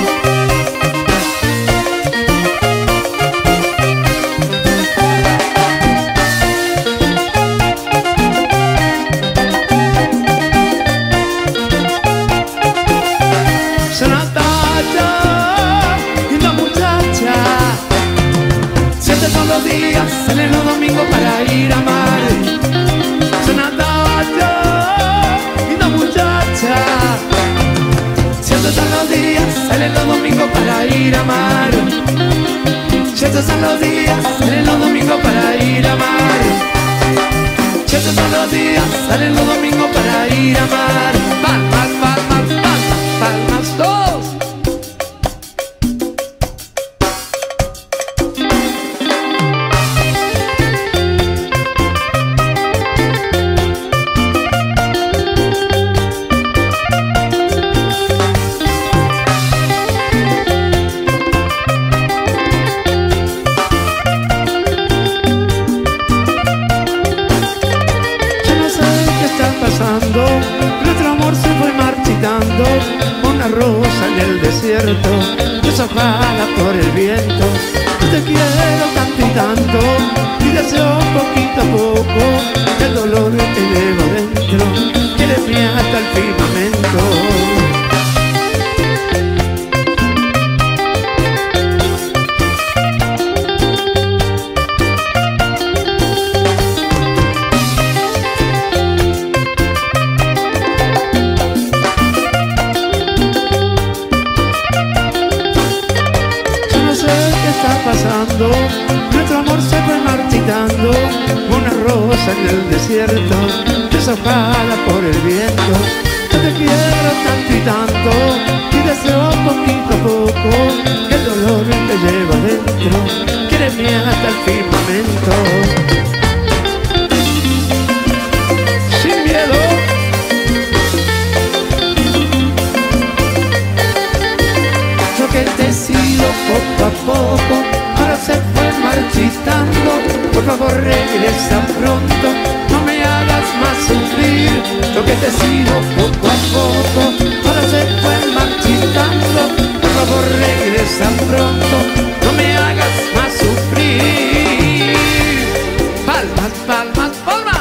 Se Natalia, linda muchacha. Siete son los días, salen los domingos para ir a amar. Se Natalia, linda muchacha. Siete son los días, salen los domingos para ir a amar. Siete son los días, salen los domingos para ir a amar. Siete son los días, salen los domingos para ir a amar. Palmas, palmas, palmas, palmas, dos. Nuestro amor se fue marchitando, una rosa en el desierto, deshojada por el viento. Te quiero tanto y tanto, y deseo poquito a poco que el dolor te lleva dentro, lléveme hasta el firmamento. Pasando, nuestro amor se fue marchitando, una rosa en el desierto, deshojada por el viento. Yo te quiero tanto y tanto, y deseo poquito a poco que el dolor te lleva dentro, quíreme hasta el firmamento. Sin miedo. Lo que te sigo poco a poco, ahora se fue marchitando. Por favor regresa pronto, no me hagas más sufrir. Lo que te sigo poco a poco, ahora se fue marchitando. Por favor regresa pronto, no me hagas más sufrir. Palmas, palmas, palmas.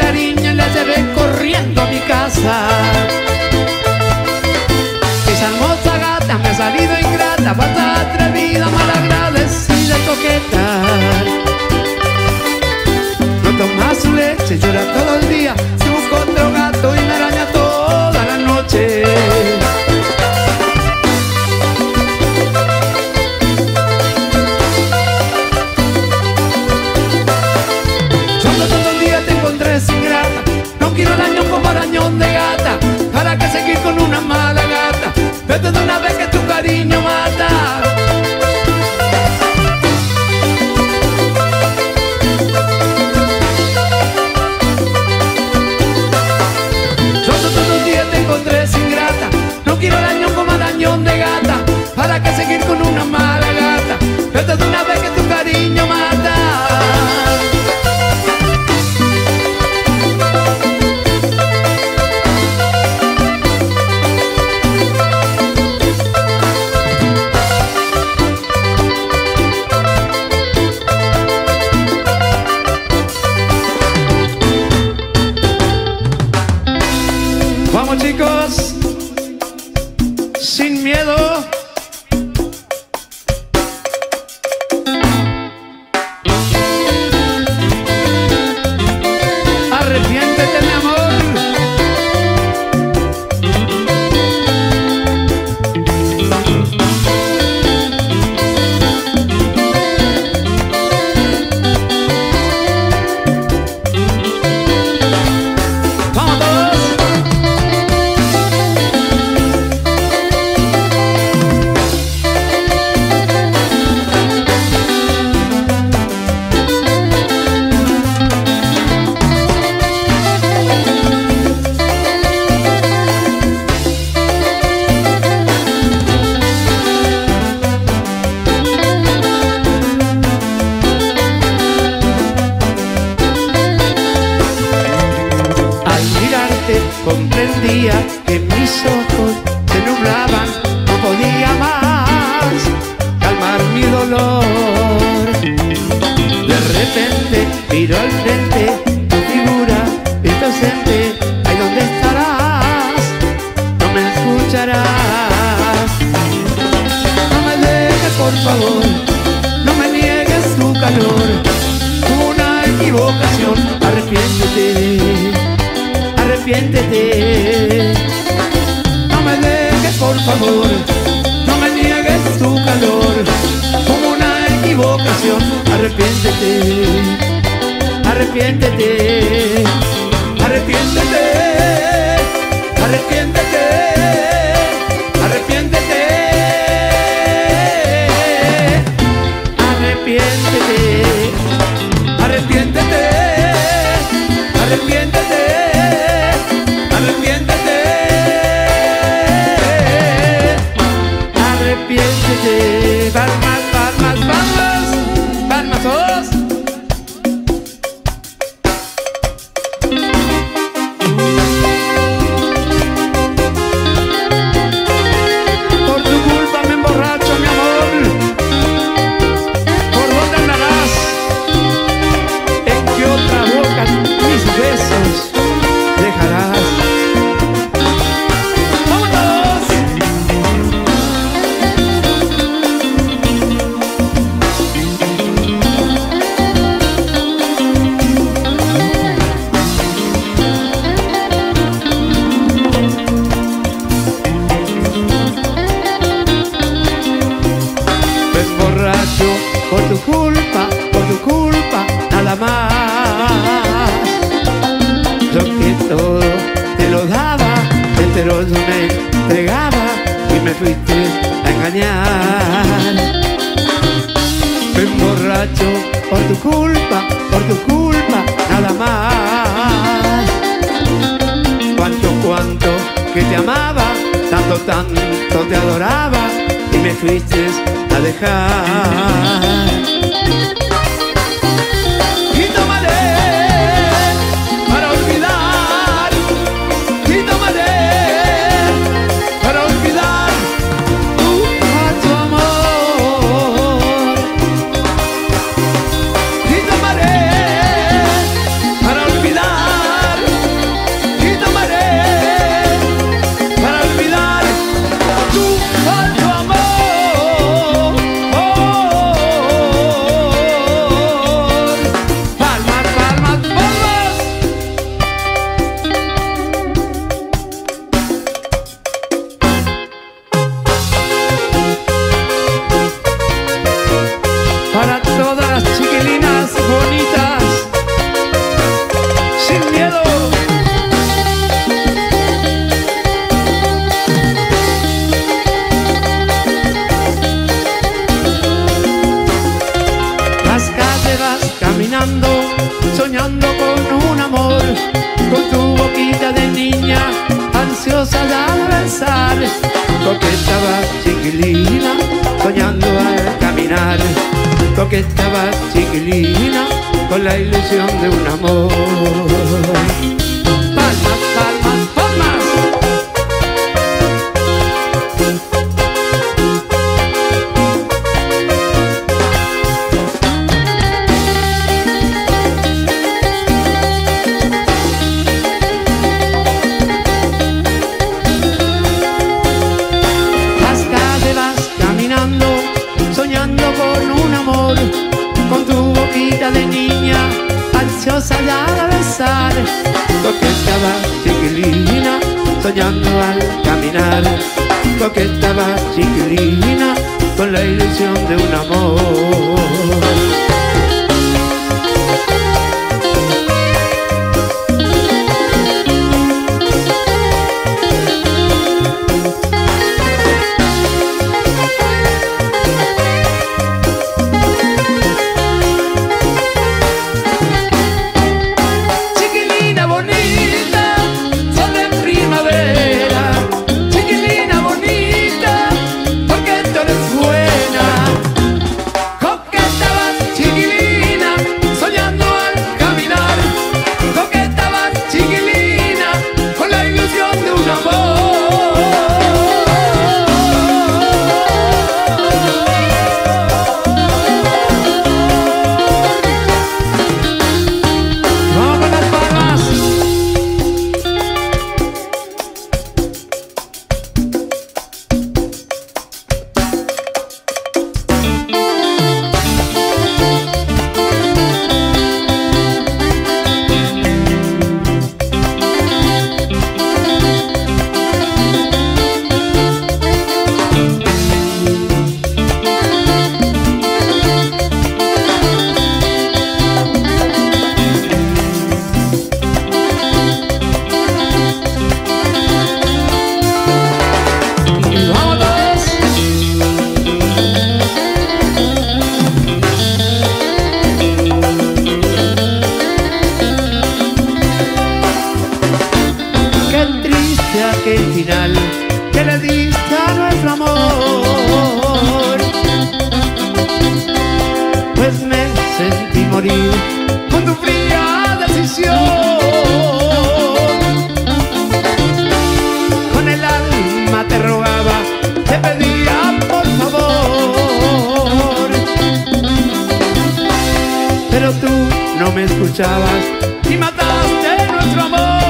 cariño y la llevé corriendo a mi casa. Esa hermosa gata me ha salido ingrata, falsa, atrevida, malagradecida y coqueta. No toma su leche, llora todo el día, se busca otro gato y me araña toda la noche. Solo todo el día te encontré sin grata, no quiero arañón como arañón de gata. ¿Para qué seguir con una mala gata? Vete de una vez que tu cariño mata. Solo todo el día te encontré sin grata, no quiero arañón como arañón de gata. ¿Para qué seguir con una mala gata? Vete de una vez que tu cariño mata. Vamos chicos, sin miedo. Arrepiéntete, mi amor. Vamos todos. Al mirarte comprendía que mis ojos se nublaban, no podía más calmar mi dolor. De repente miro al frente, tu figura inocente, ahí donde estarás, no me escucharás. No me dejes por favor, no me niegues tu calor, una equivocación, arrepiéntete. Arrepiéntete, no me dejes por favor, no me niegues tu calor, como una equivocación, arrepiéntete, arrepiéntete, arrepiéntete, arrepiéntete, arrepiéntete, arrepiéntete, arrepiéntete, arrepiéntete. Arrepiéntete, arrepiéntete, palmas, palmas, palmas, palmas todos. Por tu culpa me emborracho, mi amor. ¿Por dónde andarás? ¿En qué otra boca mis besos dejarás? Por tu culpa, por tu culpa, nada más. Yo que todo te lo daba, entero yo me entregaba y me fuiste a engañar. Me emborracho por tu culpa, por tu culpa, nada más. Cuánto, cuánto que te amaba, tanto, tanto te adoraba y me fuiste a dejar. Y tomaré para olvidar, y tomaré para olvidar tu, tu amor. Y tomaré para olvidar ansiosa de besar. Coqueta vas chiquilina, soñando al caminar. Coqueta vas chiquilina, con la ilusión de un amor. Palmas, palmas, palmas. Con tu boquita de niña, ansiosa ya de besar. Coqueta vas chiquilina, soñando al caminar. Coqueta vas chiquilina, con la ilusión de un amor. Que le diste a nuestro amor, pues me sentí morir con tu fría decisión. Con el alma te rogaba, te pedía por favor, pero tú no me escuchabas y mataste nuestro amor.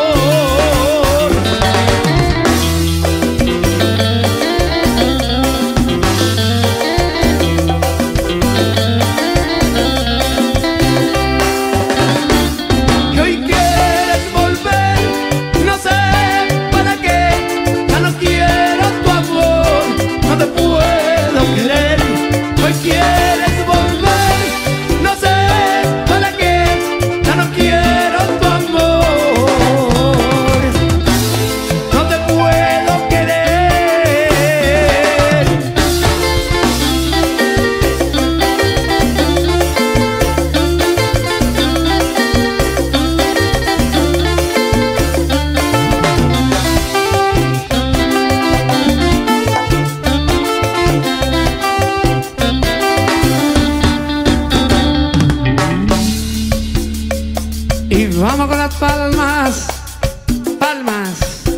¿Quieres volver? No sé para qué, ya no quiero tu amor. No te puedo querer. Y vamos con las palmas, palmas,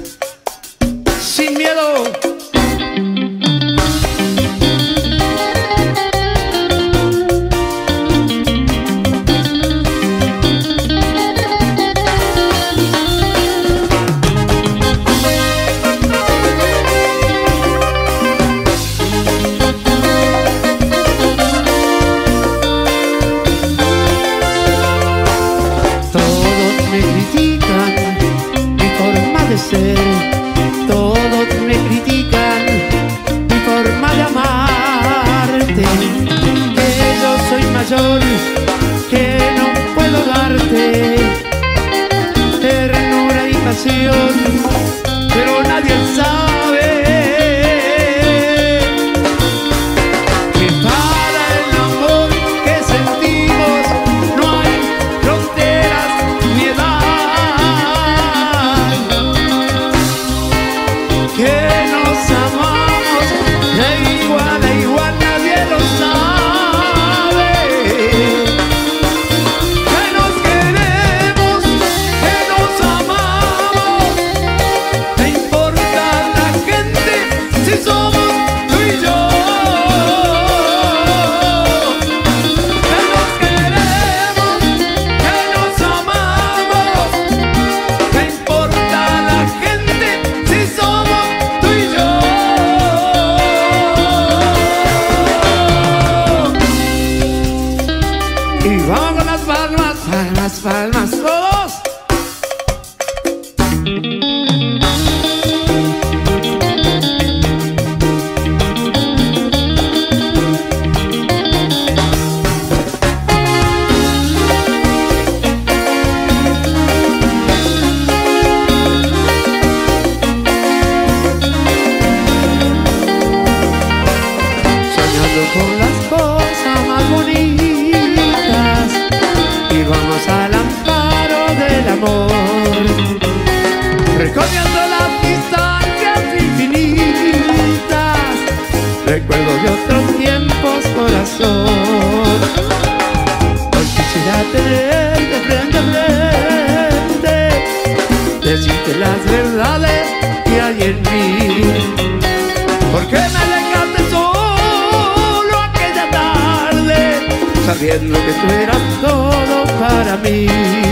sin miedo. Ser. Todos me critican mi forma de amarte, que yo soy mayor, que no puedo darte ternura y pasión, pero nadie sabe que para el amor que sentimos no hay fronteras ni edad. decirte las verdades que hay en mí. ¿Por qué me dejaste solo aquella tarde, sabiendo que tú eras todo para mí?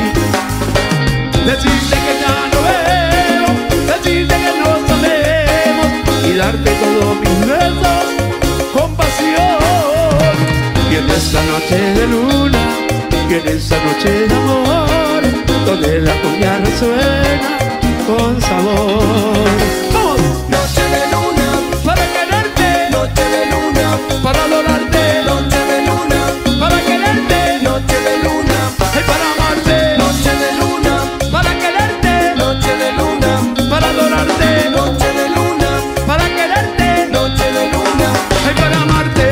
Decirte que ya no veo, decirte que no sabemos, y darte todos mis besos con pasión. Y en esa noche de luna, y en esa noche de amor, donde la cumbia resuena con sabor. ¡Vamos! Noche de luna, para quererte. Noche de luna, para adorarte. Noche de luna, para quererte. Noche de luna, y para amarte. Noche de luna, para quererte. Noche de luna, para adorarte. Noche de luna, para quererte. Noche de luna, y para amarte.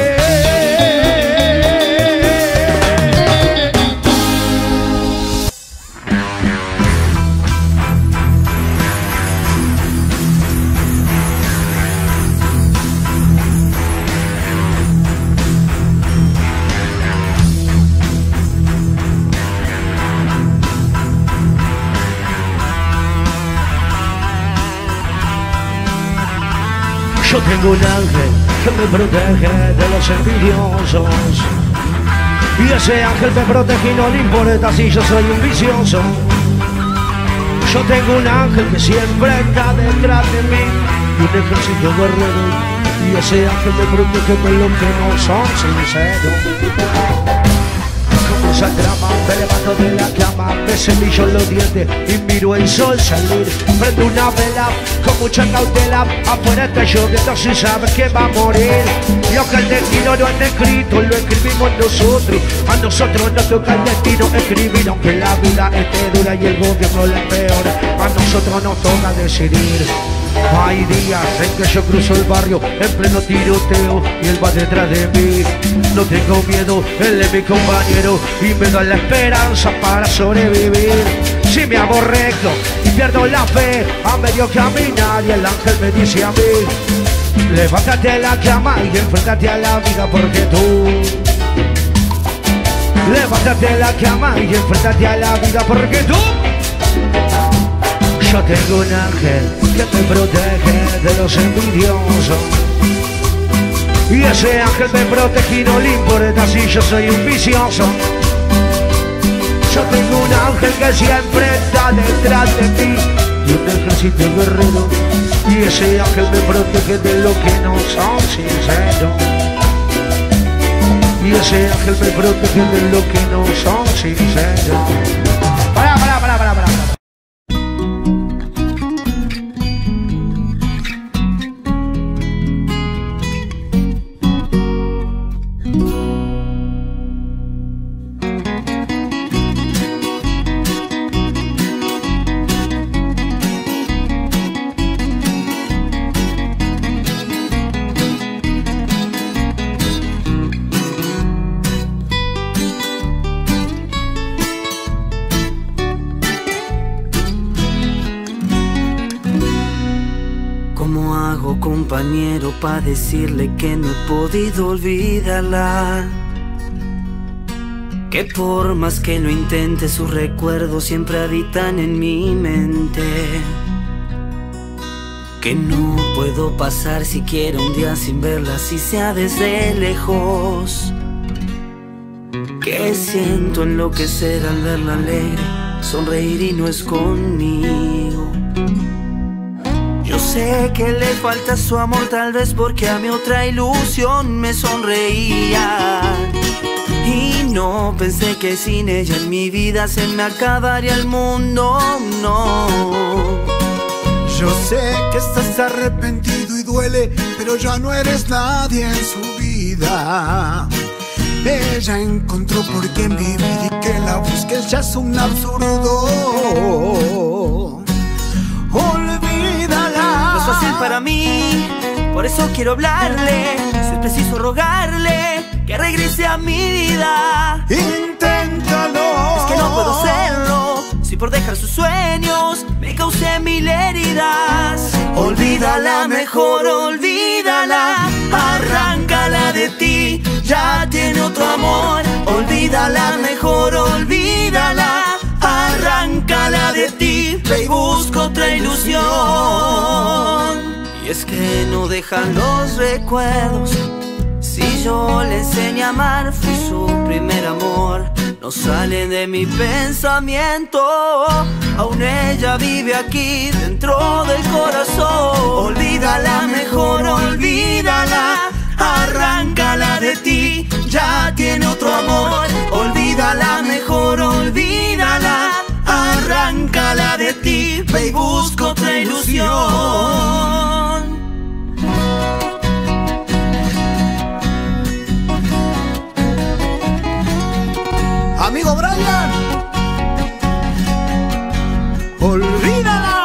Yo tengo un ángel que me protege de los envidiosos, y ese ángel me protege y no le importa si yo soy un vicioso. Yo tengo un ángel que siempre está detrás de mí, y un ejército guerrero, y ese ángel me protege de los que no son sinceros. Como esa trama, me levanto de la cama, me cepillo los dientes y miro el sol salir. Prendo una vela con mucha cautela, afuera está lloviendo, si sabes que va a morir. Lo que el destino no está escrito, lo escribimos nosotros. A nosotros nos toca el destino escribir, aunque la vida esté dura y el gobierno la empeora. A nosotros nos toca decidir. Hay días en que yo cruzo el barrio en pleno tiroteo y él va detrás de mí. No tengo miedo, él es mi compañero y me da la esperanza para sobrevivir. Si me aborrezco y pierdo la fe a medio caminar, y el ángel me dice a mí: levántate de la cama y enfréntate a la vida, porque tú levántate de la cama y enfréntate a la vida, porque tú. Yo tengo un ángel que me protege de los envidiosos, y ese ángel me protege y no le importa si yo soy un vicioso. Yo tengo un ángel que siempre está detrás de mí, y un ejército guerrero, y ese ángel me protege de lo que no son sinceros. Y ese ángel me protege de lo que no son sinceros. Pará, pará, pará, pará, pará. Compañero, pa' decirle que no he podido olvidarla, que por más que lo intente sus recuerdos siempre habitan en mi mente, que no puedo pasar siquiera un día sin verla, si sea desde lejos, que siento enloquecer al verla alegre, sonreír y no es conmigo. Yo sé que le falta su amor, tal vez porque a mi otra ilusión me sonreía, y no pensé que sin ella en mi vida se me acabaría el mundo, no. Yo sé que estás arrepentido y duele, pero ya no eres nadie en su vida. Ella encontró por qué vivir y que la busques ya es un absurdo. No es fácil para mí, por eso quiero hablarle. Si es preciso rogarle que regrese a mi vida, inténtalo. Es que no puedo hacerlo si por dejar sus sueños me causé mil heridas. Olvídala, mejor olvídala, arráncala de ti, ya tiene otro amor. Olvídala, mejor olvídala, arráncala de ti. ve y busco otra ilusión. Y es que no dejan los recuerdos. Si yo le enseñé a amar, fui su primer amor. No sale de mi pensamiento. Aún ella vive aquí dentro del corazón. Olvídala mejor, olvídala. Arráncala de ti, ya tiene otro amor. Olvídala mejor, olvídala. Arráncala de ti, ve y busco otra ilusión. Amigo Brian, olvídala.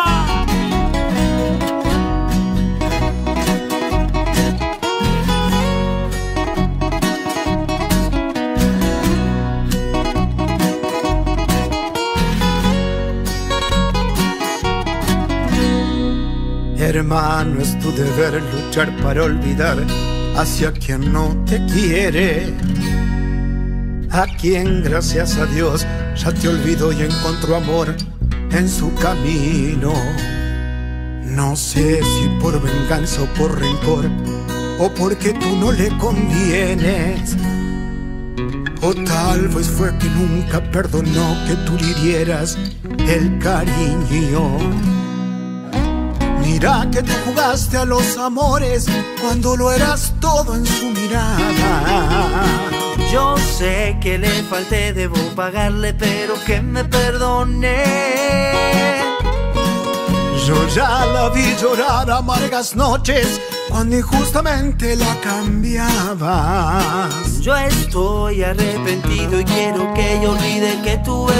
Hermano, es tu deber luchar para olvidar hacia quien no te quiere, a quien gracias a Dios ya te olvidó y encontró amor en su camino. No sé si por venganza o por rencor, o porque tú no le convienes, o tal vez fue que nunca perdonó que tú le dieras el cariño. Mira que tú jugaste a los amores cuando lo eras todo en su mirada. Yo sé que le falté, debo pagarle, pero que me perdone. Yo ya la vi llorar amargas noches cuando injustamente la cambiabas. Yo estoy arrepentido y quiero que ella olvide que tuve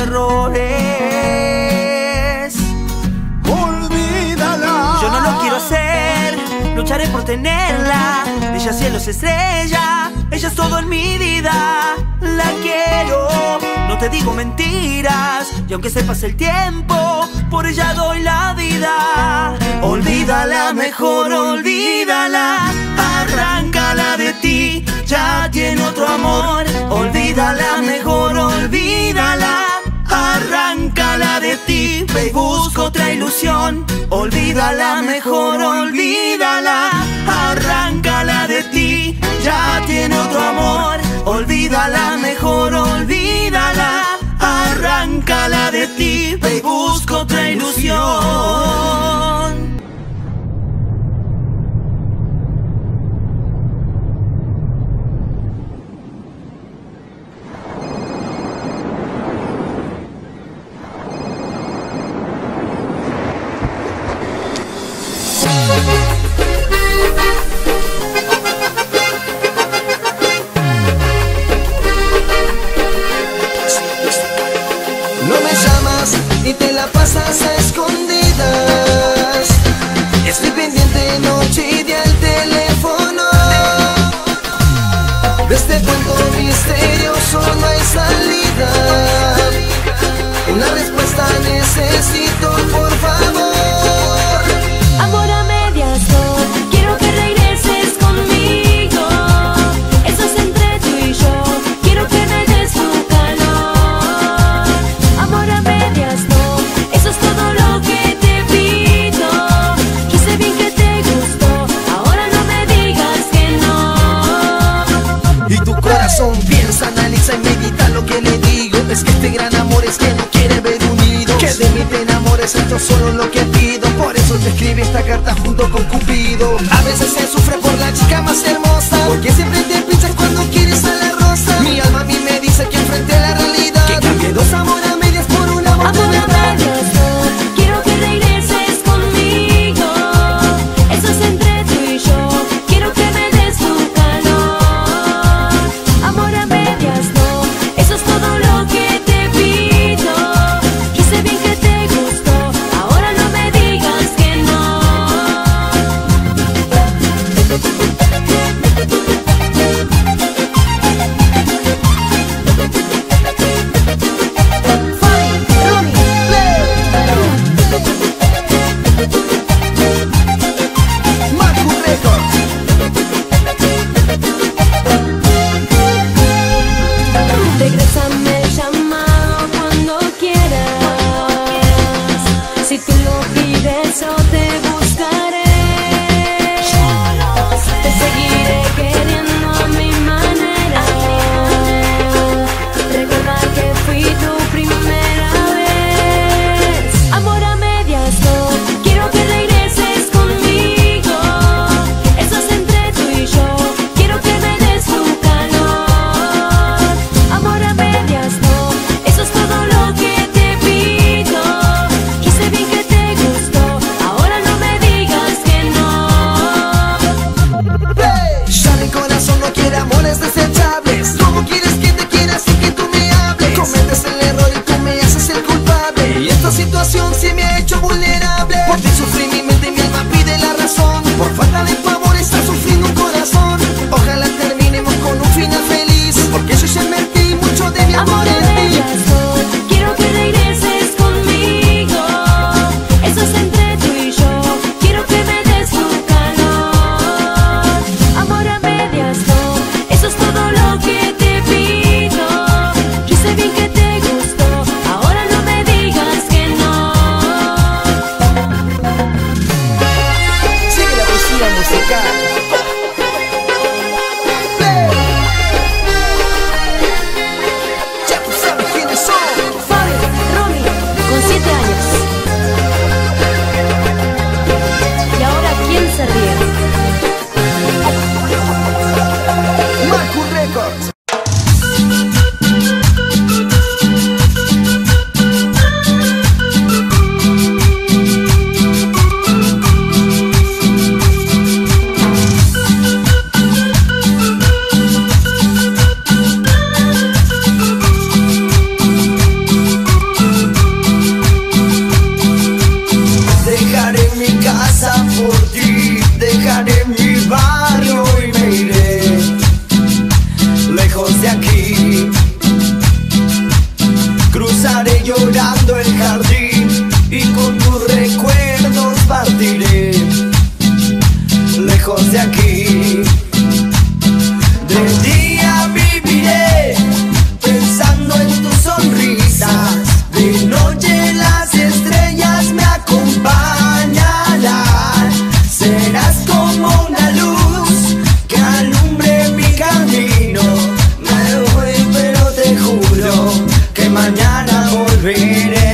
errores. Olvídala. Yo no lo quiero hacer, lucharé por tenerla. Ella cielos estrella, ella es todo en mi vida. La quiero, no te digo mentiras. Y aunque se pase el tiempo, por ella doy la vida. Olvídala mejor, olvídala. Arráncala de ti, ya tiene otro amor. Olvídala mejor, olvídala. Arráncala de ti, ve y busco otra ilusión. Olvídala mejor, olvídala. Arráncala de ti, ya tiene otro amor. Olvídala mejor, olvídala. Arráncala de ti, ve y busco otra ilusión. Y te la pasas a escondidas. Estoy pendiente noche y día al teléfono. De este cuento misterioso no hay salida. Una respuesta necesito, por favor. Amor a medias no, quiero que regreses conmigo. Eso es entre tú y yo, quiero que me des tu calor. Amor a medias no, eso es todo lo que te pido. Quise bien que te gustó, ahora no me digas que no. Y tu corazón piensa, analiza y medita lo que le digo. Es que este gran amor es que no quiere ver unidos. Que de mí te enamores, esto es solo lo que pido. Por eso te escribí esta carta junto con Cupido. A veces se sufre por la chica más hermosa, porque siempre te piensas cuando quieres a la rosa. Mi alma a mí me dice que enfrente a la realidad, que cambie dos amor a medias por un amor de verdad. Quiero que regreses conmigo. Eso es entre tú y yo, quiero que me des tu calor. Amor a medias no, eso es todo lo que te pido. Quise bien que te gustó, ahora no me digas que no. eso te buscaré. Te seguiré queriendo a mi manera. Recuerda que fui tu primera vez. Amor a medias no, quiero que regreses conmigo. Eso es entre tú y yo, quiero que me des tu calor. Amor a medias no, eso es todo lo que te pido. Y sé bien que te gustó, ahora no me digas que no. Ya mi corazón no quiere amores desechables. ¿Cómo quieres que te quiera sin que tú me hables? Cometes el error y tú me haces el culpable. Y esta situación sí me ha hecho vulnerable. Por ti sufrí mi mente y mi alma pide la razón. Por falta de tu amor está sufriendo un corazón. Ojalá terminemos con un final feliz, porque yo ya invertí mucho de mi amor en ti. Quiero que regreses conmigo. Eso es entre tú y yo, quiero que me des tu calor. Amor a medias no, eso es todo lo que te pido. Y sé bien que te gustó, ahora no me digas que no. Sigue la poesía musical. Ya tú sabes quiénes son. Fabi, Romy, con siete años. Y ahora, ¿quién se ríe? Marco Records. Dejaré mi casa por ti, dejaré mi barrio y me iré lejos de aquí. Cruzaré llorando el jardín y con tus recuerdos partiré lejos de aquí. De día viviré pensando en tus sonrisas, de noche las estrellas me acompañarán. Serás como una luz que alumbre mi camino. Me voy pero te juro que mañana volveré.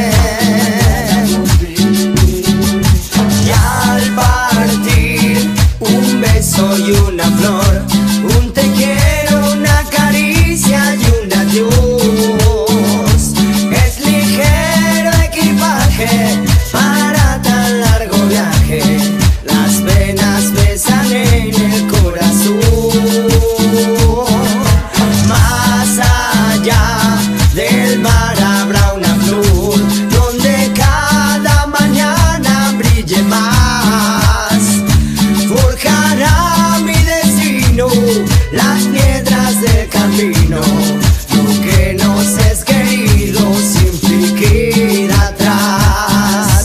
Y al partir un beso y una flor, un te quiero, una caricia y un adiós. Es ligero equipaje para tan largo viaje. Las venas besan en el corazón. Más allá del mar habrá una flor donde cada mañana brille más. Forjará mi destino las piedras del camino. Lo que nos es querido siempre queda atrás.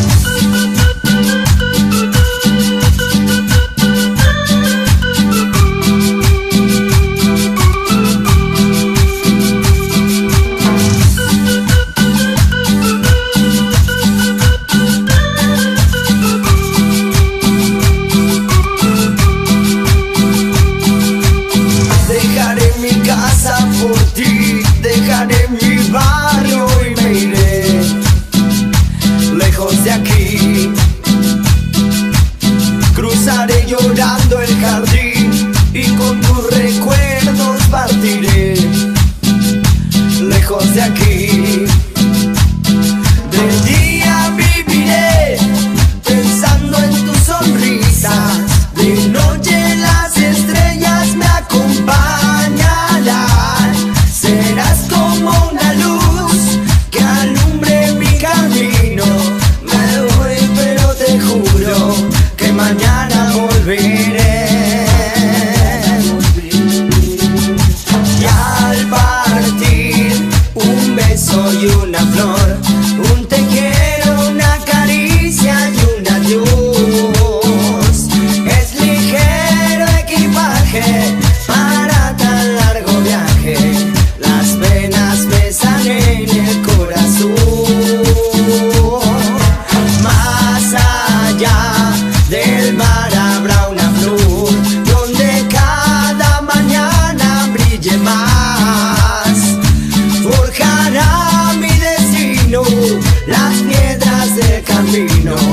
Dejaré mi casa por ti, dejaré mi barrio y me iré lejos de aquí. Cruzaré llorando el jardín y con tus recuerdos partiré lejos de aquí. De día viviré pensando en tus sonrisas, de noche las estrellas me acompañarán. Serás como una luz que alumbre mi camino. Me voy pero vino.